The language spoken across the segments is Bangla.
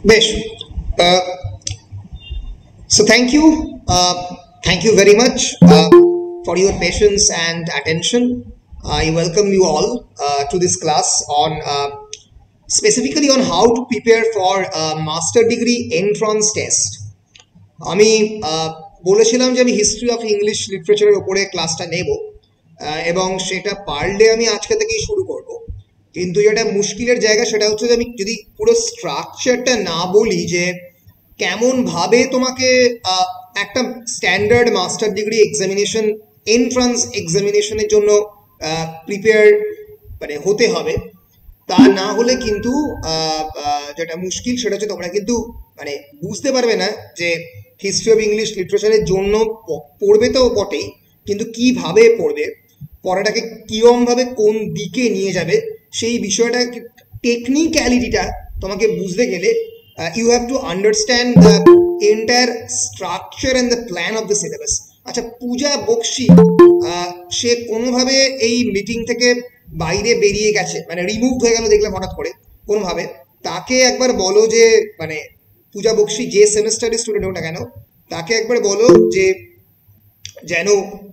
বেশ, so thank you very much for your patience and attention. I welcome you all to this class on specifically on how to prepare for master degree entrance test. আমি বলেছিলাম যে আমি হিস্ট্রি অফ ইংলিশ লিটারেচারের উপরে ক্লাসটা নেব এবং সেটা পারলে আমি আজকে থেকেই শুরু করব। কিন্তু যেটা মুশকিলের জায়গা সেটা হচ্ছে যে আমি যদি পুরো স্ট্রাকচারটা না বলি যে কেমন ভাবে তোমাকে একটা standard master degree examination entrance এক্সামিনেশনের জন্য প্রিপেয়ার মানে হতে হবে, তা না হলে কিন্তু যেটা মুশকিল সেটা হচ্ছে তোমরা কিন্তু মানে বুঝতে পারবে না যে হিস্ট্রি অফ ইংলিশ লিটারেচারের জন্য পড়বে তো বটেই, কিন্তু কিভাবে পড়বে, পড়াটাকে কিরমভাবে কোন দিকে নিয়ে যাবে সেই বিষয়টা টেকনিক্যালিটিটা তোমাকে বুঝতে গেলে you have to understand the entire structure and the plan of the syllabus. আচ্ছা, পূজা বক্সি সে কোনোভাবে এই মিটিং থেকে বাইরে বেরিয়ে গেছে, মানে রিমুভ হয়ে গেল দেখলাম হঠাৎ করে কোনোভাবে, তাকে একবার বলো যে মানে পূজা বক্সি যে সেমিস্টারের স্টুডেন্ট হোক না কেন, তাকে একবার বলো যে যেন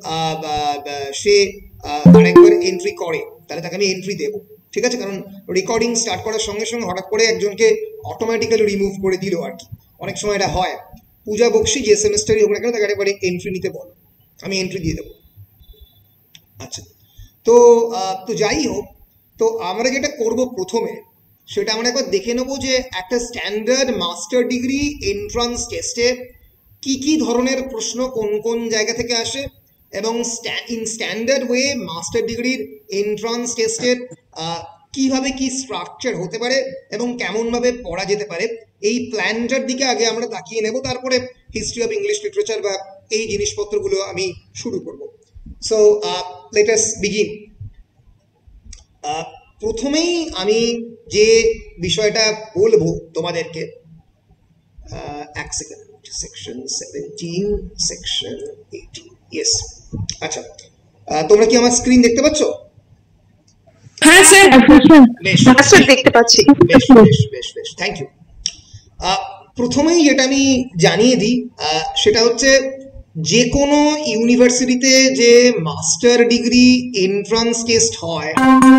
সে আরেকবার এন্ট্রি করে, তাহলে তাকে আমি এন্ট্রি দেবো, ঠিক আছে? কারণ রেকর্ডিং স্টার্ট করার সঙ্গে সঙ্গে হঠাৎ করে একজনকে অটোমেটিক্যালি রিমুভ করে দিল আর কি, অনেক সময় এটা হয়। পূজা বক্সি যে সেমিস্টারই হোক না কেন তাকে একবারে এন্ট্রি নিতে বলো, আমি এন্ট্রি দিয়ে দেবো। আচ্ছা, তো যাই হোক, তো আমরা যেটা করব প্রথমে সেটা আমরা একবার দেখে নেবো যে একটা স্ট্যান্ডার্ড মাস্টার ডিগ্রি এন্ট্রান্স টেস্টে কি কি ধরনের প্রশ্ন কোন কোন জায়গা থেকে আসে এবং ইন স্ট্যান্ডার্ড ওয়ে মাস্টার ডিগ্রির এন্ট্রান্স টেস্টের কিভাবে কি স্ট্রাকচার হতে পারে এবং কেমনভাবে পড়া যেতে পারে, এই প্ল্যানটার দিকে আগে আমরা তাকিয়ে নেব, তারপরে হিস্ট্রি অফ ইংলিশ লিটারেচার বা এই জিনিসপত্রগুলো আমি শুরু করব। So let us begin. প্রথমেই আমি যে বিষয়টা বলবো তোমাদেরকে, এক সেকেন্ড, সেকশন 17 সেকশন 18, ইয়েস। আচ্ছা, তোমরা কি আমার স্ক্রিন দেখতে পাচ্ছ? হ্যাঁ স্যার, দেখতে পাচ্ছি। বেশ বেশ বেশ বেশ, থ্যাংক ইউ। প্রথমেই যেটা আমি জানিয়ে দিই সেটা হচ্ছে যে কোনো ইউনিভার্সিটিতে যে মাস্টার ডিগ্রি এন্ট্রান্স টেস্ট হয়,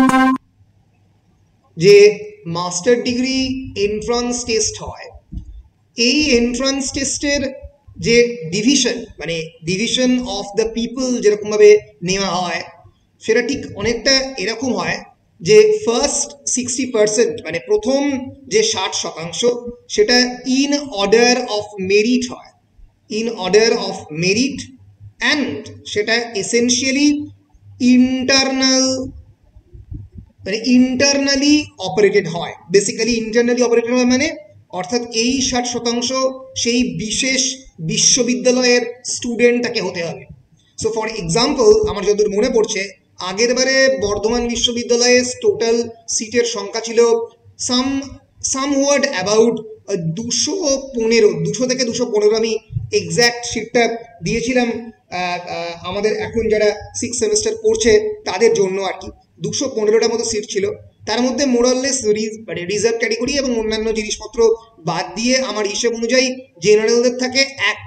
যে মাস্টার ডিগ্রি এন্ট্রান্স টেস্ট হয়, এই এন্ট্রান্স টেস্টের যে ডিভিশন মানে ডিভিশন অফ দ্য পিপল যেরকমভাবে নেওয়া হয় সেটা ঠিক অনেকটা এরকম হয় যে ফার্স্ট 60% মানে প্রথম যে 60% সেটা ইন অর্ডার অফ মেরিট হয়, in order of merit, and সেটা এসেনশিয়ালি ইন্টারনাল মানে ইন্টারনালি অপারেটেড হয়। বেসিক্যালি ইন্টারনালি অপারেটেড হয় মানে অর্থাৎ এই 60% সেই বিশেষ বিশ্ববিদ্যালয়ের স্টুডেন্টটাকে হতে হবে। সো ফর এক্সাম্পল, আমার যতদূর মনে পড়ছে আগের বারে বর্ধমান বিশ্ববিদ্যালয়ে টোটাল সিটের সংখ্যা ছিল সামওয়াট অ্যাবাউট 215 থেকে 215, আমি এক্স্যাক্ট সিটটা দিয়েছিলাম আমাদের এখন যারা 6 সেমিস্টার পড়ছে তাদের জন্য আর কি। 215টার মতো সিট ছিল, তার মধ্যে মোরাললেস মানে রিজার্ভ ক্যাটেগরি এবং অন্যান্য জিনিসপত্র বাদ দিয়ে আমার হিসেব অনুযায়ী জেনারেলদের থাকে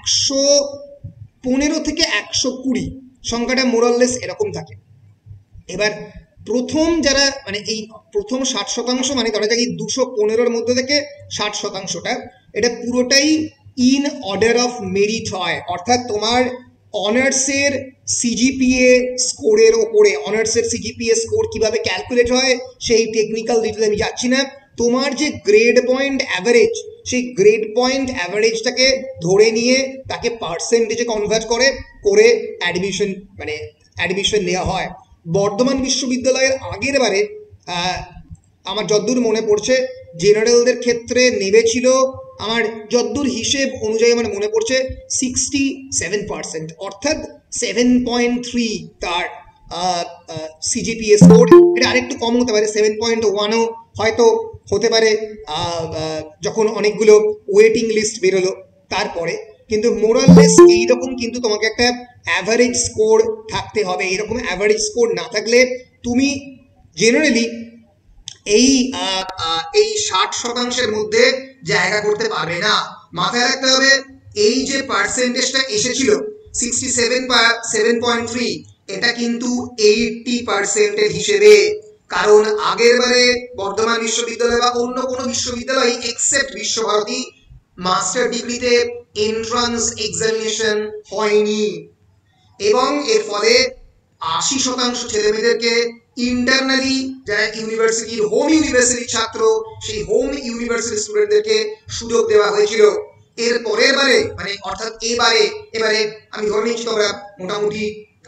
115 থেকে 120, সংখ্যাটা মোরাললেস এরকম থাকে। এবার প্রথম যারা মানে এই প্রথম 60% মানে ধরা যাক এই 215-র মধ্যে থেকে 60%টা এটা পুরোটাই ইন অর্ডার অফ মেরিট হয়, অর্থাৎ তোমার অনার্সের সিজিপিএ স্কোরের ওপরে, অনার্সের সিজিপিএ স্কোর কিভাবে ক্যালকুলেট হয় সেই টেকনিক্যাল ডিটেল আমি যাচ্ছি না, তোমার যে গ্রেড পয়েন্ট অ্যাভারেজ সেই গ্রেড পয়েন্ট অ্যাভারেজটাকে ধরে নিয়ে তাকে পার্সেন্টেজে কনভার্ট করে অ্যাডমিশন মানে অ্যাডমিশন নেওয়া হয়। বর্ধমান বিশ্ববিদ্যালয়ের আগের বারে আমার যদ্দূর মনে পড়ছে জেনারেলদের ক্ষেত্রে নেমেছিল, আমার যদ্দূর হিসেব অনুযায়ী আমার মনে পড়ছে 67%, অর্থাৎ 7.3 তার সিজিপিএ স্কোর। এটা আরেকটু কম হতে পারে, 7.1ও হয়তো হতে পারে যখন অনেকগুলো ওয়েটিং লিস্ট বেরোলো তারপরে, কিন্তু মোরাললেস এইরকম কিন্তু তোমাকে একটা অ্যাভারেজ স্কোর থাকতে হবে। এরকম অ্যাভারেজ স্কোর না থাকলে তুমি জেনারেলি এই 60% মধ্যে জায়গা করতে পারবে না। মাথায় রাখতে হবে এই যে পার্সেন্টেজটা এসেছিল 67.3, এটা কিন্তু 80% হিসেবে। কারণ আগের বারে বর্ধমান বিশ্ববিদ্যালয় বা অন্য কোনো বিশ্ববিদ্যালয় এক্সেপ্ট বিশ্বভারতী মাস্টার ডিগ্রিতে এন্ট্রান্স এক্সামিনেশন হয়নি, এবং এর ফলে 80% ছেলেমেয়েদেরকে ইন্টারনালি যারা ইউনিভার্সিটির হোম ইউনিভার্সিটির ছাত্র, সেই হোম ইউনিভার্সিটি স্টুডেন্টদেরকে সুযোগ দেওয়া হয়েছিল। এর পরের বারে মানে অর্থাৎ এবারে আমি ধরে নিচ্ছি তোমরা মোটামুটি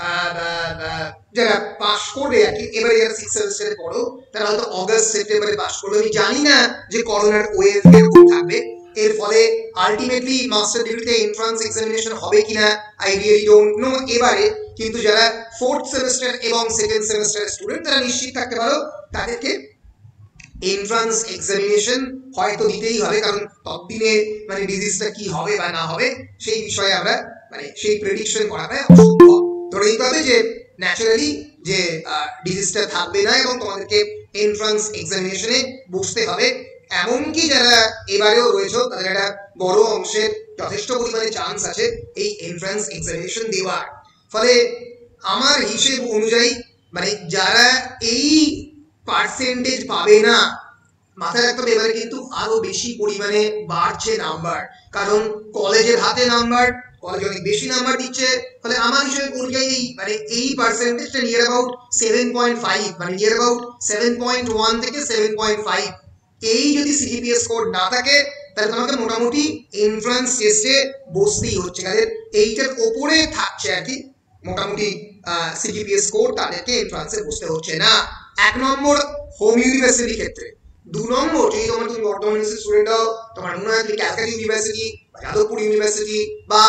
যারা পাস করবে আর কি, এবারে যারা 6 সেমিস্টারে পড়ো তারা হয়তো অগাস্ট সেপ্টেম্বরে পাস করবে। আমি জানি না যে করোনার ওয়েভ এরকম থাকবে, এর ফলে আলটিমেটলি মাস্টার ডিগ্রিতে এন্ট্রান্স এক্সামিনেশন হবে কিনা আই রিয়েলি ডোন্ট নো এবারে। কিন্তু যারা 4th সেমিস্টার এবং 2nd সেমিস্টারের স্টুডেন্ট তারা নিশ্চিত থাকতে পারো তাদেরকে এন্ট্রান্স এক্সামিনেশন হয়তো দিতেই হবে, কারণ ততদিনে মানে ডিজিজটা কি হবে বা না হবে সেই বিষয়ে আমরা মানে সেই প্রেডিকশন করাটা অসম্ভব। ধরে নিতে হবে যে ন্যাচারালি যে ডিজিজটা থাকবে না এবং তোমাদেরকে এন্ট্রান্স এক্সামিনেশনে বসতে হবে। এমনকি যারা এবারেও রয়েছে তাদের একটা বড় অংশের যথেষ্ট পরিমাণে চান্স আছে এই এন্ট্রান্স এক্সামিনেশন দেওয়ার। ফলে আমার হিসেব অনুযায়ী মানে যারা এই পার্সেন্টেজ পাবে না, মাথায় রাখতে হবে এবারে কিন্তু আরো বেশি পরিমাণে বাড়ছে নাম্বার, কারণ কলেজের হাতে নাম্বার, কলেজ অনেক বেশি নাম্বার দিচ্ছে। ফলে আমার হিসেবে অনুযায়ী মানে এই পার্সেন্টেজটা নিয়ার অ্যাবাউট 7.5 মানে নিয়ার অ্যাবাউট 7.1 থেকে 7.5 এই যদি সিজিপিএ স্কোর না থাকে তাহলে তোমাকে মোটামুটি এন্ট্রান্স টেস্টে বসতেই হচ্ছে। কাদের এইটার ওপরে থাকছে আর কি মোটামুটি সিজিপিএ স্কোর, তাদেরকে এন্ট্রান্সে বসতে হচ্ছে না। 1 নম্বর হোম ইউনিভার্সিটি ক্ষেত্রে। 2 নম্বর যদি তুমি বর্ধমান ইউনিভার্সিটি স্টুডেন্ট হও, তোমার মনে হয় তুমি ক্যালকাটা ইউনিভার্সিটি বা যাদবপুর ইউনিভার্সিটি বা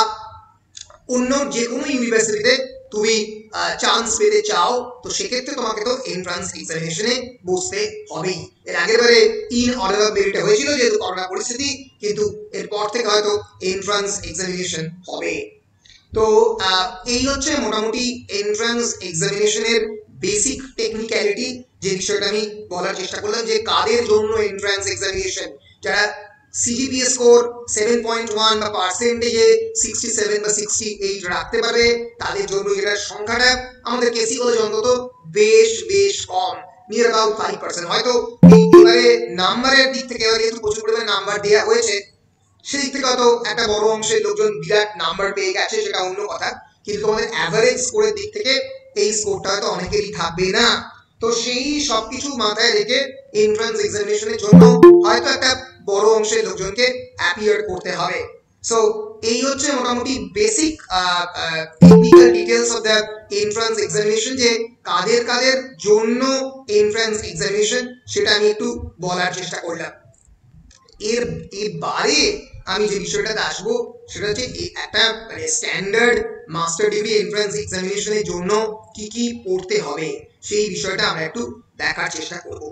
অন্য যে কোনো ইউনিভার্সিটিতে তুমি চান্স পেতে চাও, তো সেক্ষেত্রে তোমাকে তো এন্ট্রান্স এক্সামিনেশনে বসতে হবেই। এর আগের বারে ইন অর্ডার অফ মেরিট হয়েছিল যেহেতু করোনা পরিস্থিতি, কিন্তু এরপর থেকে হয়তো এন্ট্রান্স এক্সামিনেশন হবে। তো এই হচ্ছে মোটামুটি এন্ট্রান্স এক্সামিনেশনের বেসিক টেকনিক্যালিটি, যে বিষয়টা আমি বলার চেষ্টা করলাম যে কাদের জন্য এন্ট্রান্স এক্সামিনেশন। যারা সিজিপিএ স্কোর 7.1 বা পার্সেন্টেজে 67 বা 68 রাখতে পারে তাদের জন্য এটার সংখ্যাটা আমাদের কেসি কলেজ অন্তত বেশ কম, নিয়ার অ্যাবাউট 5%। হয়তো এবারে নাম্বারের দিক থেকে এবারে যেহেতু প্রচুর পরিমাণে নাম্বার দেওয়া হয়েছে সেই দিক থেকে হয়তো একটা বড় অংশের লোকজন বিরাট নাম্বার পেয়ে গেছে, সেটা অন্য কথা, কিন্তু তোমাদের অ্যাভারেজ স্কোরের দিক থেকে এই স্কোরটা হয়তো অনেকেরই থাকবে না। তো সেই সবকিছু মাথায় রেখে এন্ট্রান্স এক্সামিনেশনের জন্য হয়তো একটা বড় অংশের লোকজনকে অ্যাপিয়ার করতে হবে। সো এই হচ্ছে মোটামুটি basic technical details of the entrance examination, যে কাদের কাদের জন্য এন্ট্রান্স এক্সামিনেশন সেটা আমি একটু বলার চেষ্টা করলাম। এবারে আমি যে বিষয়টাতে আসবো সেটা হচ্ছে একটা মানে স্ট্যান্ডার্ড মাস্টার ডিগ্রি এন্ট্রান্স এক্সামিনেশনের জন্য কি কি পড়তে হবে সেই বিষয়টা আমরা একটু দেখার চেষ্টা করব।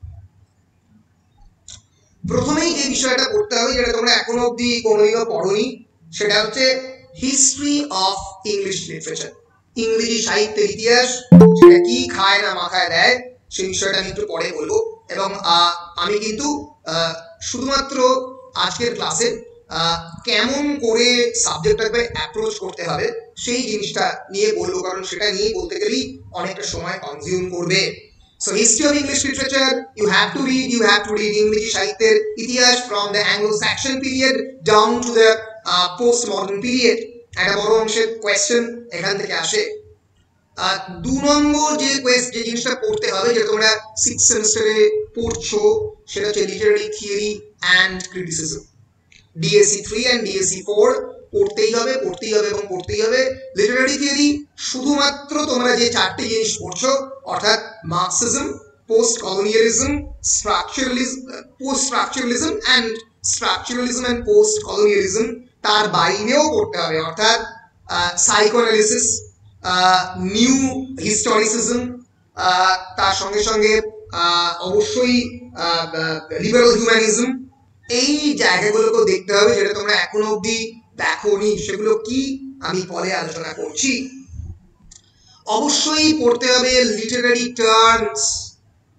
প্রথমেই যে বিষয়টা পড়তে হবে যেটা তোমরা এখনো অবধি কোনোদিনও পড়োনি, সেটা হচ্ছে হিস্ট্রি অফ ইংলিশ লিটারেচার। ইংরেজি সাহিত্যের ইতিহাস, সেটা কি খায় না মাথায় দেয় সেই বিষয়টা আমি একটু পরে বলবো। এবং আমি কিন্তু শুধুমাত্র আজকের ক্লাসে কেমন করে সাবজেক্টটাকে অ্যাপ্রোচ করতে হবে সেই জিনিসটা নিয়ে বলবো, কারণ সেটা নিয়ে বলতে গেলেই অনেকটা সময় কনজিউম করবে। So history of English literature, you have to read ইংরেজি সাহিত্যের ইতিহাস from the Anglo-Saxon period down to the post-modern period। একটা বড় অংশের কোয়েশ্চেন এখান থেকে আসে। 2 নম্বর যে জিনিসটা পড়তে হবে, যেটা তোমরা 6th সেমিস্টারে পড়ছো, সেটা হচ্ছে literary theory and criticism. DSC 3 and DSC 4 পড়তেই হবে। লিটারারি থিওরি শুধুমাত্র তোমরা যে 4টে জিনিস পড়ছো, অর্থাৎ Marxism, post colonialism, structuralism and post colonialism, তার বাইরেও পড়তে হবে, অর্থাৎ সাইকোঅ্যানালিসিস, নিউ হিস্টোরিসিজম, তার সঙ্গে সঙ্গে অবশ্যই লিবারাল হিউম্যানিজম। এই জায়গাগুলোকে দেখতে হবে যেটা তোমরা এখনো অবধি দেখোনি। সেগুলো কি আমি পরে আলোচনা করছি। অবশ্যই পড়তে হবে লিটারারি টার্মস,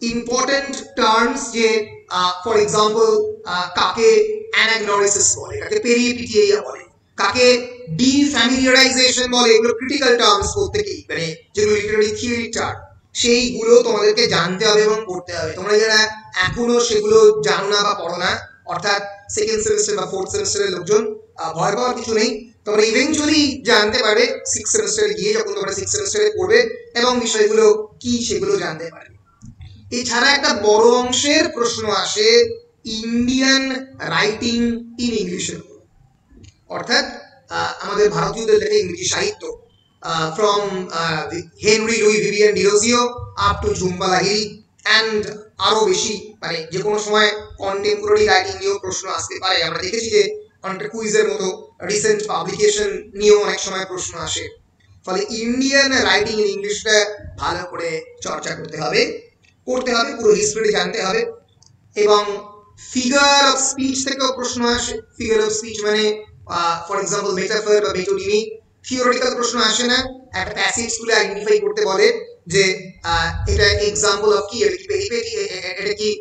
ইম্পর্টেন্ট টার্মস যে ফর এক্সাম্পল কাকে অ্যানাগনোরিসিস বলে, কাকে পেরিয়েপিটিয়া বলে, কাকে ডিফ্যামিলিয়ারাইজেশন বলে, এগুলো ক্রিটিক্যাল টার্মস প্রত্যেকেই, মানে যেগুলো লিটারারি থিওরি টার্ম, সেইগুলো তোমাদেরকে জানতে হবে এবং পড়তে হবে। তোমরা যারা এখনো সেগুলো জানো না বা পড়ো না, অর্থাৎ সেকেন্ড সেমিস্টার বা ফোর্থ সেমিস্টারের লোকজন, ভয় পাওয়ার কিছু নেই। তোমরা ইভেন্চুয়ালি জানতে পারবে সিক্স সেমিস্টারে গিয়ে, যখন তোমরা সিক্স সেমিস্টারে পড়বে এবং বিষয়গুলো কি সেগুলো জানতে পারবে। এছাড়া একটা বড় অংশের প্রশ্ন আসে ইন্ডিয়ান রাইটিং ইন ইংলিশের, অর্থাৎ আমাদের ভারতীয়দের লেখা ইংরেজি সাহিত্য, from Henry Louis Vivian Derozio up to Jhumpa Lahiri and আরো বেশি, মানে যে কোনো সময় কন্টেম্পোরারি রাইটিং নিয়েও প্রশ্ন আসতে পারে। আমরা দেখেছি যে অনেকটা কুইজের মতো রিসেন্ট পাবলিকেশন নিয়েও অনেক সময় প্রশ্ন আসে। ফলে ইন্ডিয়ান রাইটিং ইন ইংলিশটা ভালো করে চর্চা করতে হবে, পুরো হিস্ট্রি জানতে হবে। এবং ফিগার অফ স্পিচ থেকেও প্রশ্ন আসে। ফিগার অফ স্পিচ মানে ফর এক্সাম্পল মেটাফর বা মেটোনিমি, থিওরিটিক্যাল প্রশ্ন আসে না, একটা প্যাসেজ তুলে আইডেন্টিফাই করতে বলে যে এটা এক্সাম্পল অফ কি, এটা কি পেরিপেটি, এটা কি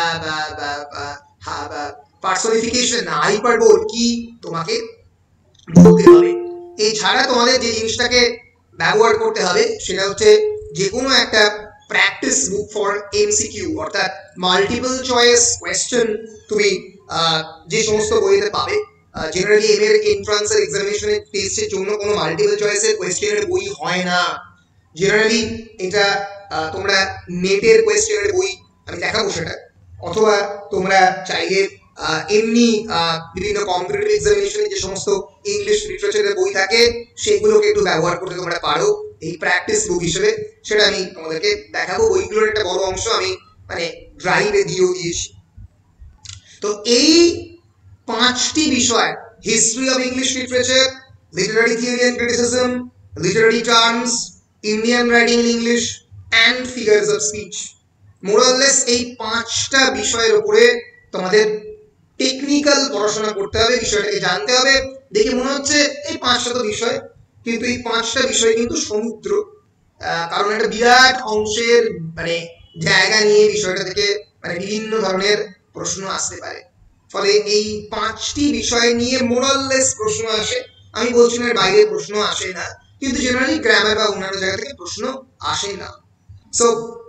পার্সোনিফিকেশন না হাইপারবোল, কি তোমাকে বলতে হবে। এছাড়া তোমাদের যে জিনিসটাকে ব্যবহার করতে হবে সেটা হচ্ছে যে কোনো একটা প্র্যাকটিস বুক ফর এমসিকিউ, অর্থাৎ মাল্টিপল চয়েস কোয়েশ্চেন তুমি যে সমস্ত বইতে পাবে। জেনারেলি এম এর এন্ট্রান্সের এক্সামিনেশনের টেস্টের জন্য কোনো মাল্টিপল চয়েসের কোয়েশ্চেনের বই হয় না। জেনারেলি এটা তোমরা নেটের কোয়েশ্চেনের বই আমি দেখাবো সেটা, অথবা তোমরা চাইলে এমনি বিভিন্ন কম্পিটিটিভ এক্সামিনেশনে যে সমস্ত ইংলিশ লিটারেচারের বই থাকে সেগুলোকে একটু ব্যবহার করতে তোমরা পারো এই প্র্যাকটিস বুক হিসেবে, সেটা আমি তোমাদেরকে দেখাবো। বইগুলোর একটা বড় অংশ আমি মানে ড্রাইভে দিয়েও দিয়েছি। তো এই পাঁচটি বিষয়, history of English literature, literary theory and criticism, literary terms, Indian writing in English and figures of speech, মোরাললেস এই পাঁচটা বিষয়ের উপরে তোমাদের টেকনিক্যাল পড়াশোনা করতে হবে, বিষয়টাকে জানতে হবে। দেখে মনে হচ্ছে এই পাঁচটা তো বিষয়, কিন্তু এই পাঁচটা বিষয় কিন্তু সমুদ্র, কারণ একটা বিরাট অংশের মানে জায়গা নিয়ে বিষয়টা থেকে মানে বিভিন্ন ধরনের প্রশ্ন আসতে পারে। ফলে এই পাঁচটি বিষয় নিয়ে মোরাললেস প্রশ্ন আসে। আমি বলছি না বাইরে প্রশ্ন আসে না, কিন্তু জেনারেলি গ্রামার বা অন্যান্য জায়গা থেকে প্রশ্ন আসে না। সো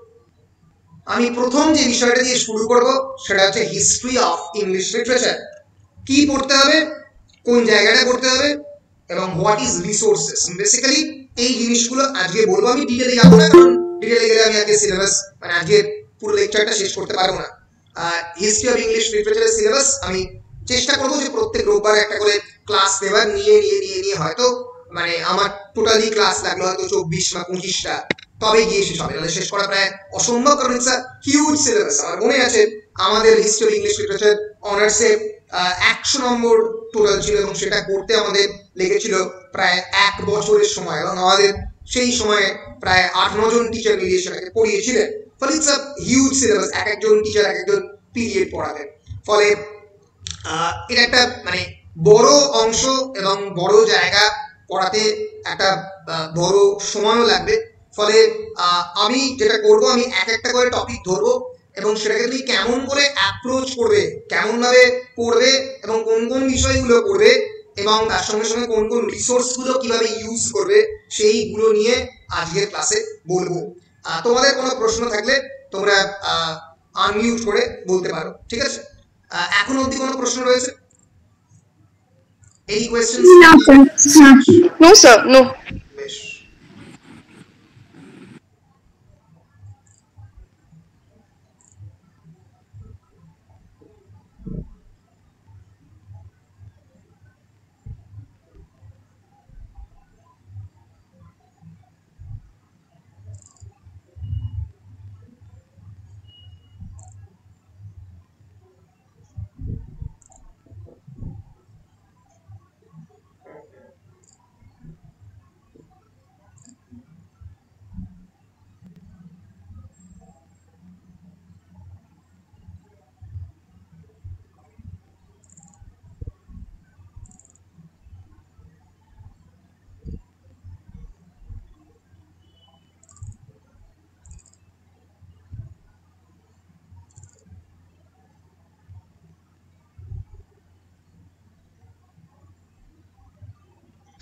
আমি প্রথম যে বিষয়টা দিয়ে শুরু করব সেটা হচ্ছে হিস্ট্রি অফ ইংলিশ লিটারেচার। কি পড়তে হবে, কোন জায়গাটা পড়তে হবে, এবং হোয়াট ইজ রিসোর্সেস। বেসিক্যালি এই জিনিসগুলো আজকে বলবো, আমি ডিটেলে যাবো না, কারণ ডিটেলে গেলে আমি আজকে সিলেবাস মানে আজকে পুরো লেকচারটা শেষ করতে পারবো না। হিস্ট্রি অফ ইংলিশ লিটারেচারের সিলেবাস আমি চেষ্টা করবো যে প্রত্যেক রোববার একটা করে ক্লাস নেবার, নিয়ে হয়তো মানে আমার টোটালি ক্লাস লাগলো হয়তো 24 বা 25টা, তবে গিয়ে শেষ হবে, নাহলে শেষ করা প্রায় অসম্ভব, কারণ ইটস আ হিউজ সিলেবাস। আমার মনে আছে আমাদের হিস্ট্রি অফ ইংলিশ লিটারেচার অনার্সে 100 নম্বর টোটাল ছিল, এবং সেটা করতে আমাদের লেগেছিল প্রায় 1 বছরের সময়, এবং আমাদের সেই সময়ে প্রায় 8-9 জন টিচার মিলিয়ে সেটাকে পড়িয়েছিলেন। ফলে ইটস আ হিউজ সিলেবাস, এক একজন টিচার এক একজন পিরিয়ড পড়াতেন। ফলে এটা একটা মানে বড় অংশ এবং বড় জায়গা পড়াতে একটা বড় সময়ও লাগবে। ফলে আমি যেটা করব, আমি এক একটা করে টপিক ধরবো এবং সেটাকে তুমি কেমন করে অ্যাপ্রোচ করবে, কেমন ভাবে পড়বে, এবং কোন কোন বিষয়গুলো পড়বে, এবং তার সঙ্গে সঙ্গে কোন কোন রিসোর্সগুলো কিভাবে ইউজ করবে, সেইগুলো নিয়ে আজকের ক্লাসে বলবো। তোমাদের কোনো প্রশ্ন থাকলে তোমরা আনমিউট করে বলতে পারো, ঠিক আছে? এখন অবধি কোনো প্রশ্ন রয়েছে? Any questions? No sir, no. বেশ,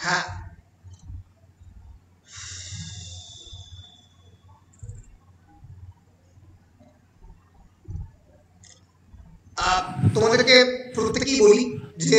হ্যাঁ তোমাদেরকে প্রত্যেকেই বলি যে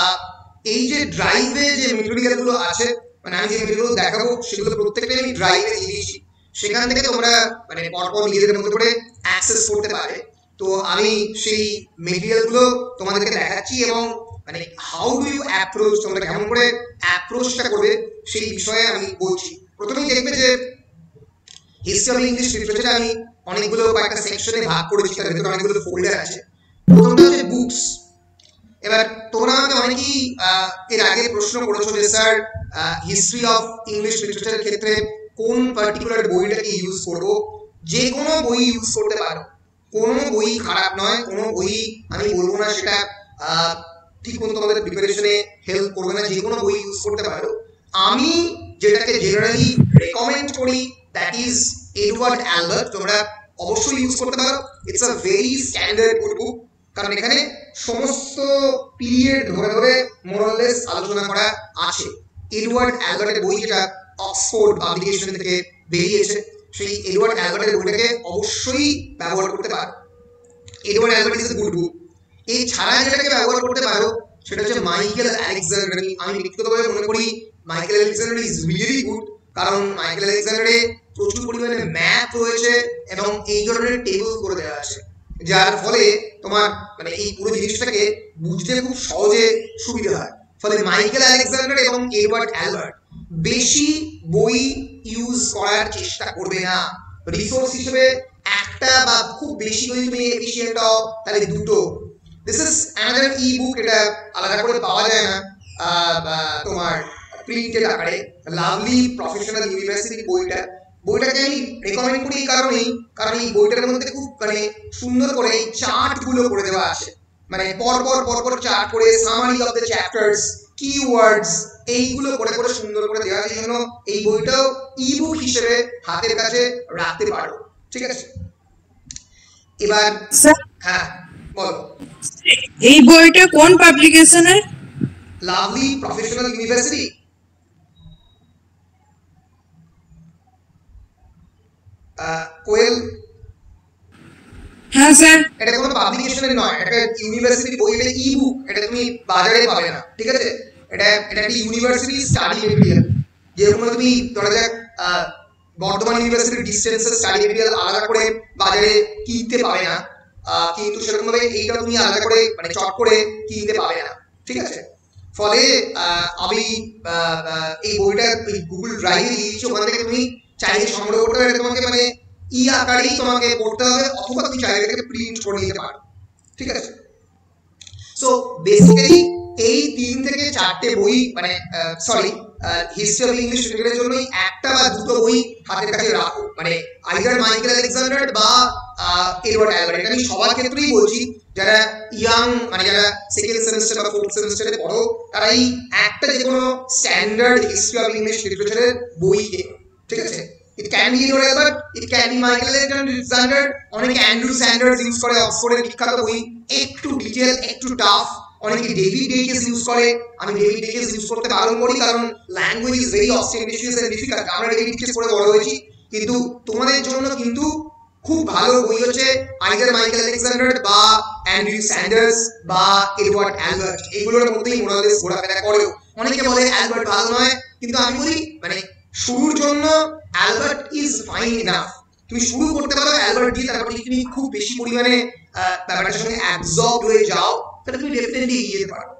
এই যে ড্রাইভে যে মেটেরিয়াল গুলো আছে, মানে আমি যে মেটেরিয়াল দেখাবো সেগুলো প্রত্যেকটাই আমি ড্রাইভে দিয়ে দিয়েছি, সেখান থেকে তোমরা মানে পরপর নিজেদের মতো করে অ্যাক্সেস করতে পারবে। তো আমি সেই মেটেরিয়াল গুলো তোমাদেরকে দেখাচ্ছি এবং মানে হাউ ডু ইউ অ্যাপ্রোচ, তোমরা কেমন করে অ্যাপ্রোচটা করবে সেই বিষয়ে আমি বলছি। প্রথমেই দেখবে যে হিস্ট্রি অফ ইংলিশ লিটারেচারে আমি অনেকগুলো কয়েকটা সেকশনে ভাগ করেছি, তার ভিতরে অনেকগুলো ফোল্ডার আছে। প্রথমটা হচ্ছে বুকস। এবার তোমরা আমাকে অনেকেই এর আগে প্রশ্ন করেছো যে স্যার হিস্ট্রি অফ ইংলিশ লিটারেচারের ক্ষেত্রে কোন পার্টিকুলার বইটাকে ইউজ করব। যে কোনো বই ইউজ করতে পারো, কোনো বই খারাপ নয়, কোনো বই আমি বলবো না সেটা ঠিক মতো তোমাদের প্রিপারেশনে হেল্প করবে না, যে কোনো বই ইউজ করতে পারো। আমি যেটাকে জেনারেলি রেকমেন্ড করি দ্যাট ইজ এডওয়ার্ড অ্যালবার্ট। তোমরা অবশ্যই ইউজ করতে পারো, it's a very standard good book, কারণ এখানে সমস্ত পিরিয়ড ধরে ধরে মোরাললেস আলোচনা করা আছে। এডওয়ার্ড অ্যালবার্টের বই, যেটা অক্সফোর্ড পাবলিকেশন থেকে বেরিয়েছে, সেই এডওয়ার্ড অ্যালবার্টের বইটাকে অবশ্যই ব্যবহার করতে পারো। Edward Albert is a good book. এই ছাড়া যেটাকে ব্যবহার করতে পারো সেটা হচ্ছে মাইকেল আলেকজান্ডার। আমি ব্যক্তিগতভাবে মনে করি Michael Alexander is really good, কারণ মাইকেল আলেকজান্ডারে প্রচুর পরিমাণে ম্যাপ রয়েছে এবং এই ধরনের টেবিল করে দেওয়া আছে, যার ফলে তোমার মানে এই পুরো জিনিসটাকে বুঝতে খুব সহজে সুবিধা হয়। ফলে মাইকেল আলেকজান্ডার এবং এডওয়ার্ড অ্যালবার্ট বেশি বই ইউজ করার চেষ্টা করবে না। রিসোর্স হিসেবে একটা বা খুব বেশি যদি তুমি এফিশিয়েন্ট হও তাহলে দুটো। This is another e book, এটা আলাদা করে পাওয়া যায় না তোমার প্রিন্টেড আকারে। লাভলি প্রফেশনাল ইউনিভার্সিটি বইটাকে আমি রেকমেন্ড করি এই কারণেই, কারণ এই বইটার মধ্যে খুব মানে সুন্দর করে এই চার্ট গুলো করে দেওয়া আছে, মানে পরপর চার্ট করে summary of the chapters, keywords, এইগুলো করে করে সুন্দর করে দেওয়া আছে। জন্য এই বইটাও ই বুক হিসেবে হাতের কাছে রাখতে পারো, ঠিক আছে? এবার হ্যাঁ বলো, এই বইটা কোন পাবলিকেশনের? Lovely Professional University. কোয়েল, হ্যাঁ স্যার। এটা কোনো পাবলিকেশনের নয়, এটা ইউনিভার্সিটি বই, এটা ই বুক, এটা তুমি বাজারে পাবে না, ঠিক আছে? এটা একটা ইউনিভার্সিটি স্টাডি মেটেরিয়াল। যেরকম তুমি ধরা যাক বর্ধমান ইউনিভার্সিটির ডিসটেন্সের স্টাডি মেটেরিয়াল আলাদা করে বাজারে কিনতে পাবে না, কিন্তু সেরকম ভাবে এইটা তুমি আলাদা করে মানে চট করে কিনতে পাবে না, ঠিক আছে? ফলে আমি এই বইটা গুগল ড্রাইভে দিয়ে দিচ্ছি, ওখান থেকে তুমি চাইলে সংগ্রহ করতে পারবে। তোমাকে মানে ই আকারেই তোমাকে পড়তে হবে, অথবা তুমি চাইলে এটাকে প্রিন্ট করে নিতে পারো, ঠিক আছে? সো বেসিক্যালি এই 3 থেকে 4টে বই মানে সরি হিস্ট্রি অফ ইংলিশ লিটারেচারের জন্য একটা বা দুটো বই হাতের কাছে রাখো, মানে আইদার মাইকেল আলেকজান্ডার বা এডওয়ার্ড অ্যালবার্ট। এটা আমি সবার ক্ষেত্রেই বলছি, যারা ইয়াং মানে যারা সেকেন্ড সেমিস্টার বা ফোর্থ সেমিস্টারে পড়ো তারা এই একটা যে কোনো স্ট্যান্ডার্ড হিস্ট্রি অফ ইংলিশ লিটারেচারের বই কেনো, ঠিক আছে? It can be Edward Albert, it can be Michael Alexander, অনেকে অ্যান্ড্রু স্যান্ডার্স ইউজ করে, অক্সফোর্ডের বিখ্যাত বই, একটু ডিটেল একটু টাফ। অনেকে ডেভিড ডেকেস ইউজ করে, আমি ডেভিড ডেকেস ইউজ করতে বারণ করি, কারণ language is very ostentatious and difficult. আমরা ডেভিড ডেকেস পড়ে বড় হয়েছি, কিন্তু তোমাদের জন্য কিন্তু খুব ভালো বই হচ্ছে আইদার মাইকেল আলেকজান্ডার বা অ্যান্ড্রু স্যান্ডার্স বা এডওয়ার্ড অ্যালবার্ট। এইগুলোর মধ্যেই মোরালেস ঘোরাফেরা করেও। অনেকে বলে অ্যালবার্ট ভালো নয়, কিন্তু আমি বলি মানে শুরুর জন্য অ্যালবার্ট ইজ ফাইন এনাফ। তুমি শুরু করতে পারো অ্যালবার্ট দিয়ে, তারপর তুমি খুব বেশি পরিমাণে ব্যাপারটার সঙ্গে অ্যাবজর্ব হয়ে যাও, তাহলে তুমি ডেফিনেটলি এগিয়ে যেতে পারো।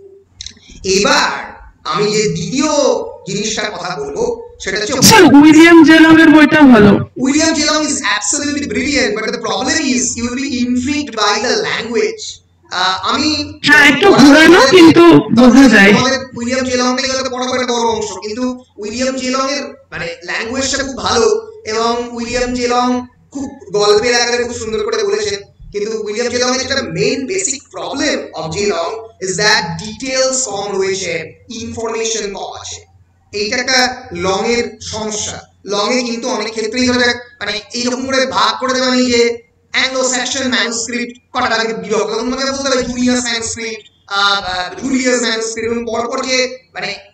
এবার আমি যে দ্বিতীয় জিনিসটার কথা বলবো সেটা হচ্ছে উইলিয়াম জেলং এর বইটা ভালো। William J Long is absolutely brilliant, but the problem is you will be intrigued by the language. আমি হ্যাঁ একটু ঘোরানো কিন্তু বোঝা যায়। উইলিয়াম জেলংটাই হয়তো বড় করে বড় অংশ, কিন্তু উইলিয়াম জেলং এর মানে ল্যাঙ্গুয়েজটা খুব ভালো এবং উইলিয়াম জেলং খুব গল্পের আকারে খুব সুন্দর করে বলেছেন। কিন্তু উইলিয়াম জেলং এর যেটা main basic problem of J Long is that details কম রয়েছে, ইনফরমেশন কম আছে। এইটা একটা লং এর সমস্যা। লং এ কিন্তু অনেক ক্ষেত্রেই ধরে মানে এইরকম করে ভাগ করে দেওয়া নেই যে অ্যাংলো স্যাকসন ম্যানুস্ক্রিপ্ট কটা লাগে বিভক্ত, তোমাকে বলতে হবে জুলিয়াস ম্যানুস্ক্রিপ্ট, জুলিয়াস ম্যানুস্ক্রিপ্ট, এবং পরপর যে মানে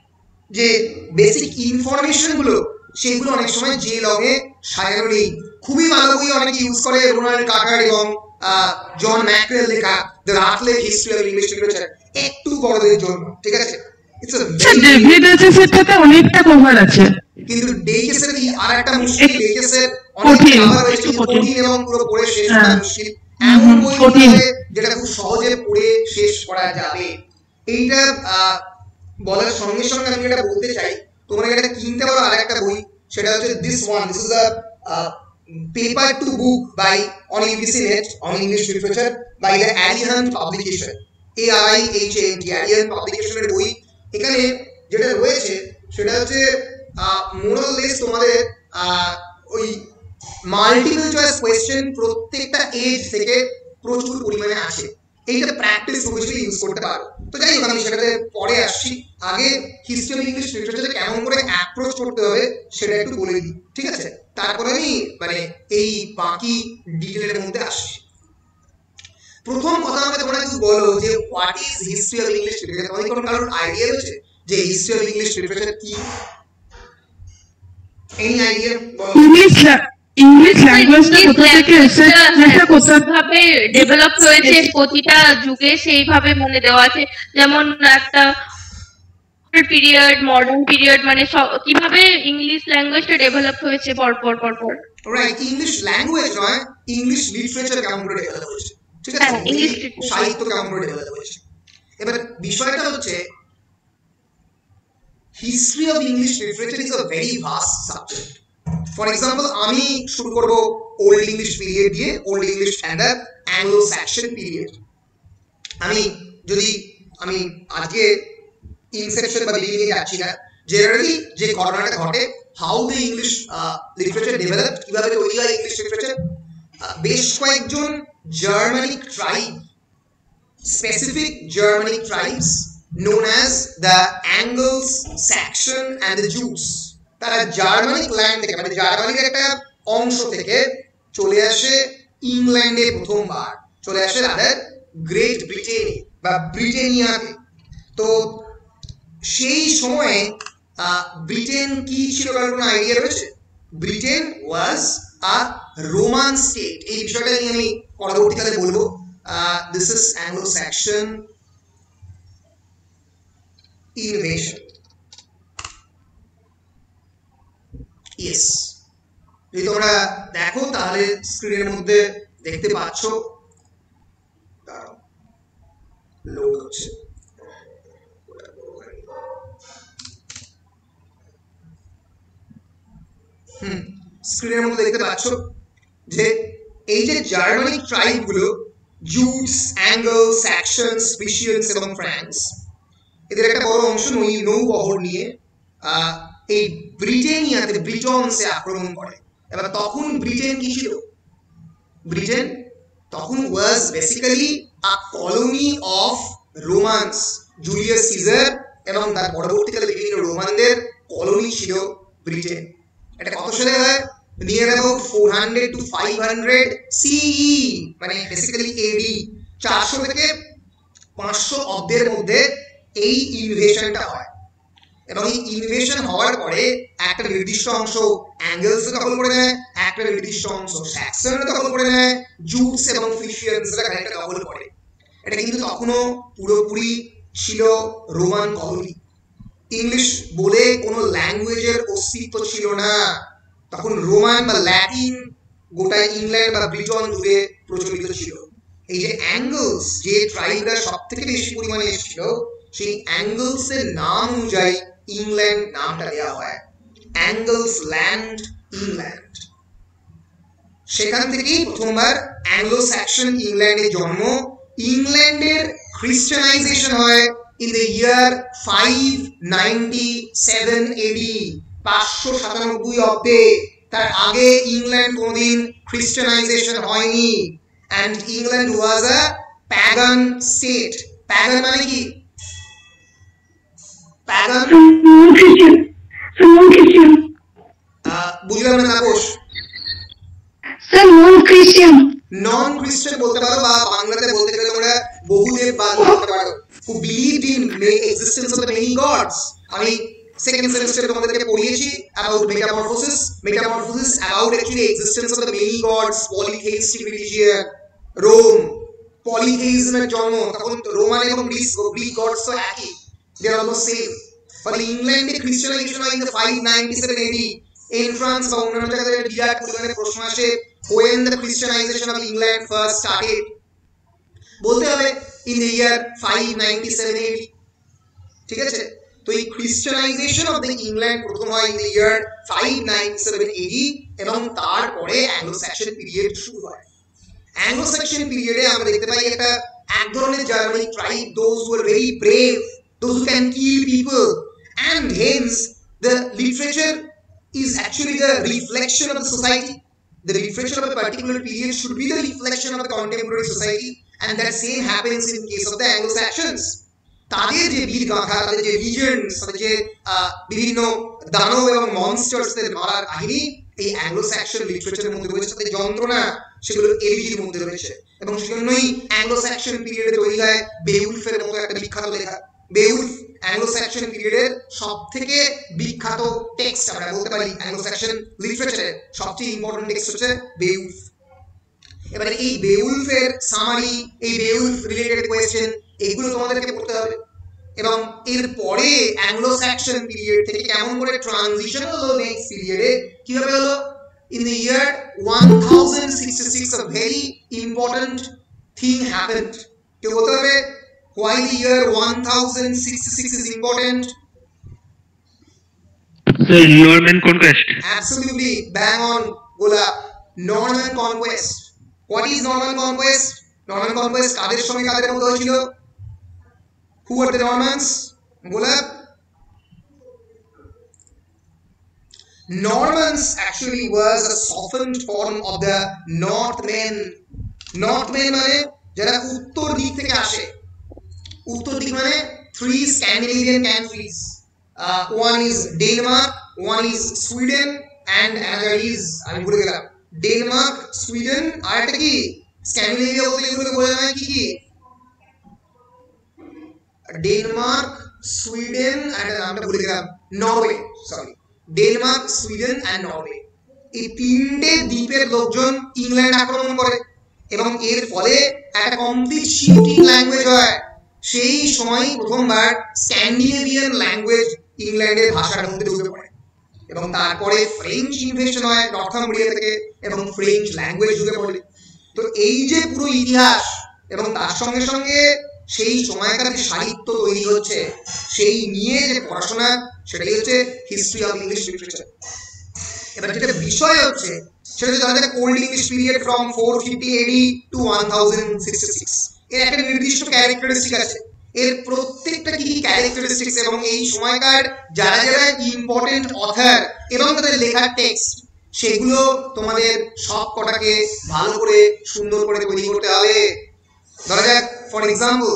যে বেসিক ইনফরমেশন গুলো সেগুলো অনেক সময় যে লগে সাজানো নেই। খুবই ভালো বই অনেকে ইউজ করে, রোনাল্ড কার্টার এবং জন ম্যাকরেল লেখা the Routledge history of English literature, একটু বড়দের জন্য, ঠিক আছে? ইটস আ ডেভিড এসের সাথে অনেকটা কভার আছে, কিন্তু ডেকেসের আর একটা মুশকিল, ডেকেসের অনেক কভার হয়েছে কঠিন এবং পুরো পড়ে শেষ করা মুশকিল। এমন বই আছে যেটা খুব সহজে পড়ে শেষ করা যাবে। এইটা বলার সঙ্গে সঙ্গে আমি এটা বলতে চাই, তোমরা এটা কিনতে পারো আরেকটা বই, সেটা হচ্ছে this is a paper to book by on UGC Net on English literature by the Alliant Publication, AIHANT, Alliant Publication এর বই। এখানে যেটা রয়েছে সেটা হচ্ছে মোরালেস তোমাদের ওই মাল্টিপল চয়েস কোয়েশ্চেন প্রত্যেকটা এজ থেকে প্রচুর পরিমাণে আসে, এইটা প্র্যাকটিস হিসেবে ইউজ করতে পারো। তো যাই হোক, আমি সেটাতে পরে আসছি। আগে হিস্ট্রি অফ ইংলিশ লিটারেচারে কেমন করে অ্যাপ্রোচ করতে হবে সেটা একটু বলে দিই, ঠিক আছে? তারপরে আমি মানে এই বাকি ডিটেলের মধ্যে আসছি। প্রথম কথা আমাকে তোমরা একটু বলো যে what is history of English literature. তোমাদের কোনো কারোর আইডিয়া রয়েছে যে হিস্ট্রি অফ ইংলিশ লিটারেচার কি? Any idea? ইংলিশ ল্যাঙ্গুয়েজটা কোথা থেকে এসেছে, এটা কোথাভাবে ডেভেলপ হয়েছে প্রতিটা যুগে সেইভাবে মনে দেওয়া আছে। যেমন একটা পিরিয়ড, মডার্ন পিরিয়ড, মানে কিভাবে ইংলিশ ল্যাঙ্গুয়েজটা ডেভেলপ হয়েছে পরপর। রাইট, ইংলিশ ল্যাঙ্গুয়েজ নয়, ইংলিশ লিটারেচার কেমন করে ডেভেলপ হয়েছে, ঠিক আছে? ইংলিশ সাহিত্য কেমন করে ডেভেলপ হয়েছে। এবার বিষয়টা হচ্ছে history of English literature is a very vast subject. For example, আমি শুরু করবো ওল্ড ইংলিশ পিরিয়ড দিয়ে, old English and the Anglo Saxon period. আমি আজকে ইনসেপশন বা বিগিনিং এ যাচ্ছি না, জেনারেলি যে ঘটনাটা ঘটে, how the English literature develop, কিভাবে তৈরি হয় ইংলিশ লিটারেচার। বেশ কয়েকজন Germanic tribe, specific Germanic tribes known as the Angles, Saxon and the Jews, তারা জার্মানিক ল্যান্ড থেকে, মানে জার্মানির একটা অংশ থেকে চলে আসে ইংল্যান্ডে, প্রথমবার চলে আসে তাদের গ্রেট ব্রিটেনে বা ব্রিটেনিয়াতে। তো সেই সময়ে ব্রিটেন কি ছিল, কারোর কোনো আইডিয়া রয়েছে? Britain was a Roman state. এই বিষয়টা নিয়ে আমি পরবর্তীকালে বলবো। This is Anglo Saxon invasion. Yes, যদি তোমরা দেখো তাহলে স্ক্রিনের মধ্যে দেখতে পাচ্ছ, লোড হচ্ছে। স্ক্রিনের মধ্যে দেখতে পাচ্ছ যে এই যে জার্মানিক ট্রাইব গুলো, জুস, অ্যাঙ্গল, স্যাক্সনস, ফ্রিশিয়ানস এবং ফ্রান্স, এদের একটা বড় অংশ নৌবহর নিয়ে এই ব্রিটেনিয়াতে, ব্রিটনসে আক্রমণ করে। এবার তখন ব্রিটেন কি ছিল? ব্রিটেন তখন was basically a colony of Romans. Julius Caesar এবং তার পরবর্তীকালে বিভিন্ন রোমানদের কলোনি ছিল ব্রিটেন। এটা কত সালে হয়? নিয়ার অ্যাবাউট 400 to 500 সিই, মানে বেসিক্যালি এডি 400 থেকে 500 অব্দের মধ্যে এই ইনভেশনটা হয়। এবং এই ইনভেশন হওয়ার পরে একটা নির্দিষ্ট অংশ অ্যাঙ্গেলস দখল করে নেয়, একটা নির্দিষ্ট অংশ স্যাক্সন দখল করে নেয়, জুস এবং ফ্রিশিয়ানসরা খানিকটা দখল করে। এটা কিন্তু তখনও পুরোপুরি ছিল রোমান কলোনি। ইংলিশ বলে কোনো ল্যাঙ্গুয়েজের অস্তিত্ব ছিল না। তখন রোমান বা ল্যাটিন গোটা ইংল্যান্ড বা ব্রিটন জুড়ে প্রচলিত ছিল। এই যে অ্যাঙ্গলস, যে ট্রাইবরা সব থেকে বেশি পরিমাণে এসেছিল, সেই অ্যাঙ্গলস এর নাম অনুযায়ী ইংল্যান্ড নামটা দেওয়া হয়, অ্যাঙ্গলস ল্যান্ড, ইংল্যান্ড। সেখান থেকেই প্রথমবার অ্যাংলো স্যাক্সন ইংল্যান্ডের জন্ম। ইংল্যান্ডের খ্রিস্টানাইজেশন হয় ইন দ্য ইয়ার 597 এডি, 597 অব্দে। তার আগে ইংল্যান্ড কোনোদিন খ্রিস্টানাইজেশন হয়নি। And England was a pagan state. Pagan মানে কি? প্যাগান বুঝলাম না তাপস। নন ক্রিশ্চিয়ান বলতে পারো, বা বাংলাতে বলতে গেলে তোমরা বহুদেববাদী বলতে পারো, who believed in the existence of the many gods. আমি সেকেন্ড সেমিস্টারে তোমাদেরকে পড়িয়েছি about metamorphosis about actually existence of the many gods, polytheistic religion, Rome, polytheism এর জন্ম, তখন রোমান এবং গ্রিক গডস তো একই, they are almost same. ফলে ইংল্যান্ডে খ্রিস্টানাইজেশন হয় in the 597 AD, in France বা অন্যান্য জায়গায় বিরাট পরিমাণে প্রশ্ন আসে when the Christianization of England first started, বলতে হবে in the year 597 AD, ঠিক আছে? তো এই খ্রিস্টানাইজেশন অফ দ্য ইংল্যান্ড প্রথম হয় in the year 597 AD এবং তারপরে অ্যাংলো স্যাক্সন পিরিয়ড শুরু হয়। অ্যাংলো স্যাক্সন পিরিয়ডে আমরা দেখতে পাই একটা এক ধরনের Germanic tribe, those who are very brave, those who can kill people, and hence the literature is actually the reflection of the society. The literature of a particular period should be the reflection of the contemporary society, and that same happens in case of the Anglo-Saxons. তাদের যে বীর গাথা, তাদের যে লিজেন্ডস, তাদের যে বিভিন্ন দানব এবং মনস্টার্সদের মারার কাহিনী এই অ্যাংলো স্যাক্সন লিটারেচারের মধ্যে রয়েছে, তাদের যন্ত্রণা সেগুলো এলিজির মধ্যে রয়েছে, এবং সেজন্যই অ্যাংলো স্যাক্সন পিরিয়ডে তৈরি হয় বেউলফের মতো একটা বিখ্যাত লেখা। বেউলফ অ্যাংলো স্যাক্সন পিরিয়ডের সবথেকে বিখ্যাত টেক্সট আমরা বলতে পারি, অ্যাংলো স্যাক্সন লিটারেচারের সবচেয়ে ইম্পর্টেন্ট টেক্সট হচ্ছে বেউলফ। এবারে এই বেউলফের সামারি, এই বেউলফ রিলেটেড কোয়েশ্চেন, এগুলো তোমাদেরকে পড়তে হবে। এবং এর পরে অ্যাংলো স্যাক্সন পিরিয়ড থেকে কেমন করে ট্রানজিশন হলো নেক্সট পিরিয়ডে, কিভাবে হলো, in the year 1066 a very important thing happened. কেউ বলতে হবে why the year 1066 is important? The Norman conquest. Absolutely, bang on, Gola. Norman conquest. What is Norman conquest? Norman conquest কাদের সময় কাদের মধ্যে হয়েছিল? Who were the Normans? Gola. Normans actually was a softened form of the Northmen. Northmen মানে যারা উত্তর দিক থেকে আসে। উত্তর দিক মানে 3 Scandinavian countries. One is Denmark, one is Sweden, and another is, আমি ভুলে গেলাম, ডেনমার্ক, সুইডেন, আর একটা কি স্ক্যান্ডিনেভিয়া বলতে এগুলোকে বোঝা যায় কি কি? ডেনমার্ক, সুইডেন, আর নামটা ভুলে গেলাম, Norway, sorry, Denmark, Sweden and Norway. এই তিনটে দ্বীপের লোকজন ইংল্যান্ড আক্রমণ করে এবং এর ফলে একটা কমপ্লিট শিফটিং ল্যাঙ্গুয়েজ হয়। সেই সময় প্রথমবার স্ক্যান্ডিনেভিয়ান ল্যাঙ্গুয়েজ ইংল্যান্ডের ভাষার মধ্যে ঢুকে পড়ে এবং তারপরে ফ্রেঞ্চ ইনভেশন হয় নর্থাম্বরিয়া থেকে এবং ফ্রেঞ্চ ল্যাঙ্গুয়েজ ঢুকে পড়ে। তো এই যে পুরো ইতিহাস এবং তার সঙ্গে সঙ্গে সেই সময়কার যে সাহিত্য তৈরি হচ্ছে সেই নিয়ে যে পড়াশোনা, সেটাই হচ্ছে হিস্ট্রি অফ ইংলিশ লিটারেচার। এবার যেটা বিষয় হচ্ছে সেটা হচ্ছে ধরা যায় old English period from 450 AD to 1066। এর একটা নির্দিষ্ট ক্যারেক্টারিস্টিক আছে। এর প্রত্যেকটা কি কি ক্যারেক্টারিস্টিক্স এবং এই সময়কার যারা যারা ইম্পর্টেন্ট অথর এবং তাদের লেখার টেক্সট, সেগুলো তোমাদের সব কটাকে ভালো করে সুন্দর করে তৈরি করতে হবে। ধরা যাক ফর এক্সাম্পল,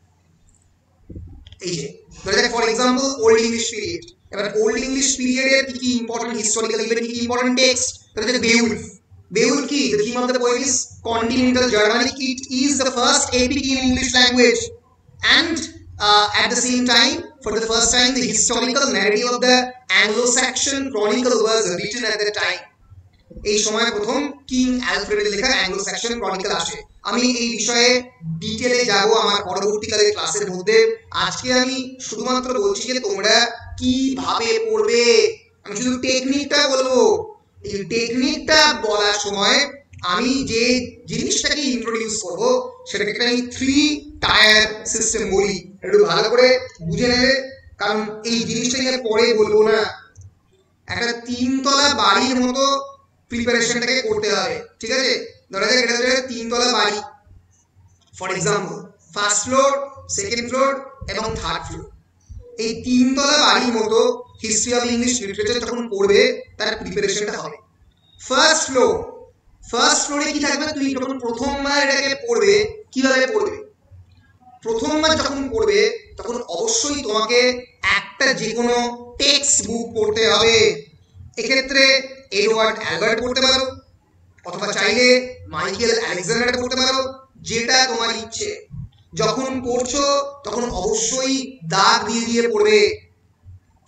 এই যে ধরা যাক for example old English period. এবার ওল্ড ইংলিশ পিরিয়ডের কি কি ইম্পর্টেন্ট হিস্টোরিক্যাল ইভেন্ট, কি কি ইম্পর্টেন্ট টেক্সট, ধরা যাক বেউলফ। Beowulf কি? The theme of the poem is continental Germanic. It is the first epic in English language, and at the same time, for the first time, the historical narrative of the Anglo-Saxon Chronicle was written at that time. এই সময় প্রথম কিং অ্যালফ্রেডের লেখা অ্যাংলো-স্যাক্সন ক্রনিকল আসে। আমি এই বিষয়ে ডিটেলে যাব আমার পরবর্তীকালের ক্লাসের মধ্যে। আজকে আমি শুধুমাত্র বলছি যে তোমরা কিভাবে পড়বে, আমি শুধু টেকনিকটা বলবো। এই টেকনিকটা বলার সময় আমি যে জিনিসটাকে ইন্ট্রোডিউস করব সেটাকে আমি 3 টায়ার সিস্টেম বলি, একটু ভালো করে বুঝে নেবে, কারণ এই জিনিসটা আমি পরে বলবো না। একটা 3 তলা বাড়ির মতো প্রিপারেশনটাকে করতে হবে, ঠিক আছে? ধরা যাক এটা হচ্ছে 3 তলা বাড়ি, for example first floor, second floor এবং থার্ড ফ্লোর। এই 3 তলা বাড়ির মতো হিস্ট্রি অফ ইংলিশ লিটারেচার যখন পড়বে তার প্রিপারেশনটা হবে। ফার্স্ট ফ্লোরে কি থাকবে, তুমি যখন প্রথমবার এটাকে পড়বে কিভাবে পড়বে? প্রথমবার যখন পড়বে তখন অবশ্যই তোমাকে একটা যে কোনো টেক্সট বুক পড়তে হবে। এক্ষেত্রে এডওয়ার্ড অ্যালবার্ট পড়তে পারো, অথবা চাইলে মাইকেল আলেকজান্ডার পড়তে পারো, যেটা তোমার ইচ্ছে। যখন পড়ছো তখন অবশ্যই দাগ দিয়ে দিয়ে পড়বে।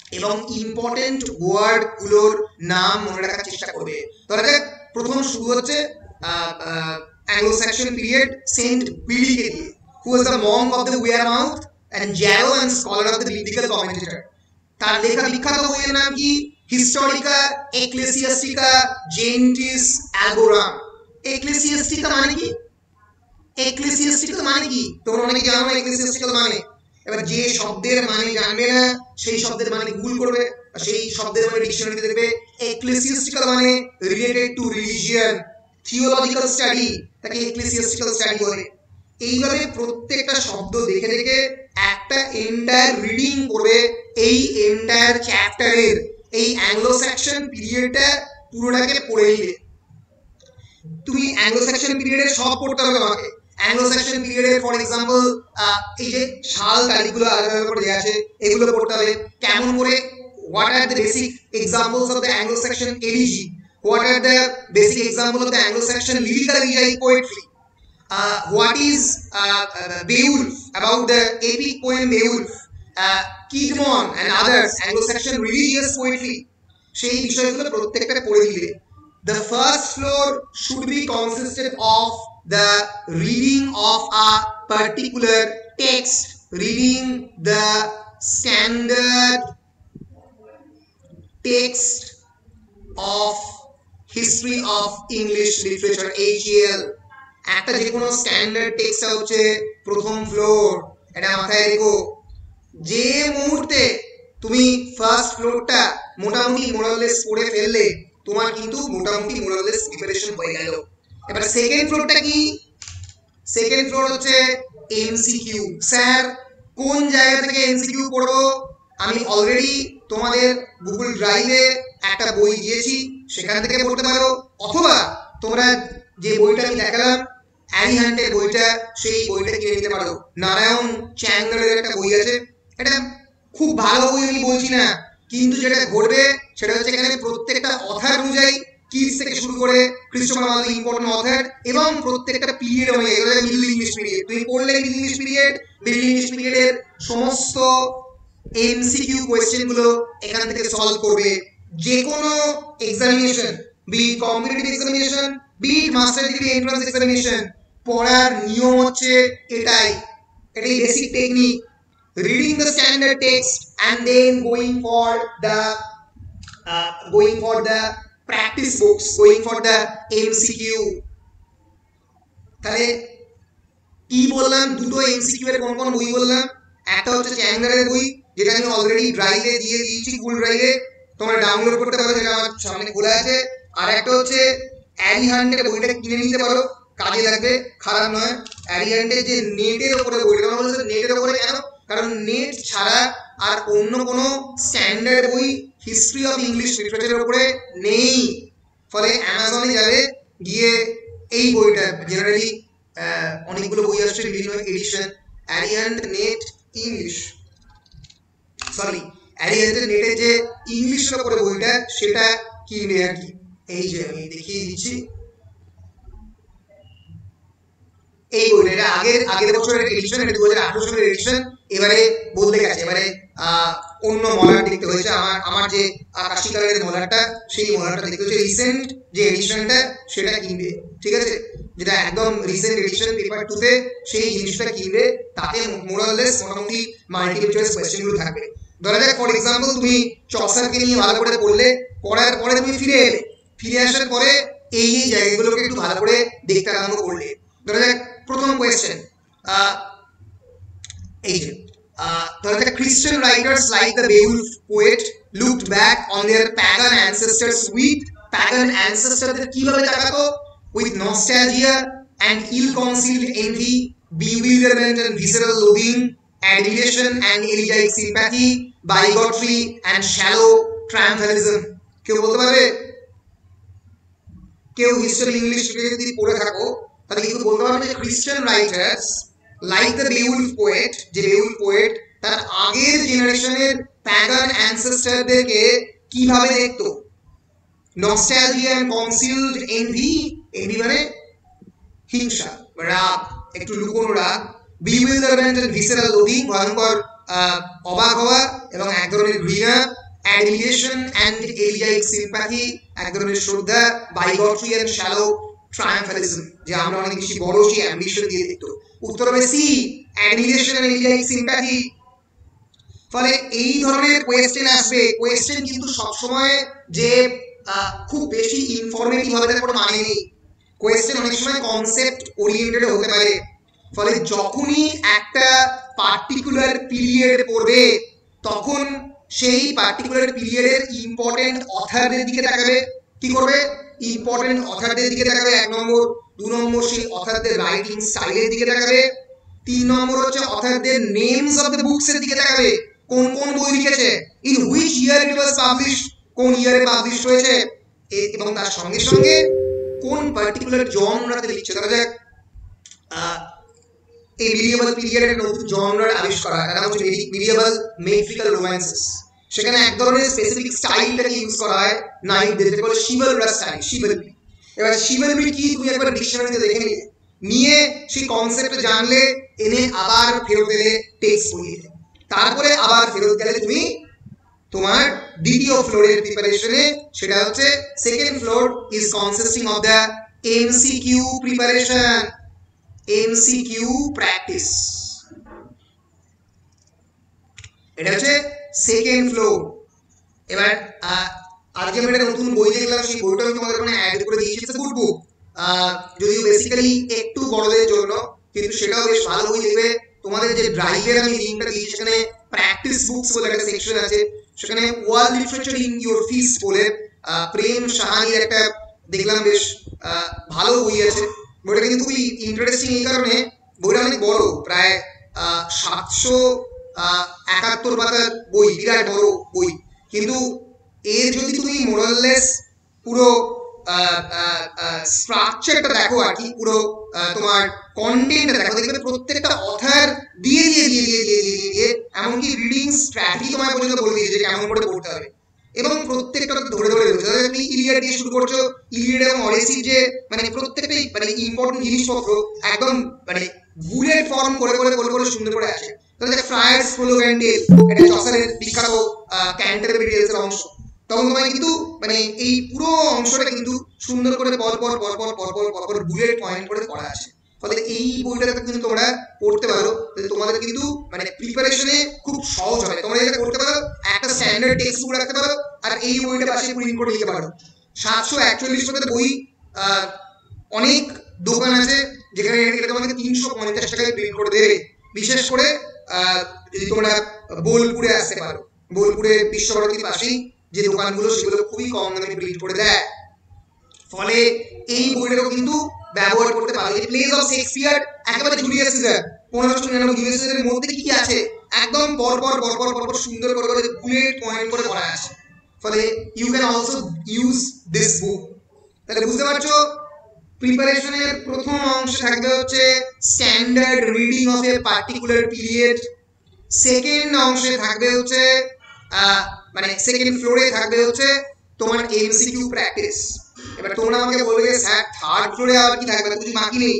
এবং ইম্পর্টেন্ট ওয়ার্ড গুলোর নাম মনে রাখার চেষ্টা করবে। ধরা যাক প্রথম শুরু হচ্ছে অ্যাংলো স্যাক্সন পিরিয়ড সেন্ট বিলিকে দিয়ে, who was the monk of the Wearmouth and Jarrow and scholar of the biblical commentator. তার লেখা বিখ্যাত বইয়ের নাম কি? হিস্টোরিকা এক্লেসিয়াস্টিকা জেন্টিস অ্যালবোরাম। এক্লেসিয়াস্টিকা মানে কি? এক্লেসিয়াস্টিক্যাল মানে কি? তোমরা অনেকে জানো না এক্লেসিয়াস্টিক্যাল মানে। এবার যে শব্দের মানে জানবে না সেই শব্দের মানে ভুল করবে, সেই শব্দের মানে ডিকশনারিতে দেখবে এক্লেসিয়াস্টিক্যাল মানে related to religion, theological study, তাকে এক্লেসিয়াস্টিক্যাল স্টাডি বলে। এইভাবে প্রত্যেকটা শব্দ দেখে দেখে একটা এন্টায়ার রিডিং করবে এই এন্টায়ার চ্যাপ্টারের এই অ্যাংলো স্যাক্সন পিরিয়ডটা পুরোটাকে পড়ে নিলে। তুমি অ্যাংলো স্যাক্সন পিরিয়ডের সব পড়তে হবে তোমাকে। অ্যাংলো স্যাক্সন পিরিয়ডের ফর এক্সাম্পল এই যে সাল তারিখগুলো আলাদা আলাদা করে দেওয়া আছে এগুলো পড়তে হবে। কেমন করে, what are the basic examples of the Anglo Saxon elegy, what are the basic example of the Anglo Saxon lyrical elegiac poetry, what is Beowulf, about the epic poem Beowulf, Kidmon and others, Anglo-Saxon religious poetry, সেই বিষয়গুলো প্রত্যেকটা পড়ে দিলে। The first floor should be consisted of the reading of a particular text, reading the standard text of history of English literature, HEL। একটা যে কোনো স্ট্যান্ডার্ড টেক্সট হচ্ছে প্রথম ফ্লোর, এটা মাথায় রেখো। যে মুহূর্তে তুমি ফার্স্ট ফ্লোরটা মোটামুটি মোরাললেস পড়ে ফেললে তোমার কিন্তু মোটামুটি মোরাললেস প্রিপারেশন হয়ে গেল। এবার সেকেন্ড ফ্লোরটা কি? সেকেন্ড ফ্লোর হচ্ছে এমসিকিউ। স্যার কোন জায়গা থেকে এমসিকিউ পড়বো? আমি অলরেডি তোমাদের গুগল ড্রাইভে একটা বই দিয়েছি, সেখান থেকে পড়তে পারো, অথবা তোমরা যে বইটা আমি দেখালাম অ্যারিহান্টের বইটা, সেই বইটা কিনে নিতে পারো। নারায়ণ চ্যাংলের একটা বই আছে, এটা খুব ভালো বই আমি বলছি না, কিন্তু যেটা ঘটবে সেটা হচ্ছে এখানে প্রত্যেকটা অথার অনুযায়ী কিডস থেকে শুরু করে ক্রিস্টোফার মার্লো ইম্পর্টেন্ট অথার, এবং প্রত্যেকটা পিরিয়ড অনুযায়ী, এগুলো মিডল ইংলিশ পিরিয়ড, তুমি পড়লে middle English period, middle English পিরিয়ডের সমস্ত এমসিকিউ কোয়েশ্চেন গুলো এখান থেকে সলভ করবে। যে কোনো examination, be competitive examination, be master degree entrance examination, পড়ার নিয়ম হচ্ছে এটাই basic technique. Reading the standard text and then going for the practice books, going for the MCQ। তাহলে কি বললাম? দুটো এমসিকিউ এর কোন কোন বই বললাম? একটা হচ্ছে চ্যাংলারের বই, যেটা আমি অলরেডি ড্রাইভে দিয়ে দিয়েছি, গুগল ড্রাইভে তোমরা ডাউনলোড করতে পারো, যেটা আমার সামনে খোলা আছে। আর একটা হচ্ছে অ্যারিহান্টের বইটা কিনে নিতে পারো, কাজে লাগবে, খারাপ নয়। অ্যারিহান্টের যে নেটের উপরে বইটা, তোমরা বলছো নেটের উপরে কেন? কারণ নেট ছাড়া আর অন্য কোনো স্ট্যান্ডার্ড বই হিস্ট্রি অফ ইংলিশ লিটারেচারের উপরে নেই। ফলে অ্যামাজনে যাবে, গিয়ে এই বইটা, জেনারেলি অনেকগুলো বই আসছে বিভিন্ন edition, Arihant NET English, sorry অ্যারিহান্টের নেটে যে ইংলিশের উপরে বইটা, সেটা কিনবে আর কি। এই যে আমি দেখিয়ে দিচ্ছি এই বইটা, এটা আগের বছরের এডিশন, এটা 2018 সালের এডিশন, এবারে বদলে গেছে, এবারে অন্য মলার দেখতে হয়েছে। আমার যে আকাশি কালারের মলারটা, সেই মলারটা দেখতে হচ্ছে। রিসেন্ট যে এডিশনটা সেটা কিনবে, ঠিক আছে? যেটা একদম রিসেন্ট এডিশন পেপার 2 তে, সেই জিনিসটা কিনবে। তাতে মোরাললেস মোটামুটি মাল্টিপল চয়েস কোয়েশ্চেনগুলো থাকবে। ধরা যাক ফর এক্সাম্পল তুমি চসারকে নিয়ে ভালো করে পড়লে, পড়ার পরে তুমি ফিরে আসার পরে এই জায়গাগুলোকে একটু ভালো করে দেখতে আরম্ভ করলে। ধরা যাক প্রথম কোয়েশ্চেন, এই যে ধরা যাক Christian writers like the Beowulf poet looked back on their pagan ancestors with কিভাবে তাকাতো? with nostalgia and ill-concealed envy, bewilderment and visceral loathing, admiration and elegiac sympathy, bigotry and shallow triumphalism। কেউ বলতে পারবে? কেউ হিস্টরি ইংলিশ যদি পড়ে থাকো তাহলে কিন্তু বলতে পারবে যে Christian writers like the Beowulf poet, যে বেউলফ পোয়েট তার আগের জেনারেশনের প্যাগান অ্যানসেস্টরদেরকে কিভাবে দেখতো? Nostalgia and concealed envy, envy মানে হিংসা, রাগ, একটু লুকোনো রাগ। বিউইলদারমেন্ট এন্ড ভিসেরাল লোডিং, ভয়ঙ্কর অবাক হওয়া এবং এক ধরনের ঘৃণা, অ্যাডমিরেশন অ্যান্ড এলিয়াইক সিম্প্যাথি, এক ধরনের শ্রদ্ধা, বাইগট্রি অ্যান্ড শ্যালো ট্রায়াম্ফালিজম, যে আমরা অনেক বেশি বড় সেই অ্যাম্বিশন দিয়ে দেখতো। উত্তর হবে C, admiration and elegiac sympathy. ফলে এই ধরনের কোয়েশ্চেন আসবে। কোয়েশ্চেন কিন্তু সবসময় যে খুব বেশি ইনফরমেটিভ হবে তার কোনো মানে নেই। কোয়েশ্চেন অনেক সময় কনসেপ্ট ওরিয়েন্টেড হতে পারে। ফলে যখনই একটা পার্টিকুলার পিরিয়ড পড়বে তখন সেই পার্টিকুলার পিরিয়ডের ইম্পর্টেন্ট অথারদের দিকে তাকাবে। কি করবে? ইম্পর্টেন্ট অথারদের দিকে তাকাবে 1 নম্বর। 2 নম্বর সেই অথারদের রাইটিং স্টাইলের দিকে তাকাবে। 3 নম্বর হচ্ছে অথারদের নেমস অফ দ্য বুকস এর দিকে তাকাবে, কোন কোন বই লিখেছে, in which year it was published, কোন ইয়ারে পাবলিশ হয়েছে, এবং তার সঙ্গে সঙ্গে কোন পার্টিকুলার জনরাতে লিখছে। ধরা যাক এই মিডিয়েভাল পিরিয়ডের নতুন জনরার আবিষ্কার হয়, তার হচ্ছে মিডিয়েভাল মেট্রিক্যাল রোম্যান্সেস। সেখানে এক ধরনের স্পেসিফিক স্টাইলটাকে ইউজ করা হয় নাইটদের, যেটা বলে শিভালরাস স্টাইল, শিভালরি। এবার শিভালরি কি তুমি একবার ডিকশনারিতে দেখে নিয়ে সেই কনসেপ্ট জানলে, এনে আবার ফেরত এলে টেক্সট পড়িয়ে, তারপরে আবার ফেরত গেলে তুমি তোমার দ্বিতীয় ফ্লোরের প্রিপারেশনে, সেটা হচ্ছে second floor is consisting of the MCQ preparation, MCQ practice. এটা হচ্ছে সেকেন্ড ফ্লোর। এবার আজকে আমি একটা নতুন বই দেখলাম, সেই বইটা আমি তোমাদের ওখানে অ্যাড করে দিয়েছি। ইটস আ গুড বুক, যদিও বেসিক্যালি একটু বড়দের জন্য, কিন্তু সেটাও বেশ ভালো বই। দেখবে তোমাদের যে ড্রাইভের আমি লিঙ্কটা দিয়েছি, সেখানে প্র্যাকটিস বুকস বলে একটা সেকশন আছে। সেখানে world literature in your fist বলে প্রেম সাহানির একটা দেখলাম বেশ ভালো বই আছে। বইটা কিন্তু খুবই ইন্টারেস্টিং এই কারণে, বইটা অনেক বড়, প্রায় 771 পাতার বই, বিরাট বড় বই। কিন্তু এর যদি তুমি মোরাললেস পুরো স্ট্রাকচারটা দেখো আর কি, পুরো তোমার কন্টেন্টটা দেখো, দেখবে প্রত্যেকটা অথার দিয়ে দিয়ে দিয়ে দিয়ে দিয়ে দিয়ে দিয়ে এমনকি রিডিং স্ট্র্যাটেজি তোমায় পর্যন্ত বলে দিয়েছে যে কেমন করে পড়তে হবে, এবং প্রত্যেকটা ধরে ধরে রয়েছে। তুমি ইলিয়াড দিয়ে শুরু করছো, ইলিয়াড এবং অডিসির যে মানে প্রত্যেকটাই মানে ইম্পর্টেন্ট জিনিসপত্র একদম মানে বুলেট ফর্ম করে করে করে করে সুন্দর করে আসে। তাহলে ফ্রায়ার্স প্রোলগ এন্ড টেল, এটা চসারের বিখ্যাত ক্যান্টারবেরি টেলসের অংশ। তখন তোমায় কিন্তু মানে এই পুরো অংশটা কিন্তু সুন্দর করে পর পর পর পর পর পর পর পর বুলেট পয়েন্ট করে পড়া আছে। ফলে এই বইটাতে কিন্তু তোমরা পড়তে পারো, তোমাদের কিন্তু মানে প্রিপারেশনে খুব সহজ হবে। তোমরা যেটা করতে পারো, একটা স্ট্যান্ডার্ড টেক্সট বুক রাখতে পারো, আর এই বইটা পাশে প্রিন্ট করে লিখতে পারো। 741 পাতার বই, অনেক দোকান আছে যেখানে এটা তোমাকে 350 টাকায় প্রিন্ট করে দেবে। বিশেষ করে যদি তোমরা বোলপুরে আসতে পারো, বোলপুরে বিশ্বভারতীর পাশেই যে দোকানগুলো, সেগুলো খুবই কম দামে প্রিন্ট করে দেয়। ফলে এই বইটাও কিন্তু ব্যবহার করতে পারো। এই প্লেস অফ শেক্সপিয়ার একেবারে জুলিয়াস সিজার 1599 জুলিয়াস সিজারের মধ্যে কি আছে একদম পর পর পর পর পর পর সুন্দর করে করে বুলেট পয়েন্ট করে পড়া আছে। ফলে you can also use this book. তাহলে বুঝতে পারছো, প্রিপারেশনের প্রথম অংশে থাকবে হচ্ছে standard reading of a particular period. Second অংশে থাকবে হচ্ছে মানে সেকেন্ড ফ্লোরে থাকবে হচ্ছে তোমার এমসিকিউ প্র্যাকটিস। এবার তোমরা আমাকে বলবে স্যার থার্ড ফ্লোরে আবার কি থাকবে, কিছু বাকি নেই।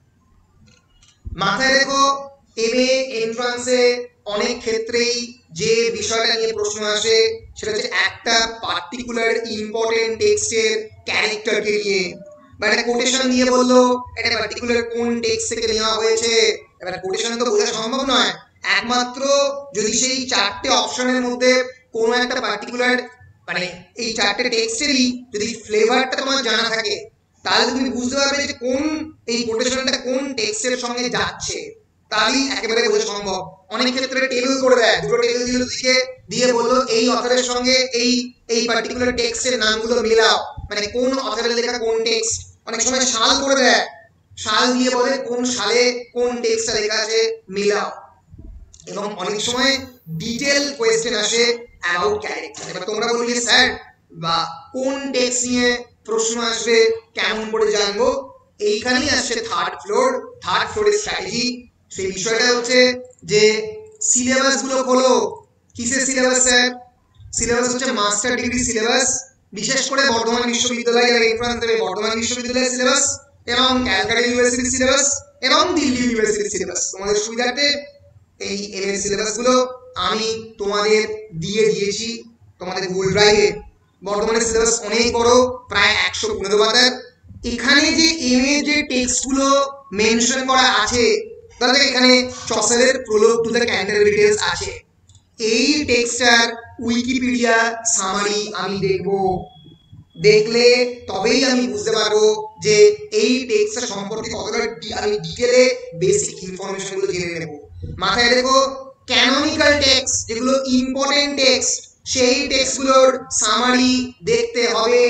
মাথায় রেখো, এমএ এন্ট্রান্সে অনেক ক্ষেত্রেই যে বিষয়টা নিয়ে প্রশ্ন আসে সেটা হচ্ছে একটা পার্টিকুলার ইম্পর্টেন্ট টেক্সটের ক্যারেক্টারকে নিয়ে, বা একটা কোটেশন দিয়ে বললো এটা পার্টিকুলার কোন টেক্সট থেকে নেওয়া হয়েছে। এবার কোটেশন তো বোঝা সম্ভব নয়, একমাত্র যদি সেই 4টে অপশনের মধ্যে কোনো একটা পার্টিকুলার মানে এই 4টে টেক্সটেরই যদি ফ্লেভারটা তোমার জানা থাকে, তাহলে তুমি বুঝতে পারবে যে কোন এই কোটেশনটা কোন টেক্সটের সঙ্গে যাচ্ছে, তাহলেই একেবারে বোঝা সম্ভব। অনেক ক্ষেত্রে টেবিল করে দেয়, দুটো টেবিল দিল দিকে দিয়ে বললো এই অথরের সঙ্গে এই এই পার্টিকুলার টেক্সটের নামগুলো মেলাও, মানে কোন অথরের লেখা কোন টেক্সট। অনেক সময় সাল করে দেয়, সাল দিয়ে বলে কোন সালে কোন টেক্সটটা লেখা আছে মেলাও। এবং অনেক সময় ডিটেল কোয়েশ্চেন আসে অ্যাবাউট ক্যারেক্টার। এবার তোমরা বলবে স্যার বা কোন টেক্সট নিয়ে প্রশ্ন আসবে, কেমন করে জানবো? এইখানেই আসছে থার্ড ফ্লোর। থার্ড ফ্লোরের স্ট্র্যাটেজি, সেই বিষয়টা হচ্ছে যে সিলেবাস গুলো খোলো। কিসের সিলেবাস স্যার? সিলেবাস হচ্ছে মাস্টার ডিগ্রি সিলেবাস, বিশেষ করে বর্ধমান বিশ্ববিদ্যালয় যারা এন্ট্রান্স দেবে বর্ধমান বিশ্ববিদ্যালয়ের সিলেবাস, এবং ক্যালকাটা ইউনিভার্সিটির সিলেবাস, এবং দিল্লি ইউনিভার্সিটির সিলেবাস। তোমাদের সুবিধার্থে এই এমএ সিলেবাস গুলো আমি তোমাদের দিয়ে দিয়েছি তোমাদের গুগল ড্রাইভে। বর্তমানে সিলেবাস অনেক বড়, প্রায় 115 পাতার। এখানে যে এম এর যে টেক্সটগুলো মেনশন করা আছে, তাহলে এখানে চসারের prologue to the Canterbury Tales আছে। এই টেক্সটার উইকিপিডিয়া সামারি আমি দেখব, দেখলে তবেই আমি বুঝতে পারবো যে এই টেক্সট সম্পর্কে কতটা আমি ডিটেলে বেসিক ইনফরমেশন গুলো জেনে নেব। মাথায় রেখো, ক্যানোনিক্যাল টেক্সট যেগুলো ইম্পর্টেন্ট টেক্সট, সেই টেক্সটগুলোর সামারি দেখতে হবে।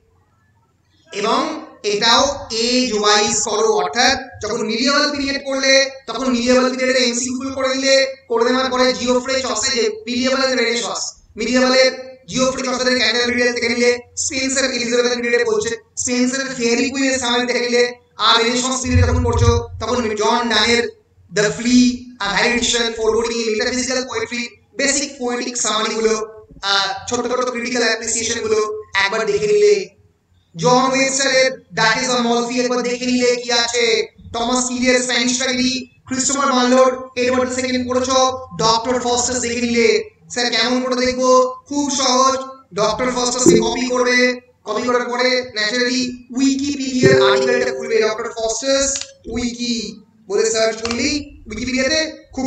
এবং এটাও এজ ওয়াইজ করো, অর্থাৎ যখন মিডিয়েভাল পিরিয়ড পড়লে তখন মিডিয়েভাল পিরিয়ডের এমসিকিউ গুলো করে নেওয়ার পরে জিওফ্রে চসে যে মিডিয়েভালের রেনেসন্স, মিডিয়েভালের জিওফ্রি চসারের ক্যান্টারবেরি টেলস দেখে নিলে, স্পেন্সার এলিজাবেথ পিরিয়ডে বলছে স্পেন্সারের ফেয়ারি কুইনের সামারি দেখে নিলে, আর রেনেসন্স পিরিয়ডে যখন পড়ছো তখন জন ডানের the flea, valediction, forbidding, metaphysical poetry, basic poetic summary গুলো, ছোট ছোট ক্রিটিক্যাল অ্যাপ্রিসিয়েশন গুলো একবার দেখে নিলে, জন ওয়েবস্টারের দ্যাট ইজ অ্যামলফি একবার দেখে নিলে কি আছে, টমাস কিলিয়ার স্প্যানিশ ট্র্যাজেডি, ক্রিস্টোফার মার্লোর এডওয়ার্ড সেকেন্ড পড়েছো, ডক্টর ফস্টার দেখে নিলে। স্যার কেমন করে দেখবো? খুব সহজ, ডক্টর ফস্টারকে কপি করবে, কপি করার পরে ন্যাচারালি উইকিপিডিয়ার আর্টিকেলটা খুলবে, ডক্টর ফস্টার্স উইকি বলে সার্চ করলেই উইকিপিডিয়াতে খুব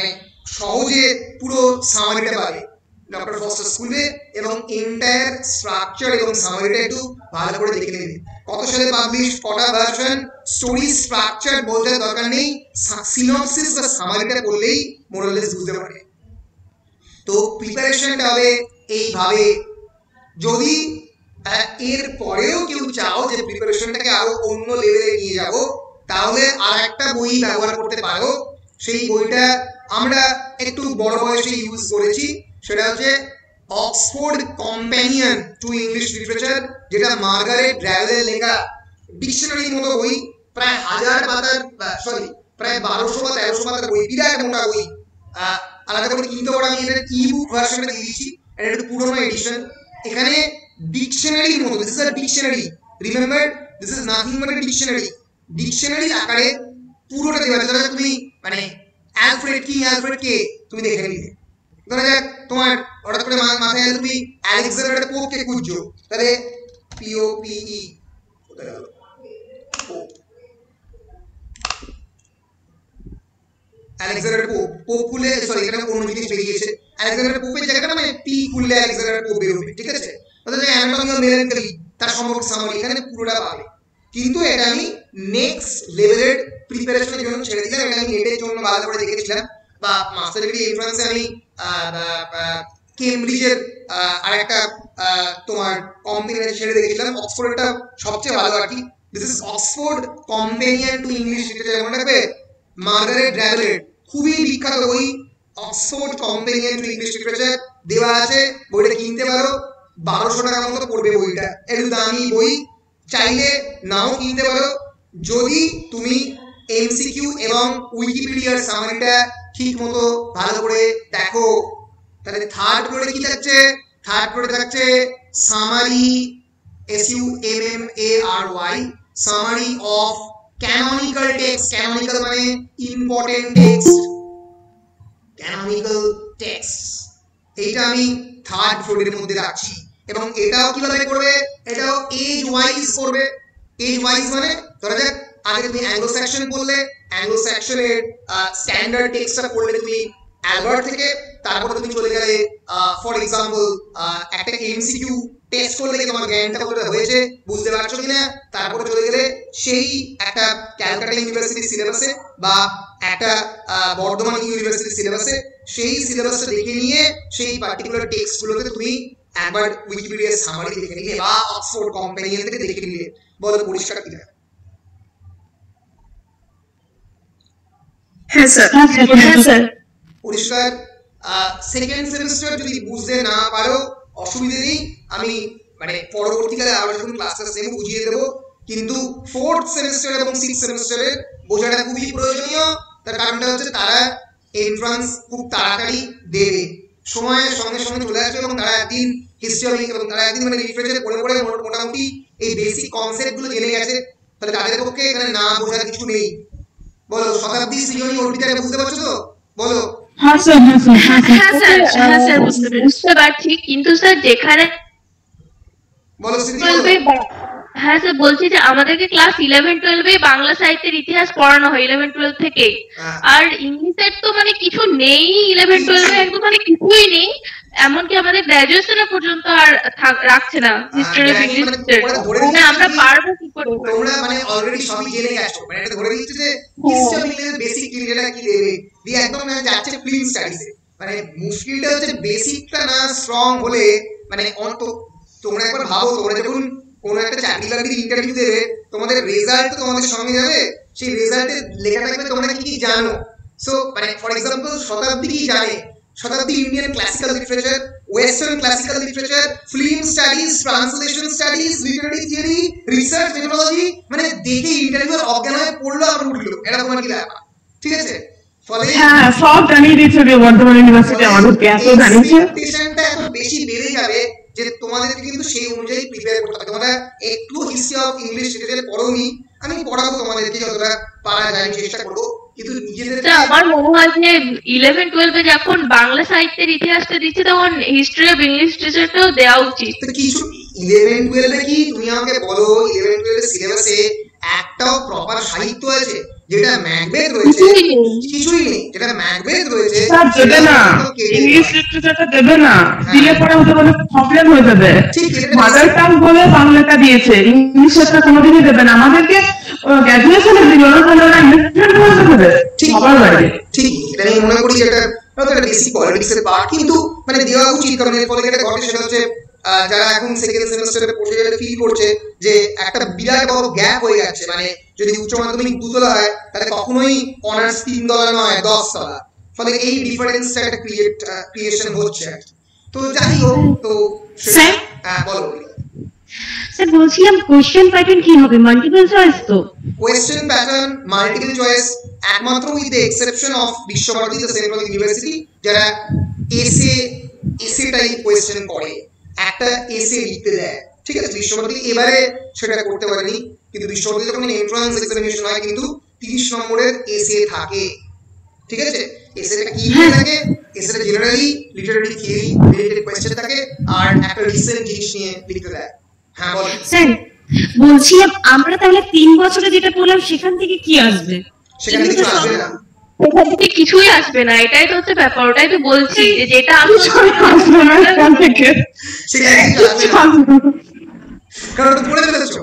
সহজে পুরো সামারিটা পাবে। ডক্টর ফস্টার্স খুলবে এবং এন্টায়ার স্ট্রাকচার এবং সামারিটা একটু ভালো করে দেখে নেবে। কত সালে পাবলিশ, কটা ভার্সন, স্টোরি স্ট্রাকচার বলতে দরকার নেই, সিনপসিস বা সামারিটা পড়লেই মোরালেস বুঝতে পারে। তো প্রিপারেশনটা হবে এইভাবে। যদি এর পরেও কেউ চাও যে প্রিপারেশনটাকে আরো অন্য লেভেলে নিয়ে যাব, তাহলে আর একটা বই ব্যবহার করতে পারো। সেই বইটা আমরা একটু বড় বয়সে ইউজ করেছি, সেটা হচ্ছে Oxford companion to English literature, যেটা মার্গারেট ড্রাইভেলের লেখা ডিকশনারির মতো বই, প্রায় 1000 পাতার, প্রায় 1200 বা 1300 পাতার বই, বিরাট মোটা বই। আলাদা করে কিনতে পারো, আমি এটার ইবুক ভার্সনটা দিয়ে দিয়েছি, এটা একটু পুরোনো এডিশন। এখানে ডিকশনারির মতো, this is a dictionary, remember this is nothing but a dictionary, dictionary আকারে পুরোটা দেওয়া আছে। তাহলে তুমি অ্যালফ্রেড কে তুমি দেখে নিলে, ধরা যাক তোমার হঠাৎ করে মাথায় এলো তুমি আলেকজান্ডার পোপকে খুঁজছো, তাহলে POPE কোথায় গেল, আলেকজান্ডার পোপ খুলে, সরি এখানে অন্য জিনিস বেরিয়েছে, আলেকজান্ডার পোপের জায়গাটা পি খুললে আলেকজান্ডার পোপ বেরোবে, ঠিক আছে? অর্থাৎ অ্যানাটমি অফ মেলানকলি তার সম্পর্কে সামারি এখানে পুরোটা পাবে। কিন্তু এটা আমি নেক্সট লেভেলের প্রিপারেশনের জন্য ছেড়ে দিলাম, এটা আমি নেটের জন্য ভালো করে দেখেছিলাম, বা মাস্টার ডিগ্রি এন্ট্রান্সে আমি কেমব্রিজের আরেকটা তোমার কম্পেনিয়ন ছেড়ে দেখেছিলাম, অক্সফোর্ডটা সবচেয়ে ভালো আর কি। This is Oxford companion to English literature, মনে রাখবে মার্গারেট ড্রাইভেলের খুবই বিখ্যাত বই, Oxford companion to English literature দেওয়া আছে, বইটা কিনতে পারো, 1200 টাকার মতো পড়বে বইটা, একটু দামি বই, চাইলে নাও কিনতে পারো যদি তুমি এমসিকিউ এবং উইকিপিডিয়ার সামারিটা ঠিক মতো ভালো করে দেখো। তাহলে থার্ড ফ্লোরে কি থাকছে? থার্ড ফ্লোরে থাকছে summary, SUMMARY, summary of canonical text. Canonical মানে ইম্পর্টেন্ট টেক্সট, ক্যানোনিক্যাল টেক্সট, এইটা আমি থার্ড ফ্লোরের মধ্যে রাখছি। এবং এটাও কিভাবে করবে? এটাও এজ ওয়াইজ করবে। এজ ওয়াইজ মানে ধরা যাক আগে তুমি অ্যাংলো স্যাকশন বললে, অ্যাংলো স্যাকশনের স্ট্যান্ডার্ড টেক্সটটা পড়লে তুমি অ্যালবার্ট থেকে, তারপরে তুমি চলে গেলে ফর এক্সাম্পল একটা এমসিকিউ টেস্ট করলে তোমার জ্ঞানটা কতটা হয়েছে বুঝতে পারছো কিনা, তারপরে চলে গেলে সেই একটা ক্যালকাটা ইউনিভার্সিটির সিলেবাসে বা একটা বর্ধমান ইউনিভার্সিটির সিলেবাসে, সেই সিলেবাসটা দেখে নিয়ে সেই পার্টিকুলার টেক্সটগুলোকে তুমি একবার উইকিপিডিয়ার সামারি দেখে নিলে বা অক্সফোর্ড কম্পেনিয়ন থেকে দেখে নিলে, বলো পরিষ্কার কিনা? হ্যাঁ স্যার। পরিষ্কার? সেকেন্ড সেমিস্টার যদি বুঝতে না পারো অসুবিধা নেই, আমি পরবর্তীকালে আবার যখন ক্লাসটা সেম বুঝিয়ে দেবো, কিন্তু ফোর্থ সেমিস্টার এবং সিক্স সেমিস্টারের বোঝাটা খুবই প্রয়োজনীয়। তার কারণটা হচ্ছে তারা এন্ট্রান্স খুব তাড়াতাড়ি দেবে, সময়ের সঙ্গে সঙ্গে চলে আসবে, এবং তারা একদিন হিস্টোরি এবং তারা একদিন লিটারেচারে পড়ে পড়ে মোটামুটি এই বেসিক কনসেপ্টগুলো জেনে গেছে। তাহলে তাদের পক্ষে এখানে না বোঝার কিছু নেই। বলো শতাব্দী সৃজনী অর্পিতাটা বুঝতে পারছো তো? বলো হ্যাঁ স্যার বুঝতে পারছি, কিন্তু স্যার যেখানে বলো স্মৃতি, বলো। হ্যাঁ স্যার, বলছি যে আমাদেরকে ক্লাস 11-12 বাংলা সাহিত্যের ইতিহাস পড়ানো হয় 11-12 থেকে, হ্যাঁ। আর ইংলিশের তো মানে কিছু নেই 11-12 একদম মানে কিছুই নেই, এমনকি আমাদের গ্রাজুয়েশনে পর্যন্ত আর রাখছে না হিস্ট্রি অফ ইংলিশ। মানে আমরা পারবো কি করে? তোমরা মানে অলরেডি সবই জেনে গেছো, মানে এটা ধরে নিচ্ছে যে হিস্ট্রি অফ ইংলিশের বেসিক ক্লিয়ারটা কি দেবে, দিয়ে একদম যাচ্ছে ফিল্ম স্টাডিজে। মানে মুশকিলটা হচ্ছে বেসিকটা না স্ট্রং হলে, মানে অন্ত তোমরা একবার ভাবো, তোমরা যখন কোনো একটা চাকরি বাকরির ইন্টারভিউ দেবে, তোমাদের রেজাল্ট তো তোমাদের সঙ্গে যাবে, সেই রেজাল্টে লেখা থাকবে তোমরা কি কি জানো। সো মানে ফর এক্সাম্পল শতাব্দী কি জানে, শতাব্দী Indian classical literature, western classical literature, film studies, translation studies, literary theory, research methodology, মানে দেখে ইন্টারভিউ অজ্ঞান হয়ে পড়লো আর উঠলো, এটা তোমার কি ব্যাপার, ঠিক আছে? ফলে হ্যাঁ সব জানিয়ে দিয়েছে বর্ধমান ইউনিভার্সিটি আমাদেরকে, এত জানিয়েছে, এক্সপেকটেশনটা এত বেশি বেড়ে যাবে যে তোমাদেরকে কিন্তু সেই অনুযায়ী প্রিপেয়ার করতে হবে। তোমরা একটু হিস্ট্রি অফ ইংলিশ লিটারেচার পড়োনি, আমি পড়াবো তোমাদেরকে যতটা পারা যায় চেষ্টা করবো, কিন্তু নিজেদের আমার মনে হয় যে 11-12 যখন বাংলা সাহিত্যের ইতিহাসটা দিচ্ছে তখন হিস্ট্রি অফ ইংলিশ লিটারেচারটাও দেওয়া উচিত। কিছু 11-12 কি তুমি আমাকে বলো 11-12 সিলেবাসে একটাও প্রপার সাহিত্য আছে? যেটা ম্যাকবেথ রয়েছে কিছুই নেই, যেটা ম্যাকবেথ রয়েছে স্যার দেবে না, ইংলিশ লিটারেচারটা দেবে না, দিলে পরে ওদের কোনো প্রবলেম হয়ে যাবে। মাদার টাং বলে বাংলাটা দিয়েছে, ইংলিশটা কোনোদিনই দেবে না, আমাদেরকে গ্র্যাজুয়েশনে দিল না, তাহলে ওরা ইংলিশটা দেবে সবার বাইরে। ঠিক, এটা আমি মনে করি যেটা একটা বেসিক পলিটিক্সের পার্ট, কিন্তু মানে দেওয়া উচিত, কারণ এর ফলে যেটা ঘটে সেটা হচ্ছে যারা এখন সেকেন্ড সেমিস্টারে পড়ছে যারা ফিল করছে যে একটা বিরাট বড় গ্যাপ হয়ে যাচ্ছে, মানে যদি উচ্চ মাধ্যমিক 2 তলা হয় তাহলে কখনোই অনার্স 3 তলা নয় 10 তলা, ফলে এই ডিফারেন্সটা একটা ক্রিয়েশন হচ্ছে। তো যাই হোক, তো স্যার বলো। স্যার বলছিলাম কোশ্চেন প্যাটার্ন কি হবে, মাল্টিপল চয়েস তো? কোশ্চেন প্যাটার্ন মাল্টিপল চয়েস একমাত্র with the exception of Visvabharati the central university, যারা এসে টাইপ কোশ্চেন করে, একটা এসে লিখতে দেয়, ঠিক আছে? বিশ্বভারতী এবারে সেটা করতে পারেনি, কিন্তু বিশ্বভারতী যখন এন্ট্রান্স এক্সামিনেশন হয় কিন্তু 30 নম্বরের এসে থাকে, ঠিক আছে? এসেটা কি থাকে? এসেটা generally literary theory related question থাকে আর একটা রিসেন্ট জিনিস নিয়ে লিখতে দেয়। হ্যাঁ বল। স্যার বলছিলাম আমরা তাহলে 3 বছরে যেটা পড়লাম সেখান থেকে কি আসবে? সেখানে কিছু আসবে না, ওখান থেকে কিছুই আসবে না, এটাই তো হচ্ছে ব্যাপার, ওটাই তো বলছি যে যেটা আসবে না এখান থেকে, সেখানে কিছু আসবে না, কারণ ওটা পড়ে ফেলেছো।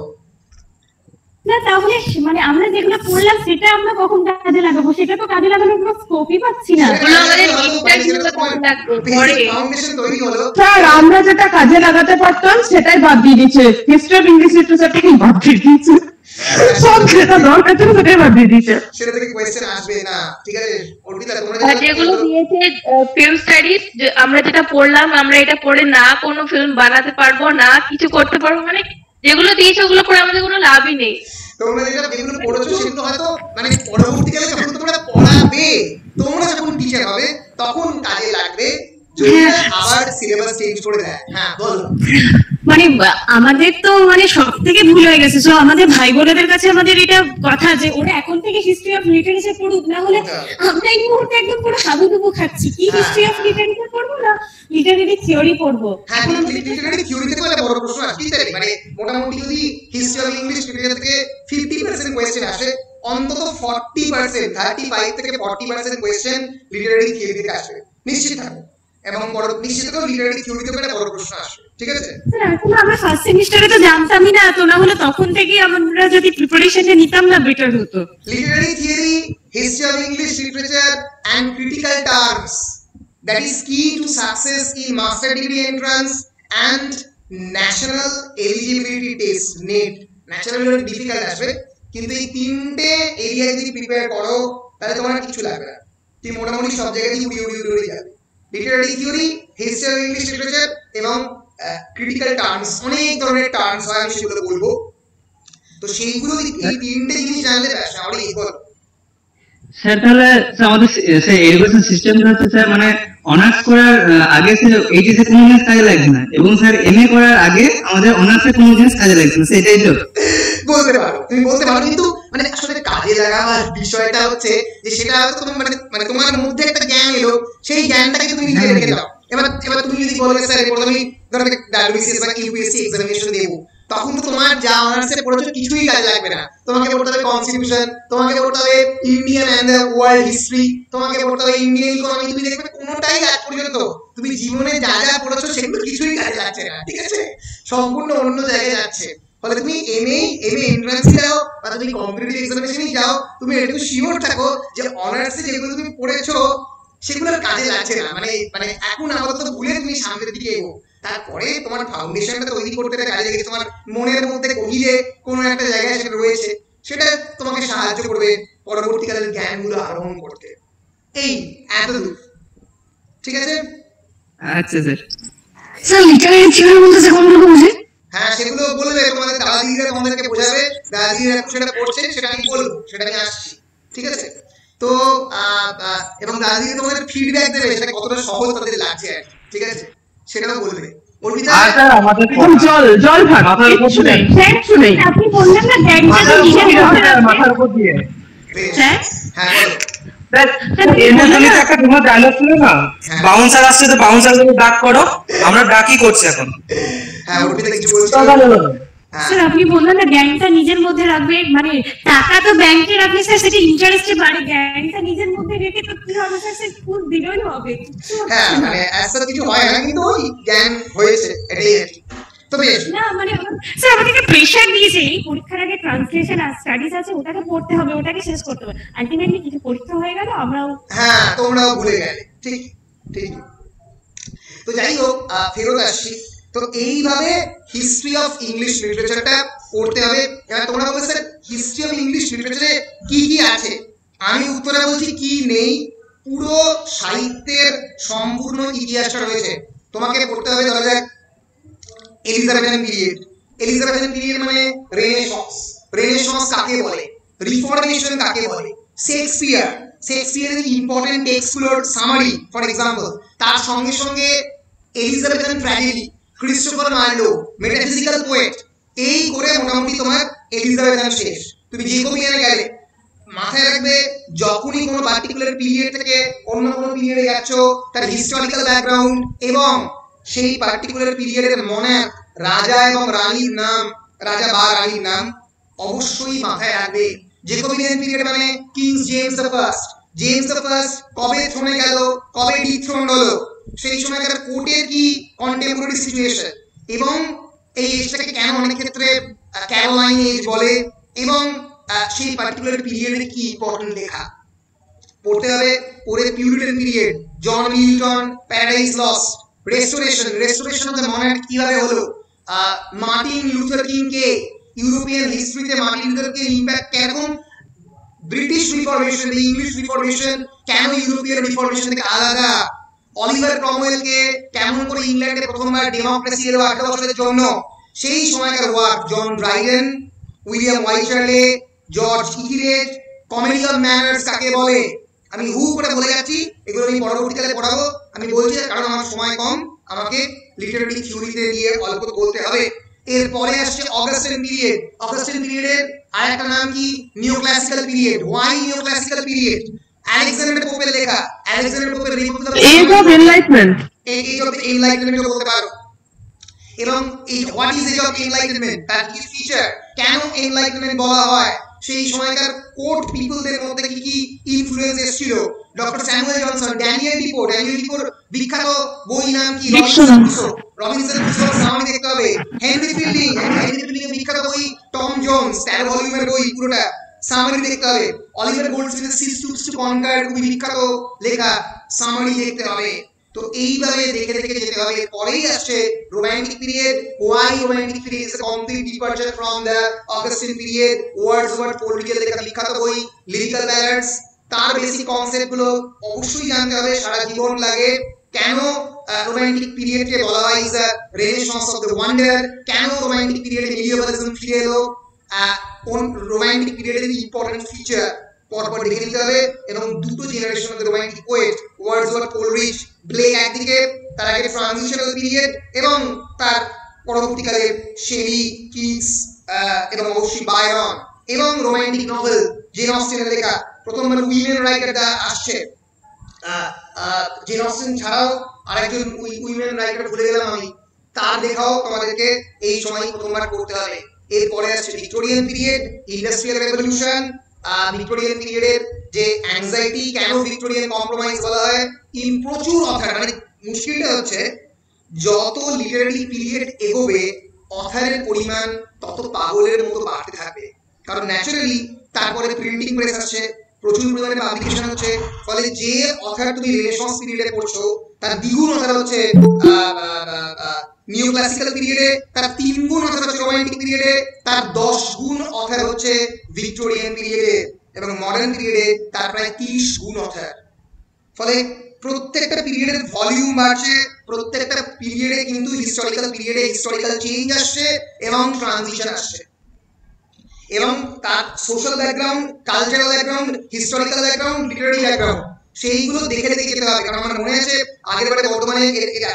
না তাহলে মানে আমরা যেগুলো পড়লাম সেটা আমরা কখন কাজে লাগাবো? সেটা তো কাজে লাগানোর কোনো স্কোপই পাচ্ছি না। ওগুলো আমাদের ইন্টারভিউতে লাগবে পরে। ফাউন্ডেশন তৈরি হলো, স্যার আমরা যেটা কাজে লাগাতে পারতাম সেটাই বাদ দিয়ে দিয়েছে, হিস্ট্রি অফ ইংলিশ লিটারেচারটাকে বাদ দিয়ে দিয়েছে, সব যেটা দরকার ছিল সেটাই বাদ দিয়ে দিয়েছে, সেটা থেকে কোশ্চেন আসবে না, ঠিক আছে? অর্পিতা তোমরা যেগুলো দিয়েছে ফিল্ম স্টাডিজ, আমরা যেটা পড়লাম আমরা এটা পড়ে না কোনো ফিল্ম বানাতে পারবো না কিছু করতে পারবো, মানে যেগুলো দিয়েছে ওগুলো পড়ে আমাদের কোনো লাভই নেই। তোমরা যেগুলো পড়েছো সেগুলো হয়তো মানে পরবর্তীকালে যখন তোমরা পড়াবে, তোমরা যখন টিচার হবে তখন কাজে লাগবে, যদি আবার সিলেবাস চেঞ্জ করে দেয়। হ্যাঁ বলো। মানে আমাদের তো মানে সব থেকে ভুল হয়ে গেছে, সো আমাদের ভাই বোনেদের কাছে আমাদের এটা কথা যে ওরা এখন থেকে হিস্ট্রি অফ লিটারেচার পড়ুক, না হলে আমরা এই মুহূর্তে একদম পুরো হাবুডুবু খাচ্ছি, কি হিস্ট্রি অফ লিটারেচার পড়বো না লিটারারি থিওরি পড়বো। হ্যাঁ কিন্তু লিটারারি থিওরিতে বলে বড় প্রশ্ন আসছে, তাই মানে মোটামুটি যদি হিস্ট্রি অফ ইংলিশ লিটারেচার থেকে 50% কোশ্চেন আসে, অন্তত 40% 35 থেকে 40% কোশ্চেন লিটারারি থিওরি থেকে আসবে নিশ্চিত থাকো, এবং বড় নিশ্চিত থাকো লিটারারি থিওরিতে বলে বড় প্রশ্ন আসবে, ঠিক আছে? স্যার এখন আমরা ফার্স্ট সেমিস্টারে তো জানতামই না, তো না হলে তখন থেকে আমরা যদি প্রিপারেশনটা নিতাম না বেটার হতো। Literary theory, history of English literature and critical terms, that is key to success in master degree entrance and national eligibility test NET. Naturally difficult আসবে, কিন্তু এই তিনটে এরিয়া যদি প্রিপেয়ার করো তাহলে তোমার কিছু লাগবে না, তুমি মোটামুটি সব জায়গায় উড়ে যাবে। Literary theory, history of English literature এবং ক্রিটিক্যাল টার্মস, অনেক ধরনের টার্মস হয়, আমি সেগুলো বলবো। তো সেইগুলো এই তিনটে জিনিস জানলে ব্যাস আমরা এই বল। স্যার তাহলে আমাদের স্যার এডুকেশন সিস্টেমটা হচ্ছে স্যার মানে অনার্স করার আগে স্যার এইচএসে কোনো জিনিস কাজে লাগছে না, এবং স্যার এমএ করার আগে আমাদের অনার্সে কোনো জিনিস কাজে লাগছে না, সেটাই তো বলতে পারো, তুমি বলতে পারো, কিন্তু মানে আসলে কাজে লাগাবার বিষয়টা হচ্ছে যে সেটা তোমার মানে তোমার মধ্যে একটা জ্ঞান এলো, সেই জ্ঞানটাকে তুমি নিজে রেখে দাও। এবার তুমি যদি বলো স্যার এরপর আমি ধরো ডাব্লিউবিসিএস বা ইউপিএসসি এক্সামিনেশন দেবো, তখন তো তোমার যা অনার্সে পড়েছো কিছুই কাজে লাগবে না। তোমাকে পড়তে হবে কনস্টিটিউশন, তোমাকে পড়তে হবে Indian and the world history, তোমাকে পড়তে হবে ইন্ডিয়ান ইকোনমি। তুমি দেখবে কোনোটাই আজ পর্যন্ত তুমি জীবনে যা যা পড়েছো সেগুলো কিছুই কাজে লাগছে না, ঠিক আছে, সম্পূর্ণ অন্য জায়গায় যাচ্ছে। ফলে তুমি এমএ এন্ট্রান্স দাও বা তুমি কম্পিটিটিভ এক্সামিনেশনই যাও, তুমি এটুকু শিওর থাকো যে অনার্সে যেগুলো তুমি পড়েছো সেগুলোর কাজে লাগছে না, মানে এখন আপাতত ভুলে তুমি সামনের দিকে এগো। তারপরে তোমার ফাউন্ডেশনটা তৈরি করতে কাজে লেগে তোমার মনের মধ্যে গভীরে কোনো একটা জায়গায় সেটা রয়েছে, সেটা তোমাকে সাহায্য করবে পরবর্তীকালের জ্ঞানগুলো আহরণ করতে। এই এতদূর, ঠিক আছে? আচ্ছা স্যার। স্যার লিটারেচার বলতে কোনগুলো বুঝে? হ্যাঁ, সেগুলো বলবে তোমাদের দাদাদিরা, তোমাদেরকে বোঝাবে, দাদাদিরা সেটা পড়ছে, সেটা আমি বলবো, সেটা আমি আসছি, ঠিক আছে? তো এবং দাদাদিরা তোমাদের ফিডব্যাক দেবে সেটা কতটা সহজ তাদের লাগছে আর কি, ঠিক আছে, সেটাও বলবে। আচ্ছা, আমাদের জল ভাত কিছু নেই, কিছু নেই। আপনি বললেন না ব্যাংকটা নিজের মাথার উপর দিয়ে। হ্যাঁ হ্যাঁ বলো। একটা তোমার ডায়লগ ছিল না, বাউন্সার আসছে তো বাউন্সারকে ডাক করো, আমরা ডাকই করছি এখন। হ্যাঁ অর্পিতা কিছু বলছো? স্যার আপনি বললেন না ব্যাংকটা নিজের মধ্যে রাখবে, মানে টাকা তো ব্যাংকে রাখলে স্যার সেটা ইন্টারেস্টে বাড়ে, ব্যাংকটা নিজের মধ্যে রেখে তো কি হবে স্যার, সে সুদ দিলেই হবে। হ্যাঁ মানে এসব কিছু হয় না, কিন্তু ওই জ্ঞান হয়েছে এটাই আর কি। তবে না মানে স্যার আমাদেরকে প্রেসার দিয়েছে, এই পরীক্ষার আগে ট্রান্সলেশন আর স্টাডিজ আছে, ওটাকে পড়তে হবে, ওটাকে শেষ করতে হবে। আলটিমেটলি কিছু পরীক্ষা হয়ে গেল, আমরাও হ্যাঁ তোমরাও ভুলে গেলে, ঠিক ঠিক। তো যাই হোক, ফেরত আসছি। তো এইভাবে হিস্ট্রি অফ ইংলিশ লিটারেচারটা পড়তে হবে। এবার তোমরা বলবে স্যার হিস্ট্রি অফ ইংলিশ লিটারেচারে কি কি আছে? আমি উত্তরে বলছি কি নেই। পুরো সাহিত্যের সম্পূর্ণ ইতিহাসটা রয়েছে। তোমাকে পড়তে হবে ধরা যাক এলিজাবেথান পিরিয়ড। এলিজাবেথান পিরিয়ড মানে রেনেসাঁস। রেনেসাঁস কাকে বলে? রিফরমেশন কাকে বলে? শেক্সপিয়ারের ইম্পর্টেন্ট টেক্সটগুলোর সামারি ফর এক্সাম্পল। তার সঙ্গে সঙ্গে Elizabethan tragedy, Christopher Marlowe, metaphysical poet, এই করে মোটামুটি তোমার এলিজাবেথান শেষ। তুমি যে কবিয়ানে গেলে মাথায় রাখবে যখনই কোনো পার্টিকুলার পিরিয়ড থেকে অন্য কোনো পিরিয়ডে যাচ্ছ তার হিস্টোরিক্যাল ব্যাকগ্রাউন্ড এবং সেই পার্টিকুলার পিরিয়ডের মনার্ক রাজা এবং রানীর নাম, রাজা বা রানীর নাম অবশ্যই মাথায় রাখবে। জেকোবিয়ান পিরিয়ড মানে kings James the first. James the first কবে থ্রোনে গেল, কবে ডিথ্রোনড হলো, সেই সময়কার কোর্টের কি কন্টেম্পোরারি সিচুয়েশন, এবং এই এজটাকে কেন অনেক ক্ষেত্রে ক্যারোলাইন এজ বলে, এবং সেই পার্টিকুলার পিরিয়ডে কি ইম্পর্টেন্ট লেখা পড়তে হবে। পরে Puritan period, John Milton, paradise lost, restoration of the monarch কিভাবে হলো, মার্টিন লুথার কিং কে, ইউরোপিয়ান হিস্ট্রিতে মার্টিন লুথার কিং ইম্প্যাক্ট কেমন, ব্রিটিশ রিফরমেশন, ইংলিশ রিফরমেশন কেন ইউরোপিয়ান রিফরমেশন থেকে আলাদা, অলিভার ক্রমওয়েল কে কেমন করে ইংল্যান্ডে প্রথমবার ডেমোক্রেসি এলো 18 বছরের জন্য, সেই সময়কার work, John Dryden, William Wycherley, George কিকিরেজ, কমেডি অফ ম্যানার্স কাকে বলে। আমি হু করে বলে যাচ্ছি, এগুলো আমি পরবর্তীকালে পড়াবো। আমি বলছি কারণ আমার সময় কম, আমাকে লিটারেরি থিওরিতে দিয়ে অল্প বলতে হবে। এরপরে আসছে অগাস্টিন পিরিয়ড। অগাস্টিন পিরিয়ডের আরেকটা নাম কি? Neo classical period. Why neo classical period? Alexander পোপের লেখা, আলেকজান্ডার পোপের age of enlightenment, age of enlightenment বলতে পারো। এবং এই what is age of enlightenment, তার কি ফিচার, কেন এনলাইটমেন্ট বলা হয়, সেই সময়কার কোর্ট পিপলদের মধ্যে কি কি ইনফ্লুয়েন্স এসেছিল। ডক্টর স্যামুয়েল জনসন, ড্যানিয়েল ডিপোর বিখ্যাত বই নাম কি? রবিনসন ক্রুসোর সামনে দেখতে হবে। হেনরি ফিল্ডিং এর বিখ্যাত বই টম জোন্স, 13 ভলিউমের বই, পুরোটা সামারি দেখতে হবে। অলিভার গোল্ডস্মিথের সিক্স টুলস টু কনকার, খুবই বিখ্যাত লেখা, সামারি দেখতে হবে। তো এইভাবে দেখে দেখে যেতে হবে। পরেই আসছে romantic period. Why romantic period is a complete departure from the Augustan period. Wordsworth poetry লেখা বিখ্যাত বই লিরিক্যাল ব্যালাডস। তার বেসিক কনসেপ্ট গুলো অবশ্যই জানতে হবে, সারা জীবন লাগে। কেন রোমান্টিক পিরিয়ডকে বলা হয় is a renaissance of the wonder, কেন রোমান্টিক পিরিয়ডে মিডিয়েভালিজম ফিরে এলো, রোমান্টিক পিরিয়ডের ইম্পর্টেন্ট ফিচার পরপর দেখে নিতে হবে। এবং দুটো generation of the romantic poet, Wordsworth, Coleridge, Blake একদিকে, তার আগে ট্রানজিশনাল পিরিয়ড, এবং তার পরবর্তীকালে শেলি, কিটস, এবং অবশ্যই বায়রন এবং রোমান্টিক নভেল জেন অস্টিনের লেখা প্রথমবার উইমেন রাইটারটা আসছে। জেন অস্টিন ছাড়াও আরেকজন উইমেন রাইটার ভুলে গেলাম আমি, তার লেখাও তোমাদেরকে এই সময় প্রথমবার পড়তে হবে। এরপরে আসছে Victorian period, industrial revolution, Victorian পিরিয়ডের যে অ্যাংজাইটি, কেন ভিক্টোরিয়ান কম্প্রোমাইজ বলা হয়, প্রচুর অথার। মানে মুশকিলটা হচ্ছে যত লিটারারি পিরিয়ড এগোবে অথারের পরিমাণ তত পাগলের মতো বাড়তে থাকবে, কারণ ন্যাচারালি তারপরে প্রিন্টিং প্রেস আসছে, প্রচুর পরিমাণে পাবলিকেশন হচ্ছে, ফলে যে অথার তুমি রেনেসাঁস পিরিয়ডে পড়ছো তার দ্বিগুণ অথার হচ্ছে নিও ক্লাসিক্যাল পিরিয়ডে, তার 3 গুণ অথার হচ্ছে রোমান্টিক পিরিয়ডে, তার 10 গুণ অথার হচ্ছে ভিক্টোরিয়ান পিরিয়ডে, এবং মডার্ন পিরিয়ডে তার প্রায় 30 গুণ অথার। ফলে প্রত্যেকটা পিরিয়ডের ভলিউম বাড়ছে, প্রত্যেকটা পিরিয়ডে কিন্তু হিস্টোরিক্যাল পিরিয়ডে হিস্টোরিক্যাল চেঞ্জ আসছে এবং ট্রানজিশন আসছে, এবং তার social background, cultural background, historical background, literary background, সেইগুলো দেখে দেখে যেতে হবে। কারণ আমার মনে আছে আগের বারে বর্ধমানে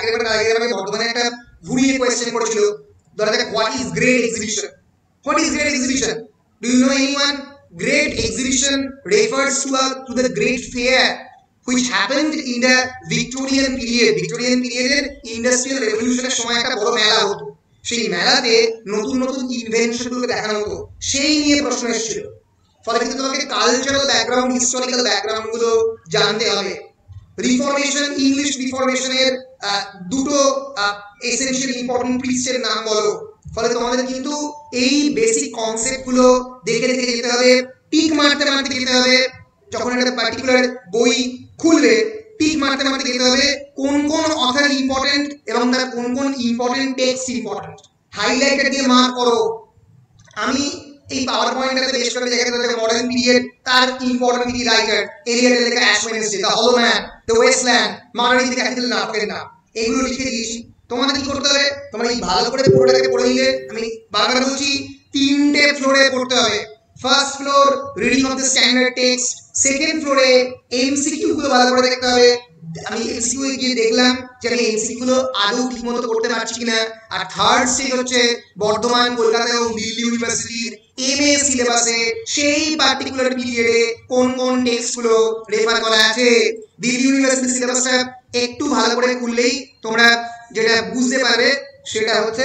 একটা ঘুরিয়ে কোয়েশ্চেন করেছিল, ধরা যাক what is great exhibition, what is great exhibition, do you know anyone? Great exhibition refers to the great fair which happened in the Victorian period. Victorian period এর ইন্ডাস্ট্রিয়াল রেভলিউশনের সময় একটা বড় মেলা হতো, সেই মেলাতে নতুন নতুন ইনভেনশন গুলো দেখানো হতো, সেই নিয়ে প্রশ্ন এসেছিল। ফলে কিন্তু তোমাকে কালচারাল ব্যাকগ্রাউন্ড, হিস্টোরিক্যাল ব্যাকগ্রাউন্ড গুলো জানতে হবে। রিফরমেশন, ইংলিশ রিফরমেশনের দুটো এসেনশিয়াল ইম্পর্টেন্ট প্রিস্টের নাম বলো। ফলে তোমাদের কিন্তু এই বেসিক কনসেপ্ট গুলো দেখে দেখে যেতে হবে, টিক মারতে মারতে যেতে হবে। যখন একটা পার্টিকুলার বই খুলবে টিক মারতে মারতে যেতে হবে কোন কোন অথর ইম্পর্টেন্ট এবং তার কোন কোন ইম্পর্টেন্ট টেক্সট ইম্পর্টেন্ট, হাইলাইটার দিয়ে মার্ক করো। আমি এই পাওয়ার পয়েন্টটাতে বেশ করে দেখাতে হবে মডার্ন পিরিয়ড, তার ইম্পর্টেন্ট রাইটার এলিয়টের লেখা Ash Wednesday, the hollow men, the wasteland, Margaret the cathedral নাটকের নাম, এগুলো লিখে দিয়েছি। তোমাদের কি করতে হবে, তোমরা এই ভালো করে পুরোটাকে পড়ে নিলে, আমি বারবার বলছি 3টে ফ্লোরে পড়তে হবে। First floor reading of the standard text, second ফ্লোরে এমসিকিউ গুলো ভালো করে দেখতে হবে। আমি এমসিকিউ এ গিয়ে দেখলাম যে আমি এমসিকিউ গুলো আদৌ ঠিকমতো করতে পারছি কিনা। আর থার্ড স্টেজ হচ্ছে বর্ধমান, কলকাতা এবং দিল্লি ইউনিভার্সিটির এমএ সিলেবাসে সেই পার্টিকুলার পিরিয়ডে কোন কোন টেক্সট গুলো রেফার করা আছে। দিল্লি ইউনিভার্সিটি সিলেবাসটা একটু ভালো করে খুললেই তোমরা যেটা বুঝতে পারবে সেটা হচ্ছে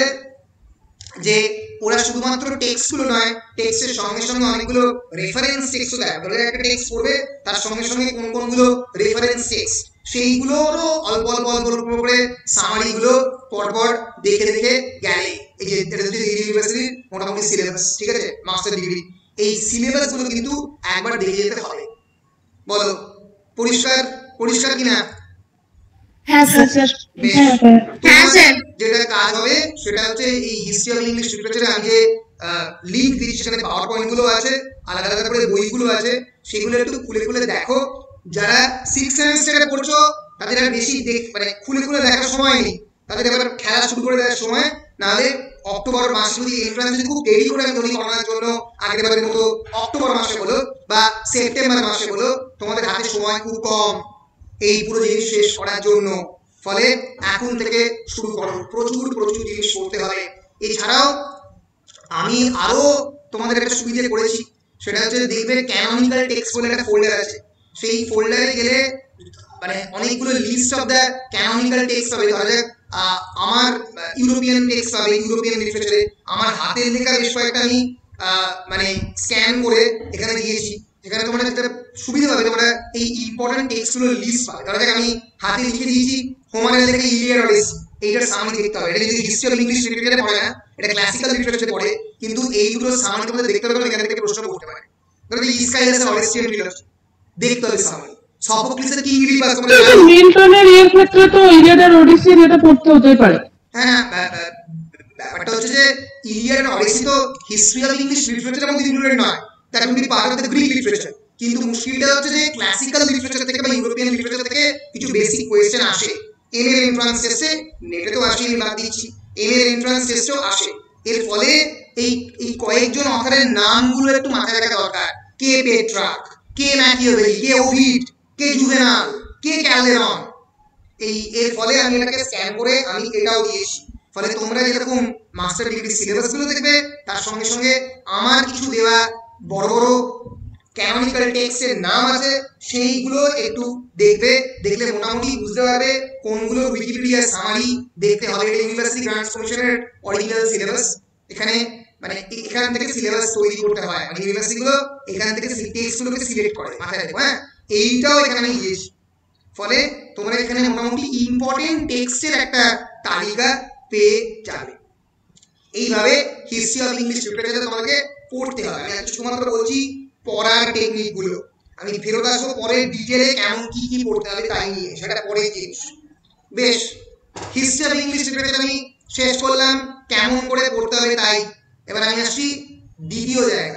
যে ওরা শুধুমাত্র টেক্সট গুলো নয়, টেক্সটের সঙ্গে সঙ্গে অনেকগুলো রেফারেন্স টেক্সটও দেয়। ধরে একটা টেক্সট পড়বে তার সঙ্গে সঙ্গে কোন কোনগুলো রেফারেন্স টেক্সট, সেইগুলোরও অল্প অল্প অল্প অল্প করে সামারি গুলো পরপর দেখে দেখে গেলে, এই যে এটা হচ্ছে দিল্লি ইউনিভার্সিটির মোটামুটি সিলেবাস, ঠিক আছে, মাস্টার ডিগ্রি, এই সিলেবাস গুলো কিন্তু একবার দেখে যেতে হবে। বলো পরিষ্কার পরিষ্কার কিনা? হ্যাঁ স্যার। হ্যাঁ স্যার। যেটা কাজ হবে সেটা হচ্ছে এই হিস্ট্রি অফ ইংলিশ লিটারেচারে আমি যে লিংক দিচ্ছি সেখানে পাওয়ার পয়েন্ট গুলো আছে, আলাদা আলাদা করে বইগুলো আছে, সেগুলো একটু খুলে খুলে দেখো। যারা 6th সেমিস্টারে পড়ছো তাদের আর বেশি মানে খুলে খুলে দেখার সময় নেই, তাদের এবার খেলা শুরু করে দেওয়ার সময়। নাহলে অক্টোবর মাসে যদি এন্ট্রান্স খুব দেরি করে আমি ধরি করানোর জন্য আগেরবারের মতো অক্টোবর মাসে বলো বা সেপ্টেম্বর মাসে বলো, তোমাদের হাতে সময় খুব কম এই পুরো জিনিস শেষ করার জন্য। ফলে এখন থেকে শুরু করো, প্রচুর প্রচুর জিনিস পড়তে হবে। এছাড়াও আমি আরো তোমাদের একটা সুবিধা করেছি, সেটা হচ্ছে দেখবে ক্যানোনিক্যাল টেক্সট বলে একটা ফোল্ডার আছে, সেই ফোল্ডারে গেলে মানে অনেকগুলো list of the canonical text হবে। ধরা যাক আমার ইউরোপিয়ান টেক্সট হবে, ইউরোপিয়ান লিটারেচারে আমার হাতের লেখা বেশ কয়েকটা আমি মানে স্ক্যান করে এখানে দিয়েছি। এখানে তোমরা যেটা সুবিধা পাবে, তোমরা এই ইম্পর্টেন্ট টেক্সটগুলো লিস্ট পাবে। ধরা যাক আমি হাতে লিখে দিয়েছি হোমারের লেখা ইলিয়াড অডিসি, এইটার সামনে দেখতে হবে। এটা যদি হিস্ট্রি অফ ইংলিশ লিটারেচারে পড়ে না, এটা ক্লাসিক্যাল লিটারেচারে পড়ে, কিন্তু এইগুলো সামনে তোমাদের দেখতে হবে, এখান থেকে প্রশ্ন করতে পারে। ধরো ইসকাইলাসের অডিসিয়ান লিটারেচার দেখতে হবে সামনে, সফোক্লিসের কিং লিবাস তোমরা জানো। মিল্টনের এর ক্ষেত্রে তো ইলিয়াড আর ওডিসির এটা পড়তে হতেই পারে। হ্যাঁ, ব্যাপারটা হচ্ছে যে ইলিয়াড আর ওডিসি তো হিস্ট্রি অফ ইংলিশ লিটারেচারের মধ্যে ইনক্লুডেড নয়, that will be part of the Greek literature. কিন্তু মুশকিলটা হচ্ছে যে ক্লাসিক্যাল লিটারেচার থেকে বা ইউরোপিয়ান লিটারেচার থেকে কিছু বেসিক কোয়েশ্চেন আসে। এম এর এন্ট্রান্স টেস্টে, নেটে তো আসে, আমি বাদ দিচ্ছি, এম এর এন্ট্রান্স টেস্টেও আসে। এর ফলে এই কয়েকজন অথরের নামগুলো একটু মাথায় রাখা দরকার। কে পেট্রাক, কে ম্যাকিয়াভেলি, কে ওভিড, কে জুভেনাল, কে ক্যালডেরন। এর ফলে আমি এটাকে স্ক্যান করে আমি এটাও দিয়েছি। ফলে তোমরা যেরকম মাস্টার ডিগ্রি সিলেবাস গুলো দেখবে, তার সঙ্গে সঙ্গে আমার কিছু দেওয়া বড় বড় ক্যানোনিক্যাল টেক্সটের নাম আছে, সেইগুলো একটু দেখবে, দেখলে মোটামুটি বুঝতে পারবে কোনগুলো উইকিপিডিয়া সামারি দেখতে হবে। ইউনিভার্সিটি গ্রান্টস কমিশনের অরিজিনাল সিলেবাস, এখানে মানে এখান থেকে সিলেবাস তৈরি করতে হয়, মানে ইউনিভার্সিটি গুলো এখান থেকে টেক্সট গুলোকে সিলেক্ট করে, মাথায় রাখো। হ্যাঁ, এইটাও এখানে দিয়েছি। ফলে তোমরা এখানে মোটামুটি ইম্পর্টেন্ট টেক্সটের একটা তালিকা পেয়ে যাবে। এইভাবে হিস্ট্রি অফ ইংলিশ লিটারেচার তোমাকে পড়তে হবে। আমি শুধুমাত্র বলছি পড়ার টেকনিক গুলো, আমি ফেরত আসবো পরে ডিটেলে কেমন কি কি পড়তে হবে তাই নিয়ে, সেটা পরে জিনিস। বেশ, হিস্ট্রি অফ ইংলিশ লিটারেচার আমি শেষ করলাম, কেমন করে পড়তে হবে তাই। এবার আমি আসছি দ্বিতীয় জায়গা।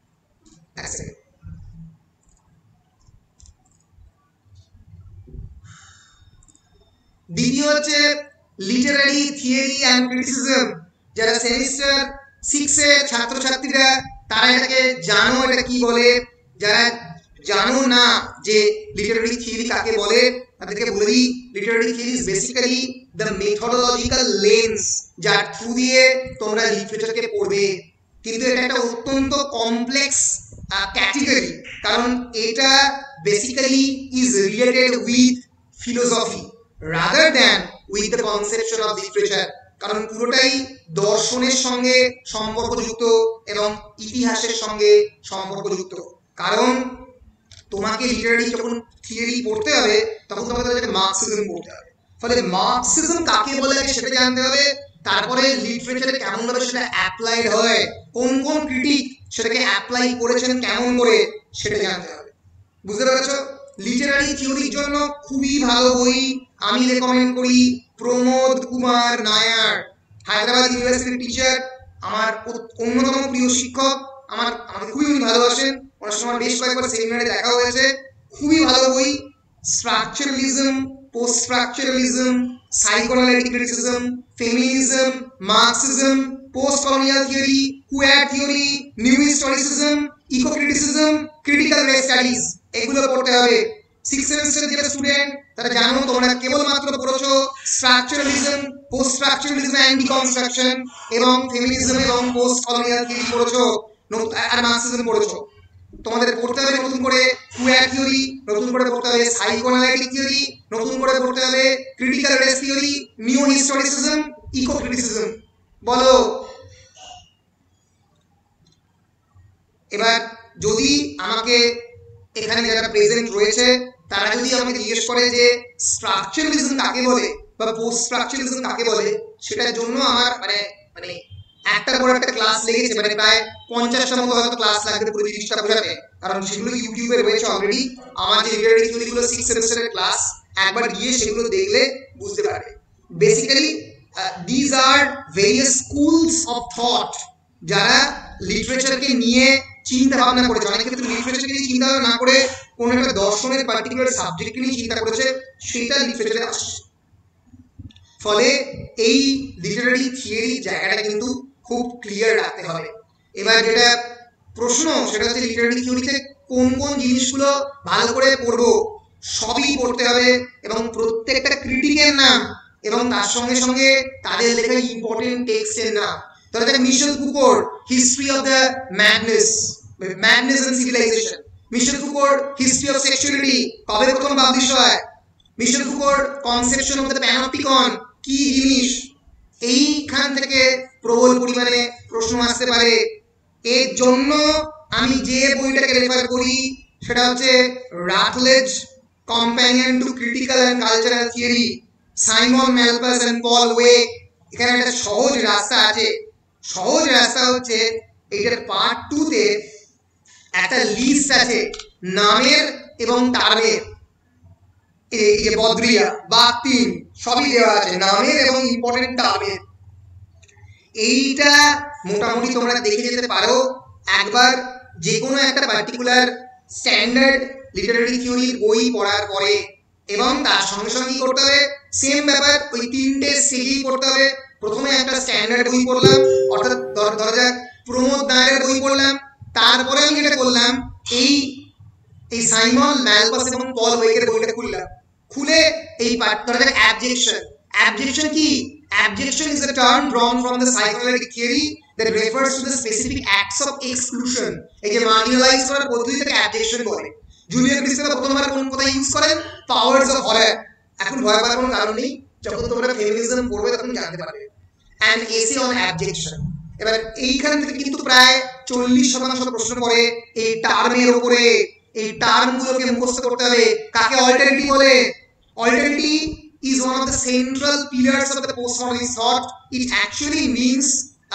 দ্বিতীয় হচ্ছে লিটারারি থিওরি অ্যান্ড ক্রিটিসিজম। যারা সেমিস্টার 6 এর ছাত্রছাত্রীরা তারা এটাকে জানো, এটা কি বলে। যারা জানো না যে লিটারারি থিওরি কাকে বলে, তাদেরকে বলে দিই, literary theory is basically the methodological lens যার থ্রু দিয়ে তোমরা লিটারেচারকে পড়বে। কিন্তু এটা একটা অত্যন্ত কমপ্লেক্স ক্যাটেগরি, কারণ এটা basically is related with philosophy rather than with the conception of literature, কারণ পুরোটাই দর্শনের সঙ্গে সম্পর্কযুক্ত এবং ইতিহাসের সঙ্গে সম্পর্কযুক্ত। কারণ তোমাকে লিটারারি যখন থিওরি পড়তে হবে তখন তোমাকে মার্কসিজম পড়তে হবে। ফলে মার্কসিজম কাকে বলে সেটা জানতে হবে, তারপরে লিটারেচারে কেমন ভাবে সেটা অ্যাপ্লাইড হয়, কোন কোন ক্রিটিক সেটাকে অ্যাপ্লাই করেছেন কেমন করে সেটা জানতে হবে। বুঝতে পেরেছো? লিটারারি থিওরির জন্য খুবই ভালো বই আমি রেকমেন্ড করি প্রমোদ কুমার নায়ার, হায়দ্রাবাদ ইউনিভার্সিটির টিচার, আমার অন্যতম প্রিয় শিক্ষক। আমাকে খুবই উনি ভালোবাসেন, ওনার সময় বেশ কয়েকবার সেমিনারে দেখা হয়েছে। খুবই ভালো বই, structuralism, post structuralism, psychoanalytic criticism, feminism, Marxism, post colonial theory, queer theory, new historicism, eco criticism, critical race studies, এগুলো পড়তে হবে। 6th সেমিস্টারের যারা স্টুডেন্ট তারা জানো তোমরা কেবলমাত্র পড়েছো structuralism, post structuralism and deconstruction এবং ফেমিনিজম এবং পোস্ট কলোনিয়াল থিওরি পড়েছো, আর মার্কসিজম পড়েছো। তোমাদের পড়তে হবে নতুন করে কুয়ার থিওরি, নতুন করে পড়তে হবে সাইকোঅ্যানালিটিক থিওরি, নতুন করে পড়তে হবে critical race theory, new historicism, eco criticism. বলো এবার, যদি আমাকে এখানে যারা প্রেজেন্ট রয়েছে তারা যদি আমাকে জিজ্ঞেস করে যে স্ট্রাকচারালিজম কাকে বলে বা পোস্ট স্ট্রাকচারালিজম কাকে বলে, সেটার জন্য আমার মানে একটার পর একটা ক্লাস লেগেছে, মানে প্রায় 50টা মতো হয়তো ক্লাস লাগবে পুরো জিনিসটা বোঝাতে, কারণ সেগুলো ইউটিউবে রয়েছে অলরেডি। আমার যে লিটারারি থিওরিগুলো 6th সেমিস্টারের ক্লাস, একবার গিয়ে সেগুলো দেখলে বুঝতে পারবে। Basically these are various schools of thought যারা লিটারেচারকে নিয়ে চিন্তা ভাবনা করেছে। অনেক ক্ষেত্রে লিটারেচারকে নিয়ে চিন্তা ভাবনা না করে কোনো একটা দর্শনের পার্টিকুলার সাবজেক্টকে নিয়ে চিন্তা করেছে, সেটা লিটারেচারে আসছে। ফলে এই লিটারারি থিওরি জায়গাটা কিন্তু খুব ক্লিয়ার রাখতে হবে। এবার যেটা প্রশ্ন সেটা হচ্ছে লিটারারি থিওরিতে কোন কোন জিনিসগুলো ভালো করে পড়বো, সবই পড়তে হবে এবং প্রত্যেকটা ক্রিটিকের নাম এবং তার সঙ্গে সঙ্গে তাদের লেখা ইম্পর্টেন্ট টেক্সটের নাম। তাহলে মিশেল ফুকোর history of the madness and civilization, Michel ফুকোর হিস্ট্রি অফ সেক্সুয়ালিটি কবে প্রথম পাবলিশ হয়, মিশেল ফুকোর কনসেপশন অফ দ্য প্যানোপটিকন কি জিনিস, এইখান থেকে প্রবল পরিমাণে প্রশ্ন আসতে পারে। এর জন্য আমি যে বইটাকে রেফার করি সেটা হচ্ছে Routledge companion to critical and cultural theory, Simon Malpas and Paul Wake. এখানে একটা সহজ রাস্তা আছে, সহজ রাস্তা হচ্ছে এইটার পার্ট 2 তে একটা লিস্ট আছে নামের এবং টার্মের, এই যে বদ্রিয়া বা 3 সবই দেওয়া আছে, নামের এবং ইম্পর্টেন্ট টার্মের। এইটা মোটামুটি তোমরা দেখে যেতে পারো একবার যে কোনো একটা পার্টিকুলার স্ট্যান্ডার্ড লিটারারি থিওরির বই পড়ার পরে, এবং তার সঙ্গে সঙ্গে করতে হবে সেম ব্যাপার ওই 3টে স্টেজেই করতে হবে। প্রথমে একটা স্ট্যান্ডার্ড বই পড়লাম, অর্থাৎ ধরা যাক প্রমোদ নায়ারের বই পড়লাম, তারপরে আমি যেটা করলাম এই সাইমন ম্যালপাস এবং পল ওয়েকের বইটা খুললাম, খুলে এই ধরা যাক অ্যাবজেকশন কি, Abjection is a term drawn from the psychoanalytic theory that refers to the specific acts of exclusion. এই যে মার্জিনালাইজ করার পদ্ধতিটাকে অ্যাবজেকশন বলে। জুলিয়ান ক্রিস্টেলা প্রথমবার কোন কথা ইউজ করেন? Powers of horror. এখন ভয় পাওয়ার কোনো কারণ নেই, যখন তোমরা ফেমিনিজম পড়বে তখন জানতে পারবে। And essay on অ্যাবজেকশন। এবার এইখান থেকে কিন্তু প্রায় 40% প্রশ্ন পড়ে এই টার্মের উপরে। এই টার্মগুলোকে মুখস্থ করতে হবে। কাকে অল্টারনেটিভ বলে? Alternative is one of the central pillars of the postmodernist thought. It actually means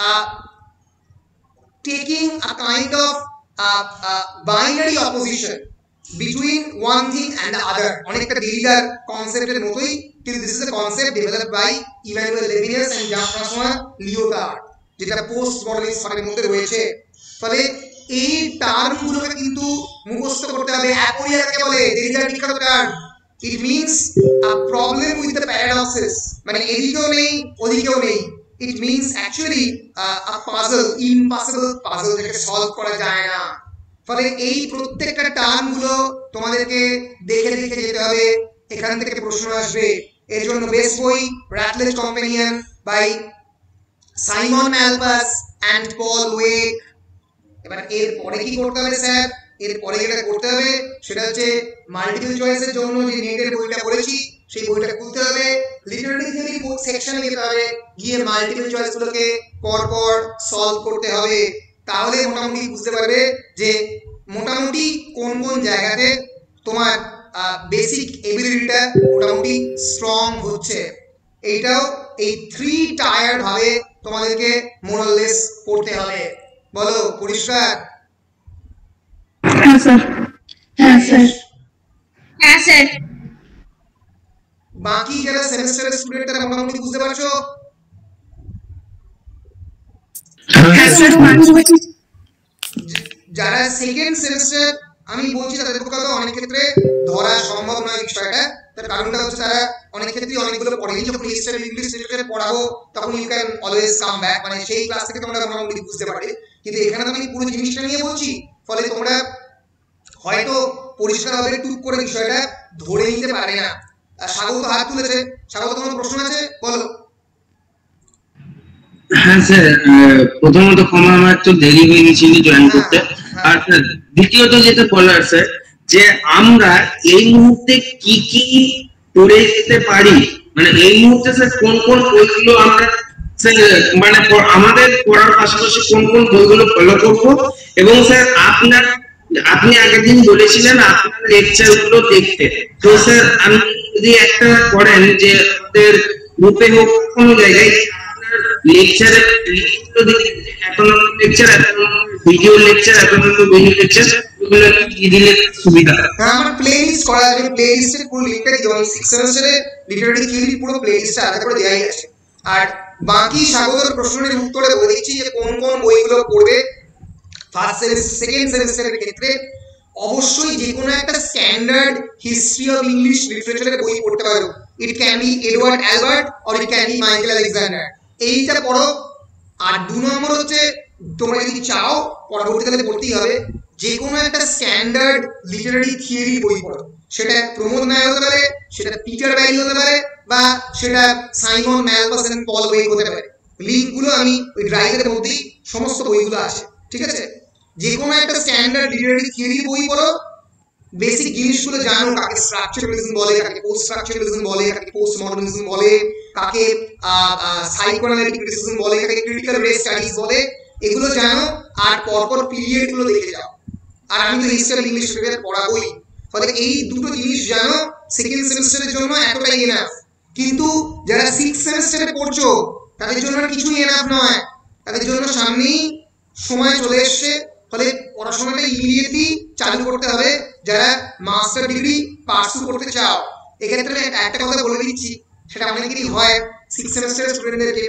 taking a kind of binary opposition between one thing and the other. অনেকটা ডেরিডার কনসেপ্টের মতোই, কিন্তু this is a concept developed by Emmanuel Levinas and Jean-François Lyotard, যেটা postmodernist থটের মধ্যে রয়েছে। ফলে এই টার্মগুলোকে কিন্তু মুখস্থ করতে হবে। অ্যাপোরিয়া কাকে বলে? ডেরিডার বিখ্যাত term. It means a problem with the paradoxes. মানে এদিকেও নেই ওদিকেও নেই। It means actually a puzzle, impossible puzzle যেটাকে সলভ করা যায় না। ফলে এই প্রত্যেকটা টার্মগুলো তোমাদেরকে দেখে দেখে যেতে হবে, এখান থেকে প্রশ্ন আসবে। এর জন্য বেস্ট বই Routledge companion by Simon Malpas and Paul Wake. এবার এর পরে কি করতে হবে স্যার? এরপরে যেটা করতে হবে সেটা হচ্ছে মাল্টিপল চয়েসের জন্য যে নেটের বইটা পড়েছি সেই বইটা খুলতে হবে, লিটারেরি থিওরি সেকশনে যেতে হবে, গিয়ে মাল্টিপল চয়েস গুলোকে পর পর সলভ করতে হবে। তাহলে মোটামুটি বুঝতে পারবে যে মোটামুটি কোন কোন জায়গাতে তোমার বেসিক এবিলিটিটা মোটামুটি স্ট্রং হচ্ছে। এইটাও এই 3 টায়ার ভাবে তোমাদেরকে মোরাললেস পড়তে হবে। বলো, পরিষ্কার? হ্যাঁ স্যার। হ্যাঁ স্যার। হ্যাঁ স্যার। বাকি যারা সেমিস্টারের স্টুডেন্ট তারা মোটামুটি বুঝতে পারছো? হ্যাঁ স্যার। যারা সেকেন্ড সেমিস্টার আমি বলছি তাদের পক্ষে তো অনেক ক্ষেত্রে ধরা সম্ভব নয় বিষয়টা। তার কারণটা হচ্ছে তারা অনেক ক্ষেত্রে অনেকগুলো পড়েনি। যখন হিস্ট্রি ইংলিশ লিটারেচার পড়াবো তখন you can always come back, মানে সেই ক্লাস থেকে তোমরা মোটামুটি বুঝতে পারবে। কিন্তু এখানে তো আমি পুরো জিনিসটা নিয়ে বলছি, ফলে তোমরা হয়তো পরিষ্কারভাবে টুক করে বিষয়টা ধরে নিতে পারে না। স্বাগত হাত তুলেছে। স্বাগত, তোমার প্রশ্ন আছে? বলো। হ্যাঁ স্যার, প্রথমত ক্ষমা, আমার একটু দেরি হয়ে গেছিল জয়েন করতে। আর দ্বিতীয়ত যেটা বলার স্যার, যে আমরা এই মুহূর্তে কি কি পড়ে যেতে পারি, মানে এই মুহূর্তে স্যার কোন কোন বইগুলো আমরা মানে আমাদের পড়ার পাশাপাশি কোন কোন বইগুলো ফলো করবো। এবং স্যার আপনি আগের দিন বলেছিলেন আপনার লেকচার গুলো দেখতে, তো স্যার আমি যদি একটা করেন যে আমাদের গ্রুপে হোক কোনো জায়গায় লেকচারের লিস্টগুলো দিতে, এখন লেকচার, এখন ভিডিও লেকচার, এখন ভিডিও লেকচার, ওগুলো কি দিলে সুবিধা? হ্যাঁ, আমার প্লেলিস্ট করা আছে। প্লেলিস্টের পুরো লিংকটা দিই। 6 সেমিস্টারে লিটারেরি থিওরি পুরো প্লেলিস্টটা আলাদা করে দেওয়াই আছে। আর বাকি স্বাগতের প্রশ্নের উত্তরে বলে দিচ্ছি যে কোন কোন বইগুলো পড়বে। ফার্স্ট সেমিস্টার, সেকেন্ড সেমিস্টারের ক্ষেত্রে অবশ্যই যে কোনো একটা স্ট্যান্ডার্ড হিস্ট্রি অফ ইংলিশ লিটারেচারের বই পড়তে পারো। It can be Edward Albert or it can be Michael Alexander. এইটা পড়ো। আর 2 নম্বর হচ্ছে তোমরা যদি চাও পরবর্তীকালে পড়তেই হবে, যে কোনো একটা স্ট্যান্ডার্ড লিটারারি থিওরি বই পড়ো। সেটা প্রমোদ নায়ার হতে পারে, সেটা পিটার ব্যারি হতে পারে, বা সেটা সাইমন ম্যালপাস এন্ড পল ওয়েক হতে পারে। লিঙ্কগুলো আমি ওই ড্রাইভের মধ্যেই সমস্ত বইগুলো আছে, ঠিক আছে? যে কোনো একটা স্ট্যান্ডার্ড লিটারারি থিওরি বই পড়ো, বেসিক জিনিসগুলো জানো, কাকে স্ট্রাকচারালিজম বলে, কাকে পোস্ট স্ট্রাকচারালিজম বলে, কাকে পোস্ট মডার্নিজম বলে, কাকে সাইকোঅ্যানালিটিক ক্রিটিসিজম বলে, কাকে ক্রিটিক্যাল রেস স্টাডিজ বলে, এগুলো জানো। আর পরপর পিরিয়ডগুলো দেখে যাও। আর আমি তো হিস্ট্রি অফ ইংলিশ লিটারেচার পড়াবোই, ফলে এই দুটো জিনিস জানো সেকেন্ড সেমিস্টারের জন্য এতটাই এনাফ। কিন্তু যারা 6 সেমিস্টারে পড়ছো তাদের জন্য কিছুই এনাফ নয়। তাদের জন্য সামনেই সময় চলে এসছে, ফলে পড়াশোনাটা ইমিডিয়েটলি চালু করতে হবে যারা মাস্টার ডিগ্রি পার্সু করতে চাও। এক্ষেত্রে একটা কথা বলে দিচ্ছি, সেটা অনেকেরই হয় 6 সেমিস্টারের স্টুডেন্টদেরকে,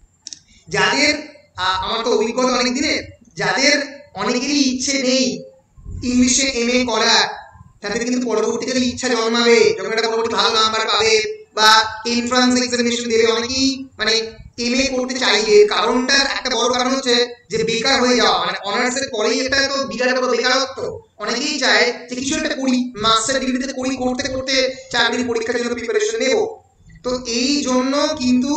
যাদের আমার তো অভিজ্ঞতা অনেক দিনের, যাদের অনেকেরই ইচ্ছে নেই ইংলিশে এমএ করা, তাদের কিন্তু পরবর্তীকালে ইচ্ছা জন্মাবে যখন একটা পরবর্তী ভালো নাম্বার পাবে বা এন্ট্রান্স এক্সামিনেশন দেবে, অনেকেই মানে এমএ করতে চাইবে। কারণটার একটা বড় কারণ হচ্ছে যে বেকার হয়ে যাওয়া, মানে অনার্স এর পরেই একটা তো বিরাট বড় বেকারত্ব। অনেকেই চায় যে কিছু একটা করি, মাস্টার ডিগ্রিতে করি, করতে করতে চাকরির পরীক্ষার জন্য প্রিপারেশন নেব। তো এই জন্য কিন্তু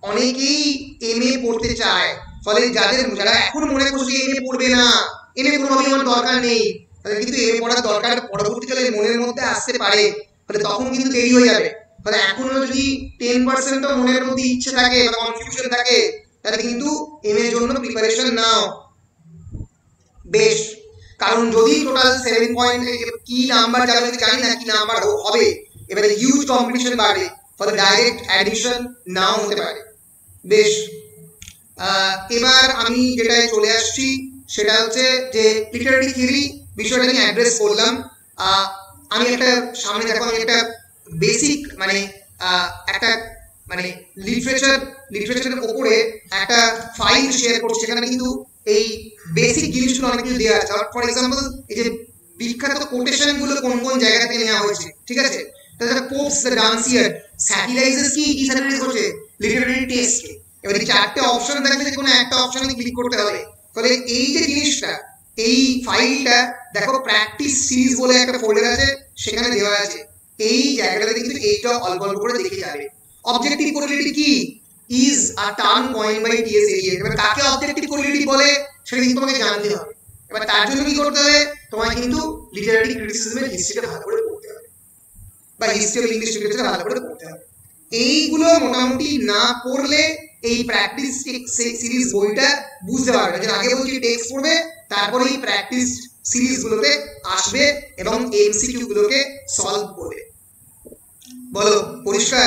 অনেকেই এমএ পড়তে চায়, ফলে যারা এখন মনে করছে এমএ পড়বে না, এমএ কোনোভাবেই আমার দরকার নেই, তাদের কিন্তু এমএ পড়ার দরকার পরবর্তীকালে মনের মধ্যে আসতে পারে, ফলে তখন কিন্তু দেরি হয়ে যাবে। ফলে এখনো যদি 10% মনের মধ্যে ইচ্ছে থাকে বা কনফিউশন থাকে, তাহলে কিন্তু এমএ এর জন্য প্রিপারেশন নাও। বেশ, কারণ যদি টোটাল 7 পয়েন্ট কি নাম্বার যাবে জানি না কি নাম্বার হবে, এবারে হিউজ কম্পিটিশন বাড়বে, ফলে ডাইরেক্ট অ্যাডমিশন নাও হতে পারে। বেশ, এবার আমি যেটায় চলে আসছি সেটা হচ্ছে যে লিটারেরি থিওরি বিষয়টা নিয়ে অ্যাড্রেস করলাম। আমি একটা সামনে দেখো আমি একটা বেসিক মানে একটা মানে লিটারেচারের উপরে একটা ফাইল শেয়ার করছি, সেখানে কিন্তু এই বেসিক জিনিসগুলো অনেক কিছু দেওয়া আছে। ফর এক্সাম্পল, এই যে বিখ্যাত কোটেশন গুলো কোন কোন জায়গা থেকে নেওয়া হয়েছে, ঠিক আছে? তাহলে পোপস দ্য ডান্সিয়ার স্যাটিরাইজেস কি স্যাটিরাইজ করছে লিটারেরি টেক্সটকে। এবারে চারটে অপশন থাকবে, যে কোনো একটা অপশনে ক্লিক করতে হবে। ফলে এই যে জিনিসটা, এই ফাইলটা দেখো প্র্যাকটিস সিরিজ বলে একটা ফোল্ডার আছে, সেখানে দেওয়া আছে। এই জায়গাটাতে কিন্তু এইটা অল্প অল্প করে দেখে যাবে। অবজেক্টিভ কোরিলেটিভ কি? Is a term coined by TS Eliot. এবার কাকে অবজেক্টিভ কোরিলেটিভ বলে সেটা কিন্তু তোমাকে জানতে হবে। এবার তার জন্য কি করতে হবে, তোমায় কিন্তু লিটারেরি ক্রিটিসিজমের হিস্ট্রিটা ভালো করে পড়তে হবে, বা হিস্ট্রি অফ ইংলিশ লিটারেচার ভালো করে পড়তে হবে। এইগুলো মোটামুটি না পড়লে এই প্র্যাকটিস সিরিজ বইটা বুঝতে পারবে। যেন আগে বলছি টেক্সট পড়বে, তারপরে এই প্র্যাকটিস সিরিজ গুলোতে আসবে এবং এমসিকিউ গুলোকে সলভ করবে। বলো, পরিষ্কার?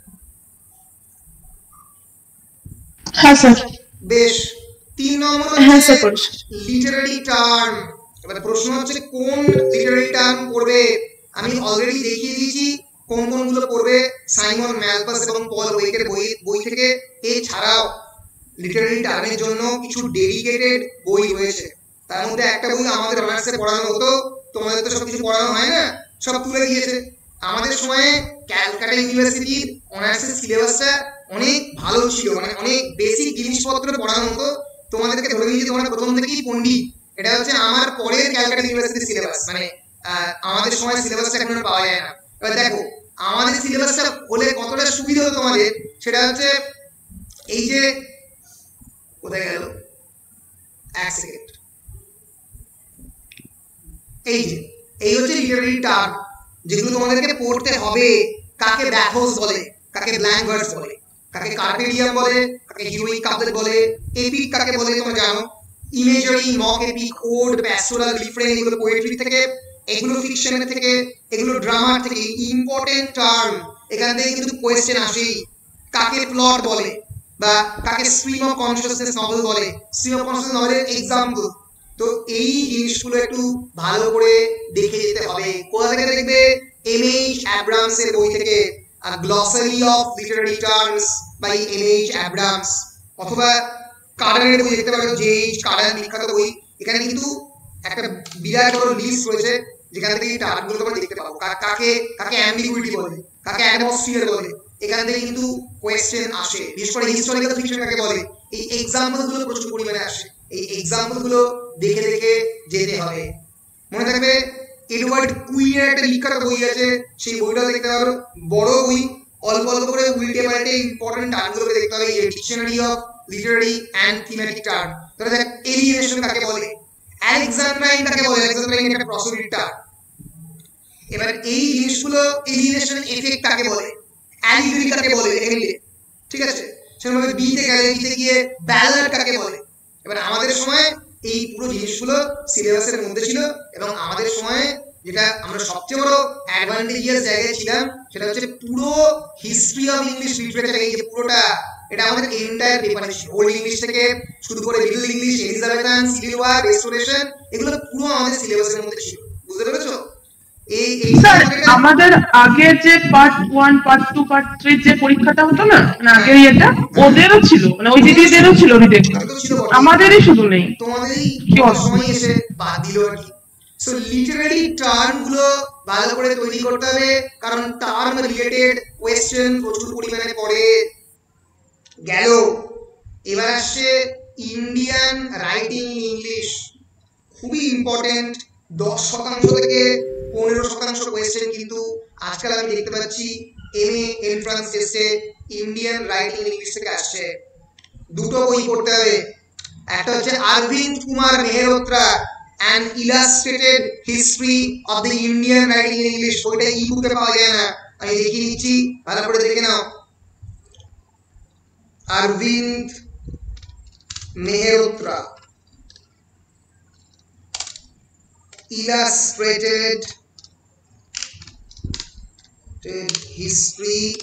হ্যাঁ স্যার। বেশ, 3 নম্বর লিটারেরি টার্ম। এবার প্রশ্ন হচ্ছে কোন লিটারেরি টার্ম পড়বে। আমি অলরেডি দেখিয়ে দিয়েছি কোন কোনগুলো পড়বে সাইমন ম্যালপাস এবং পল ওয়েকের বই থেকে। এছাড়াও লিটারেরি টার্মের জন্য কিছু ডেডিকেটেড বই রয়েছে। তার মধ্যে একটা বই আমাদের অনার্সে পড়ানো হতো, তোমাদের তো সব কিছু পড়ানো হয় না, সব তুলে দিয়েছে। আমাদের সময়ে ক্যালকাটা ইউনিভার্সিটির অনার্সের সিলেবাসটা অনেক ভালো ছিল, মানে অনেক বেসিক জিনিসপত্র পড়ানো হতো। তোমাদেরকে ধরে নিয়েছি তোমরা প্রথম থেকেই পণ্ডিত। এটা হচ্ছে আমার পরের ক্যালকাটা ইউনিভার্সিটির সিলেবাস, মানে আমাদের সময় সিলেবাসটা এখন পাওয়া যায় না। এবার দেখো আমাদের সিলেবাসটা হলে কতটা সুবিধা হতো তোমাদের, সেটা হচ্ছে এই যে কোথায় গেল, এক সেকেন্ড, এই হচ্ছে লিটারেরি টার্ম যেগুলো তোমাদেরকে পড়তে হবে। কাকে ব্যাথোস বলে, কাকে ব্ল্যাঙ্ক ভার্স বলে, কাকে কার্পে ডিয়াম বলে, কাকে হিরোইক কাপল বলে, এপিক কাকে বলে তোমরা জানো। Imagery, mock epic, ode, pastoral, refrain, এগুলো পোয়েট্রি থেকে, এগুলো ফিকশনের থেকে, এগুলো ড্রামার থেকে। ইম্পর্টেন্ট টার্ম, এখান থেকে কিন্তু কোয়েশ্চেন আসেই। কাকে প্লট বলে বা কাকে স্ট্রিম অফ কনসিয়াসনেস নভেল বলে, স্ট্রিম অফ কনসিয়াসনেস নভেলের এক্সাম্পল। তো এই জিনিসগুলো একটু ভালো করে দেখে যেতে হবে। কোথা থেকে দেখবে? এমএইচ অ্যাব্রামস এর বই থেকে, glossary of literary terms by MH Abrams, অথবা কার্ডানের বই দেখতে পারো, জেইচ কার্ডান বিখ্যাত বই। এখানে কিন্তু একটা বিরাট বড় লিস্ট রয়েছে যেখান থেকে এই টার্মগুলো তোমরা দেখতে পাবো। কাকে কাকে অ্যাম্বিগুইটি বলে, কাকে অ্যাটমসফিয়ার বলে, এখান থেকে কিন্তু কোয়েশ্চেন আসে। বিশেষ করে হিস্টোরিক্যাল ফিকশন কাকে বলে, এই এক্সাম্পল গুলো প্রচুর পরিমাণে আসে। এই এক্সাম্পল গুলো দেখে দেখে যেতে হবে। মনে থাকবে এডওয়ার্ড কুইনের একটা বিখ্যাত বই আছে, সেই বইটাও দেখতে পারো। বড় বই, অল্প অল্প করে উল্টে পাল্টে ইম্পর্টেন্ট টার্মগুলোকে দেখতে হবে। এই dictionary of literary and thematic term. তাহলে দেখ এলিয়েনেশন কাকে বলে, আলেকজান্ড্রাইন কাকে বলে, আলেকজান্ড্রাইন একটা প্রসোডিক টার্ম। এবার এই জিনিসগুলো, এলিয়েনেশন এফেক্ট কাকে বলে, অ্যালিগরি কাকে বলে, ঠিক আছে? সেরকম বিতে গেলে, বিতে গিয়ে ব্যালাড কাকে বলে। এবার আমাদের সময় এই পুরো জিনিসগুলো সিলেবাসের মধ্যে ছিল, এবং আমাদের সময় যেটা আমরা সবচেয়ে বড় অ্যাডভান্টেজিয়াস জায়গায় ছিলাম সেটা হচ্ছে পুরো হিস্ট্রি অফ ইংলিশ লিটারেচার, এই যে পুরোটা, এটা আমাদের এন্টায়ার পেপারে ছিল। ওল্ড ইংলিশ থেকে শুরু করে middle English, Elizabethan, civil war, restoration, এগুলো পুরো আমাদের সিলেবাসের মধ্যে ছিল। বুঝতে পেরেছো? আমাদের আগে যে পার্ট 1, পার্ট 2, পার্ট 3 যে পরীক্ষাটা হতো না, মানে আগের ইয়েটা, ওদেরও ছিল, মানে ওই দিদিদেরও ছিল রিটেক, আমাদেরই শুধু নেই। তোমাদেরই কি সময় এসে বাদ দিল আর কি। সো লিটারারি টার্ম গুলো ভালো করে তৈরি করতে হবে, কারণ টার্ম রিলেটেড কোয়েশ্চেন প্রচুর পরিমাণে পড়ে। গেল, এবার আসছে ইন্ডিয়ান রাইটিং ইংলিশ। খুবই ইম্পর্টেন্ট, 10% থেকে 15% কোয়েশ্চেন কিন্তু আজকাল আমি দেখতে পাচ্ছি এমএ এন্ট্রান্স টেস্টে ইন্ডিয়ান রাইটিং ইংলিশ থেকে আসছে। দুটো বই পড়তে হবে, একটা হচ্ছে Arvind Kumar Mehrotra an illustrated history of the Indian writing in English, বইটা ই বুকে পাওয়া যায় না, আমি দেখিয়ে দিচ্ছি, ভালো করে দেখে নাও। Aurobindo মেহরোত্রা illustrated history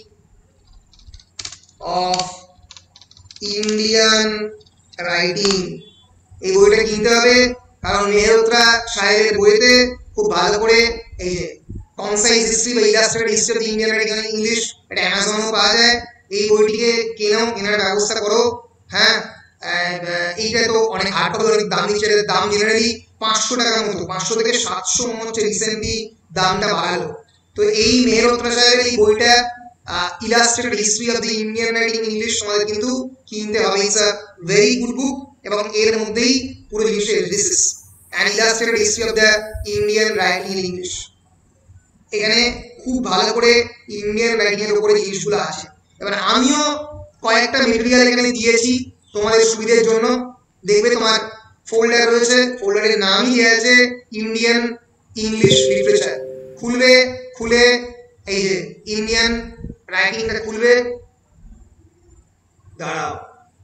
of Indian writing, এই বইটা কিনতে হবে, কারণ মেহরোত্রা সাহেবের বইতে খুব ভালো করে এই যে কনসাইজ হিস্ট্রি বা illustrated history of Indian writing in English, এটা অ্যামাজনেও পাওয়া যায়। এই বইটিকে কেনার ব্যবস্থা করো। হ্যাঁ, এইটা তো অনেক হার্ড কপি, অনেক দাম নিচ্ছে, দাম জেনারেলি 500 টাকার মতো, 500 থেকে 700 মনে হচ্ছে রিসেন্টলি দামটা বাড়ালো। তো এই মেহরোত্রা সাহেবের এই বইটা illustrated history of the Indian writing English আমাদের কিন্তু কিনতে হবে। It's a very good book এবং এর মধ্যেই পুরো জিনিসের this is an illustrated history of the Indian writing in English. এখানে খুব ভালো করে ইন্ডিয়ান রাইটিং এর উপরে জিনিসগুলো আছে। এবার আমিও কয়েকটা মেটেরিয়াল এখানে দিয়েছি তোমাদের সুবিধার জন্য। দেখবে তোমার ফোল্ডার রয়েছে, ফোল্ডারের নামই দেওয়া আছে ইন্ডিয়ান ইংলিশ লিটারেচার। খুলবে, খুলে এই যে ইন্ডিয়ান রাইটিংটা খুলবে, দাঁড়াও,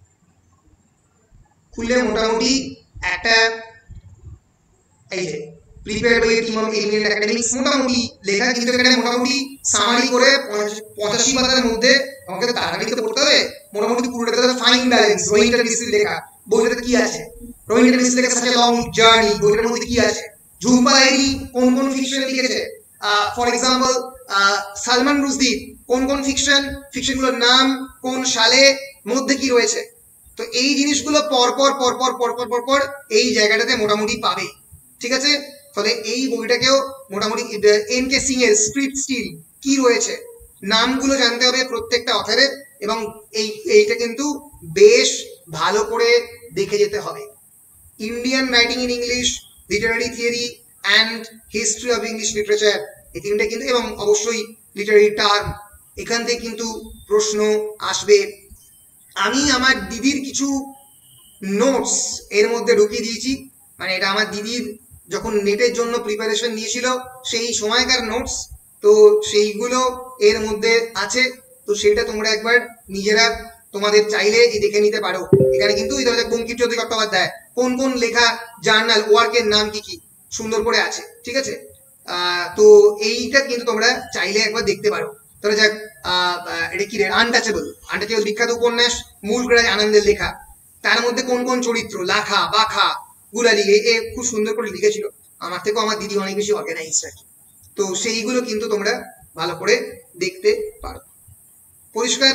খুললে মোটামুটি একটা এই যে prepared by team of Indian academics মোটামুটি লেখা, কিন্তু এখানে মোটামুটি সামারি করে 85 পাতার মধ্যে আমাকে তাড়াতাড়ি তো পড়তে হবে, মোটামুটি পুরোটা ফাইন ব্যালেন্স রোহিঙ্গা মিস্ত্রি লেখা। বইটাতে কি আছে? রোহিঙ্গা মিস্ত্রি লেখা সাচ এ লং জার্নি, বইটার মধ্যে কি আছে? ঝুম্পা লাহিড়ী কোন কোন ফিকশন লিখেছে, ফর এক্সাম্পল সালমান রুশদি কোন কোন ফিকশনগুলোর নাম, কোন সালে, মধ্যে কি রয়েছে। তো এই জিনিসগুলো পরপর পরপর পরপর পরপর এই জায়গাটাতে মোটামুটি পাবে, ঠিক আছে? ফলে এই বইটাকেও মোটামুটি এনকে সিং এর স্ট্রিট স্টিল কি রয়েছে, নামগুলো জানতে হবে প্রত্যেকটা অথরের, এবং এইটা কিন্তু বেশ ভালো করে দেখে যেতে হবে। Indian writing in English, literary theory and history of English literature, এই তিনটা কিন্তু, এবং অবশ্যই লিটারারি টার্ম, এখান থেকে কিন্তু প্রশ্ন আসবে। আমি আমার দিদির কিছু নোটস এর মধ্যে ঢুকিয়ে দিয়েছি, মানে এটা আমার দিদির যখন নেটের জন্য প্রিপারেশন নিয়েছিল সেই সময়কার নোটস, তো সেইগুলো এর মধ্যে আছে। তো সেটা তোমরা একবার নিজেরা তোমাদের চাইলে দেখে নিতে পারো। এখানে কিন্তু বঙ্কিমচন্দ্র চট্টোপাধ্যায় কোন কোন লেখা জার্নাল ওয়ার্কের নাম কি কি সুন্দর করে আছে, ঠিক আছে? তো এইটা কিন্তু তোমরা চাইলে একবার দেখতে পারো। ধরা যাক এটা কি, আনটাচেবল বিখ্যাত উপন্যাস মূলরাজ আনন্দের লেখা, তার মধ্যে কোন কোন চরিত্র, লাখা বাখা গুলালি, এ খুব সুন্দর করে লিখেছিল, আমার থেকেও আমার দিদি অনেক বেশি অর্গানাইজড আর কি। তো সেইগুলো কিন্তু তোমরা ভালো করে দেখতে পারো। পরিষ্কার?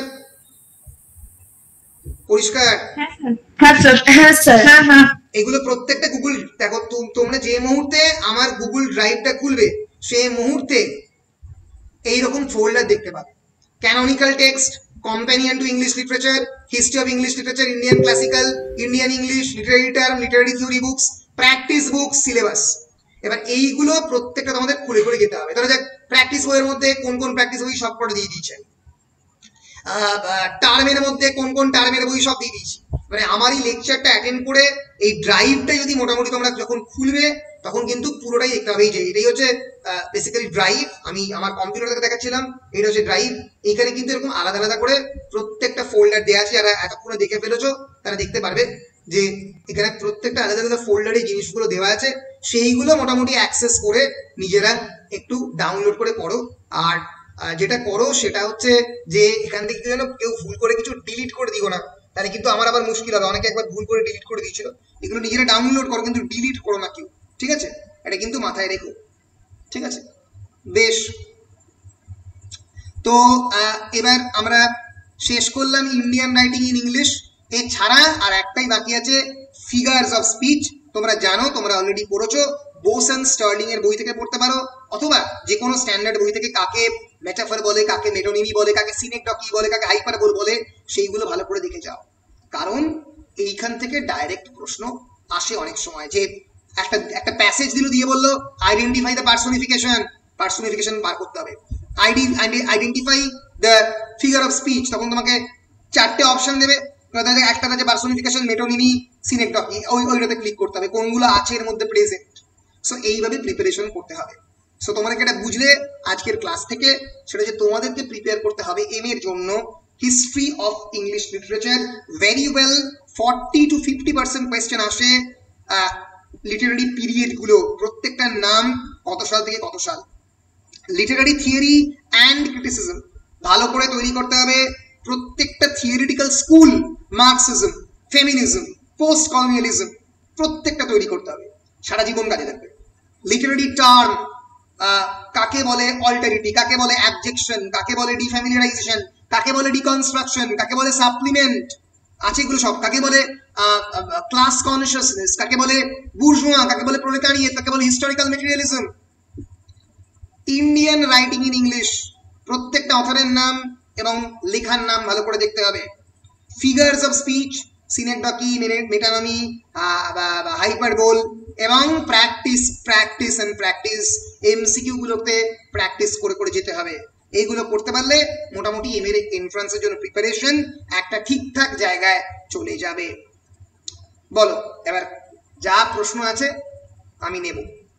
পরিষ্কার? এগুলো প্রত্যেকটা গুগল, দেখো তোমরা যে মুহূর্তে আমার গুগল ড্রাইভটা খুলবে সেই মুহূর্তে এইরকম ফোল্ডার দেখতে পাবে। Canonical text, companion to English literature, history of English literature, Indian classical, Indian English, literary term, literary theory books, practice books, syllabus. এবার এইগুলো প্রত্যেকটা তোমাদের খুলে খুলে যেতে হবে। ধরা যাক প্র্যাকটিস বইয়ের মধ্যে কোন কোন প্র্যাকটিস বই সব করে দিয়ে দিয়েছেন, টার্মের মধ্যে কোন কোন টার্মের বই সব দিয়ে দিয়েছি। মানে আমার এই লেকচারটা অ্যাটেন্ড করে এই ড্রাইভটা যদি মোটামুটি তোমরা যখন খুলবে তখন কিন্তু পুরোটাই দেখতে হবে। এই যে এটাই হচ্ছে বেসিক্যালি ড্রাইভ, আমি আমার কম্পিউটার থেকে দেখাচ্ছিলাম, এটা হচ্ছে ড্রাইভ। এখানে কিন্তু এরকম আলাদা আলাদা করে প্রত্যেকটা ফোল্ডার দেওয়া আছে, যারা এতক্ষণে দেখে ফেলেছো তারা দেখতে পারবে যে এখানে প্রত্যেকটা আলাদা আলাদা ফোল্ডারে জিনিসগুলো দেওয়া আছে, সেইগুলো মোটামুটি অ্যাক্সেস করে নিজেরা একটু ডাউনলোড করে পড়ো। আর যেটা করো সেটা হচ্ছে যে এখান থেকে যেন কেউ ভুল করে কিছু ডিলিট করে দিও না, তাহলে কিন্তু আমার আবার মুশকিল হবে। অনেকে একবার ভুল করে ডিলিট করে দিয়েছিল, এগুলো নিজেরা ডাউনলোড করো, কিন্তু ডিলিট করো না কেউ, ঠিক আছে? এটা কিন্তু মাথায় রেখো, ঠিক আছে? বেশ, তো এবার আমরা শেষ করলাম ইন্ডিয়ান রাইটিং ইন ইংলিশ। এছাড়া আর একটাই বাকি আছে, ফিগারস অফ স্পিচ। তোমরা জানো, তোমরা অলরেডি পড়েছো, বোসন স্টার্লিং এর বই থেকে পড়তে পারো, অথবা যে কোনো স্ট্যান্ডার্ড বই থেকে কাকে মেটাফর বলে, কাকে মেটোনিমি বলে, কাকে সিনেকডকি বলে, কাকে হাইপারবোল বলে, সেইগুলো ভালো করে দেখে যাও। কারণ এইখান থেকে ডাইরেক্ট প্রশ্ন আসে অনেক সময়, যে একটা একটা প্যাসেজ দিল, দিয়ে বললো আইডেন্টিফাই দ্য পার্সোনিফিকেশন বার করতে হবে, identify the figure of speech, তখন তোমাকে 4টে অপশন দেবে, একটা আছে পার্সোনিফিকেশন, মেটোনিমি, সিনেক্টকি, ওইটাতে ক্লিক করতে হবে কোনগুলো আছে এর মধ্যে প্রেজেন্ট। সো এইভাবে প্রিপারেশন করতে হবে। সো তোমাদেরকে এটা বুঝলে আজকের ক্লাস থেকে, সেটা যে তোমাদেরকে প্রিপেয়ার করতে হবে এম এর জন্য history of English literature very well. 40 to 50% question আসে লিটারারি পিরিয়ড গুলো, প্রত্যেকটার নাম কত সাল থেকে কত সাল। লিটারারি থিওরি অ্যান্ড ক্রিটিসিজম ভালো করে তৈরি করতে হবে, প্রত্যেকটা theoretical school, Marxism, feminism, post colonialism, প্রত্যেকটা তৈরি করতে হবে, সারা জীবন কাজে লাগবে। লিটারারি টার্ম, কাকে বলে অল্টারিটি, কাকে বলে অ্যাবজেকশন, কাকে বলে ডিফ্যামিলিয়ারাইজেশন, কাকে বলে ডিকনস্ট্রাকশন, কাকে বলে সাপ্লিমেন্ট, আছে এগুলো সব, কাকে বলে ক্লাস কনসিয়াসনেস, কাকে বলে বুর্জোয়া, কাকে বলে প্রোলেটারিয়েট, কাকে বলে historical materialism. Indian writing in English, প্রত্যেকটা অথরের নাম এবং লেখার নাম ভালো করে দেখতে হবে। Figures of speech, synecdoche, metonymy, hyperbole, এবং প্র্যাকটিস এমসিকিউ গুলোতে প্র্যাকটিস করে করে যেতে হবে। এইগুলো করতে পারলে মোটামুটি এম এর এন্ট্রান্সের জন্য প্রিপারেশন একটা ঠিকঠাক জায়গায় চলে যাবে। বলো এবার যা প্রশ্ন আছে আমি নেব।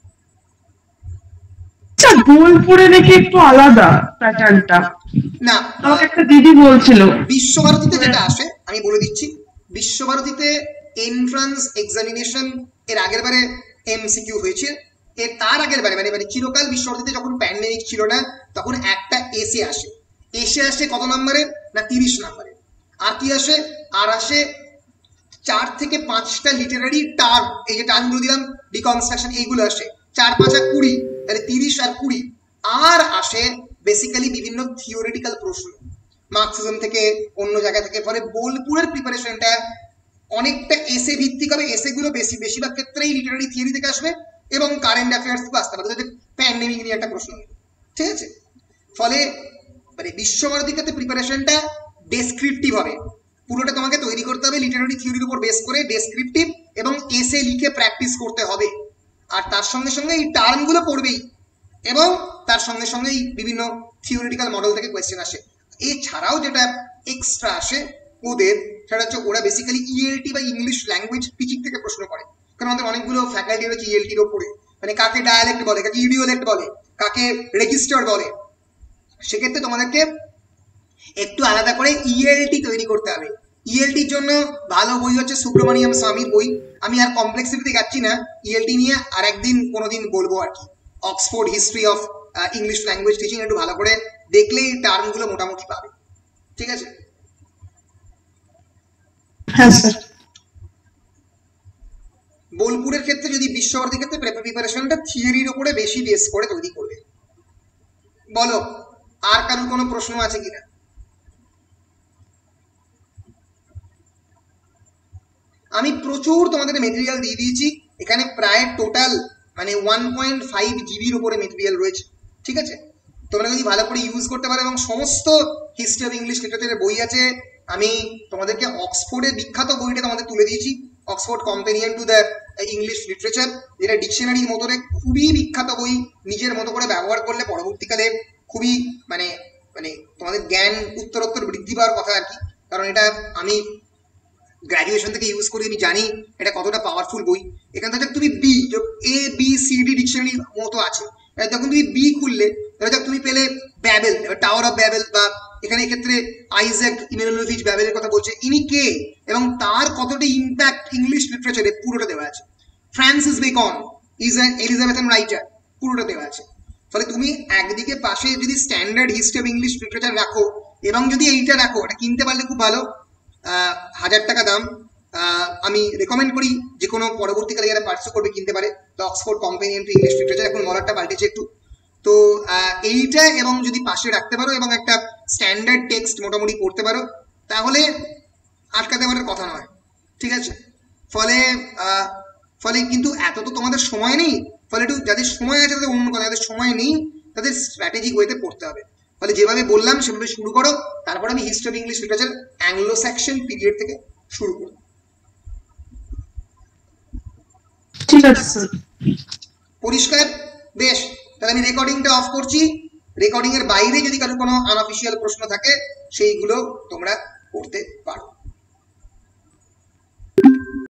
বোলপুরে নাকি একটু আলাদা প্যাটার্নটা, না আমাকে একটা দিদি বলছিল। বিশ্বভারতীতে যেটা আসে আমি বলে দিচ্ছি, বিশ্বভারতীতে এন্ট্রান্স এক্সামিনেশন এর আগের বারে এমসিকিউ হয়েছে, এর তার আগের বারে মানে চিরকাল বিশ্বভারতীতে যখন প্যান্ডেমিক ছিল না তখন একটা এসে আসে কত নম্বরের না 30 নম্বরের। আর কি আসে, আর আসে 4 থেকে 5টা লিটারারি টার্ম, এই যে টার্মগুলো দিলাম ডিকনস্ট্রাকশন, এইগুলো আসে 4 5 20, তাহলে 30 আর 20। আর আসে বেসিক্যালি বিভিন্ন থিওরিটিক্যাল প্রশ্ন মার্কসিজম থেকে, অন্য জায়গা থেকে। ফলে বোলপুরের প্রিপারেশনটা অনেকটা এসে ভিত্তিক হবে, এসেগুলো বেশিরভাগ ক্ষেত্রেই লিটারারি থিওরি থেকে আসবে এবং কারেন্ট অ্যাফেয়ার্স থেকে আসতে পারে, প্যান্ডেমিক নিয়ে একটা প্রশ্ন, ঠিক আছে। ফলে মানে বিশ্বভারতীতে প্রিপারেশনটা ডেসক্রিপটিভ হবে, পুরোটা তোমাকে তৈরি করতে হবে লিটারারি থিওরির উপর বেস করে, ডেসক্রিপটিভ এবং এসে লিখে প্র্যাকটিস করতে হবে। আর তার সঙ্গে সঙ্গে এই টার্মগুলো পড়বেই, এবং তার সঙ্গে সঙ্গেই বিভিন্ন থিওরিটিক্যাল মডেল থেকে কোয়েশ্চেন আসে। এছাড়াও যেটা এক্সট্রা আসে ওদের, সেটা হচ্ছে ওরা বেসিক্যালি ইএলটি বা ইংলিশ ল্যাঙ্গুয়েজ টিচিং থেকে প্রশ্ন করে। কারণ আমাদের অনেকগুলো ফ্যাকাল্টি রয়েছে ইএলটির ওপরে, মানে কাকে ডায়ালেক্ট বলে, কাকে ইডিওলেক্ট বলে, কাকে রেজিস্টার বলে। সেক্ষেত্রে তোমাদেরকে একটু আলাদা করে ইএলটি তৈরি করতে হবে। ইএলটির জন্য ভালো বই হচ্ছে সুব্রমণিয়াম স্বামীর বই, আমি আর কমপ্লেক্সিটিতে যাচ্ছি না, ইএলটি নিয়ে আর একদিন কোনোদিন বলবো আর কি। Oxford history of English language teaching একটু ভালো করে দেখলেই টার্মগুলো মোটামুটি পাবে, ঠিক আছে। হ্যাঁ স্যার। বোলপুরের ক্ষেত্রে যদি বিশ্বভারতীর ক্ষেত্রে প্রিপারেশনটা থিওরির উপরে বেশি বেস করে তৈরি করবে। বলো আর কারোর কোনো প্রশ্ন আছে কিনা? আমি প্রচুর তোমাদের মেটেরিয়াল দিয়ে দিয়েছি, এখানে প্রায় টোটাল মানে 1.5 জিবির উপরে মেটেরিয়াল রয়েছে, ঠিক আছে। তোমরা যদি ভালো করে ইউজ করতে পারো, এবং সমস্ত হিস্ট্রি অফ ইংলিশ লিটারেচারের বই আছে। আমি তোমাদেরকে অক্সফোর্ডের বিখ্যাত বইটা তোমাদের তুলে দিয়েছি, Oxford companion to the English literature, যেটা ডিকশনারির মতো খুবই বিখ্যাত বই, নিজের মতো করে ব্যবহার করলে পরবর্তীকালে খুবই মানে মানে তোমাদের জ্ঞান উত্তরোত্তর বৃদ্ধি পাওয়ার কথা আর কি। কারণ এটা আমি গ্র্যাজুয়েশন থেকে ইউজ করি, আমি জানি এটা কতটা পাওয়ারফুল বই। এখান থেকে তুমি ABCD ডিকশনারির মতো আছে, যখন তুমি বি খুললে তুমি পেলে ব্যাবেল, টাওয়ার অফ ব্যাবেল, বা এখানে ক্ষেত্রে আইজ্যাক ইমেনুয়েলভিচ ব্যাবেলের কথা বলছে, ইনি কে এবং তার কতটা ইম্প্যাক্ট ইংলিশ লিটারেচারে পুরোটা দেওয়া আছে। Francis Bacon is an Elizabethan writer, পুরোটা দেওয়া আছে। ফলে তুমি একদিকে পাশে যদি standard history of English literature রাখো এবং যদি এইটা রাখো, এটা কিনতে পারলে খুব ভালো, 1000 টাকা দাম। আমি রেকমেন্ড করি যে কোনো পরবর্তীকালে যারা পার্সু করবে কিনতে পারে, the Oxford companion to English literature. এখন মলারটা পাল্টেছে একটু, তো এইটা এবং যদি পাশে রাখতে পারো এবং একটা স্ট্যান্ডার্ড টেক্সট মোটামুটি পড়তে পারো, তাহলে আটকাতে পারার কথা নয়, ঠিক আছে। ফলে কিন্তু এত তো তোমাদের সময় নেই, ফলে একটু যাদের সময় আছে তাদের অন্য কথা, যাদের সময় নেই তাদের স্ট্র্যাটেজিক ওয়েতে পড়তে হবে। ফলে যেভাবে বললাম সেভাবে শুরু করো, তারপর আমি history of English literature Anglo Saxon period থেকে শুরু করব। ঠিক আছে স্যার। পরিষ্কার? বেশ, তাহলে আমি রেকর্ডিংটা অফ করছি। রেকর্ডিং এর বাইরে যদি কারো কোনো আনঅফিসিয়াল প্রশ্ন থাকে সেইগুলো তোমরা করতে পারো।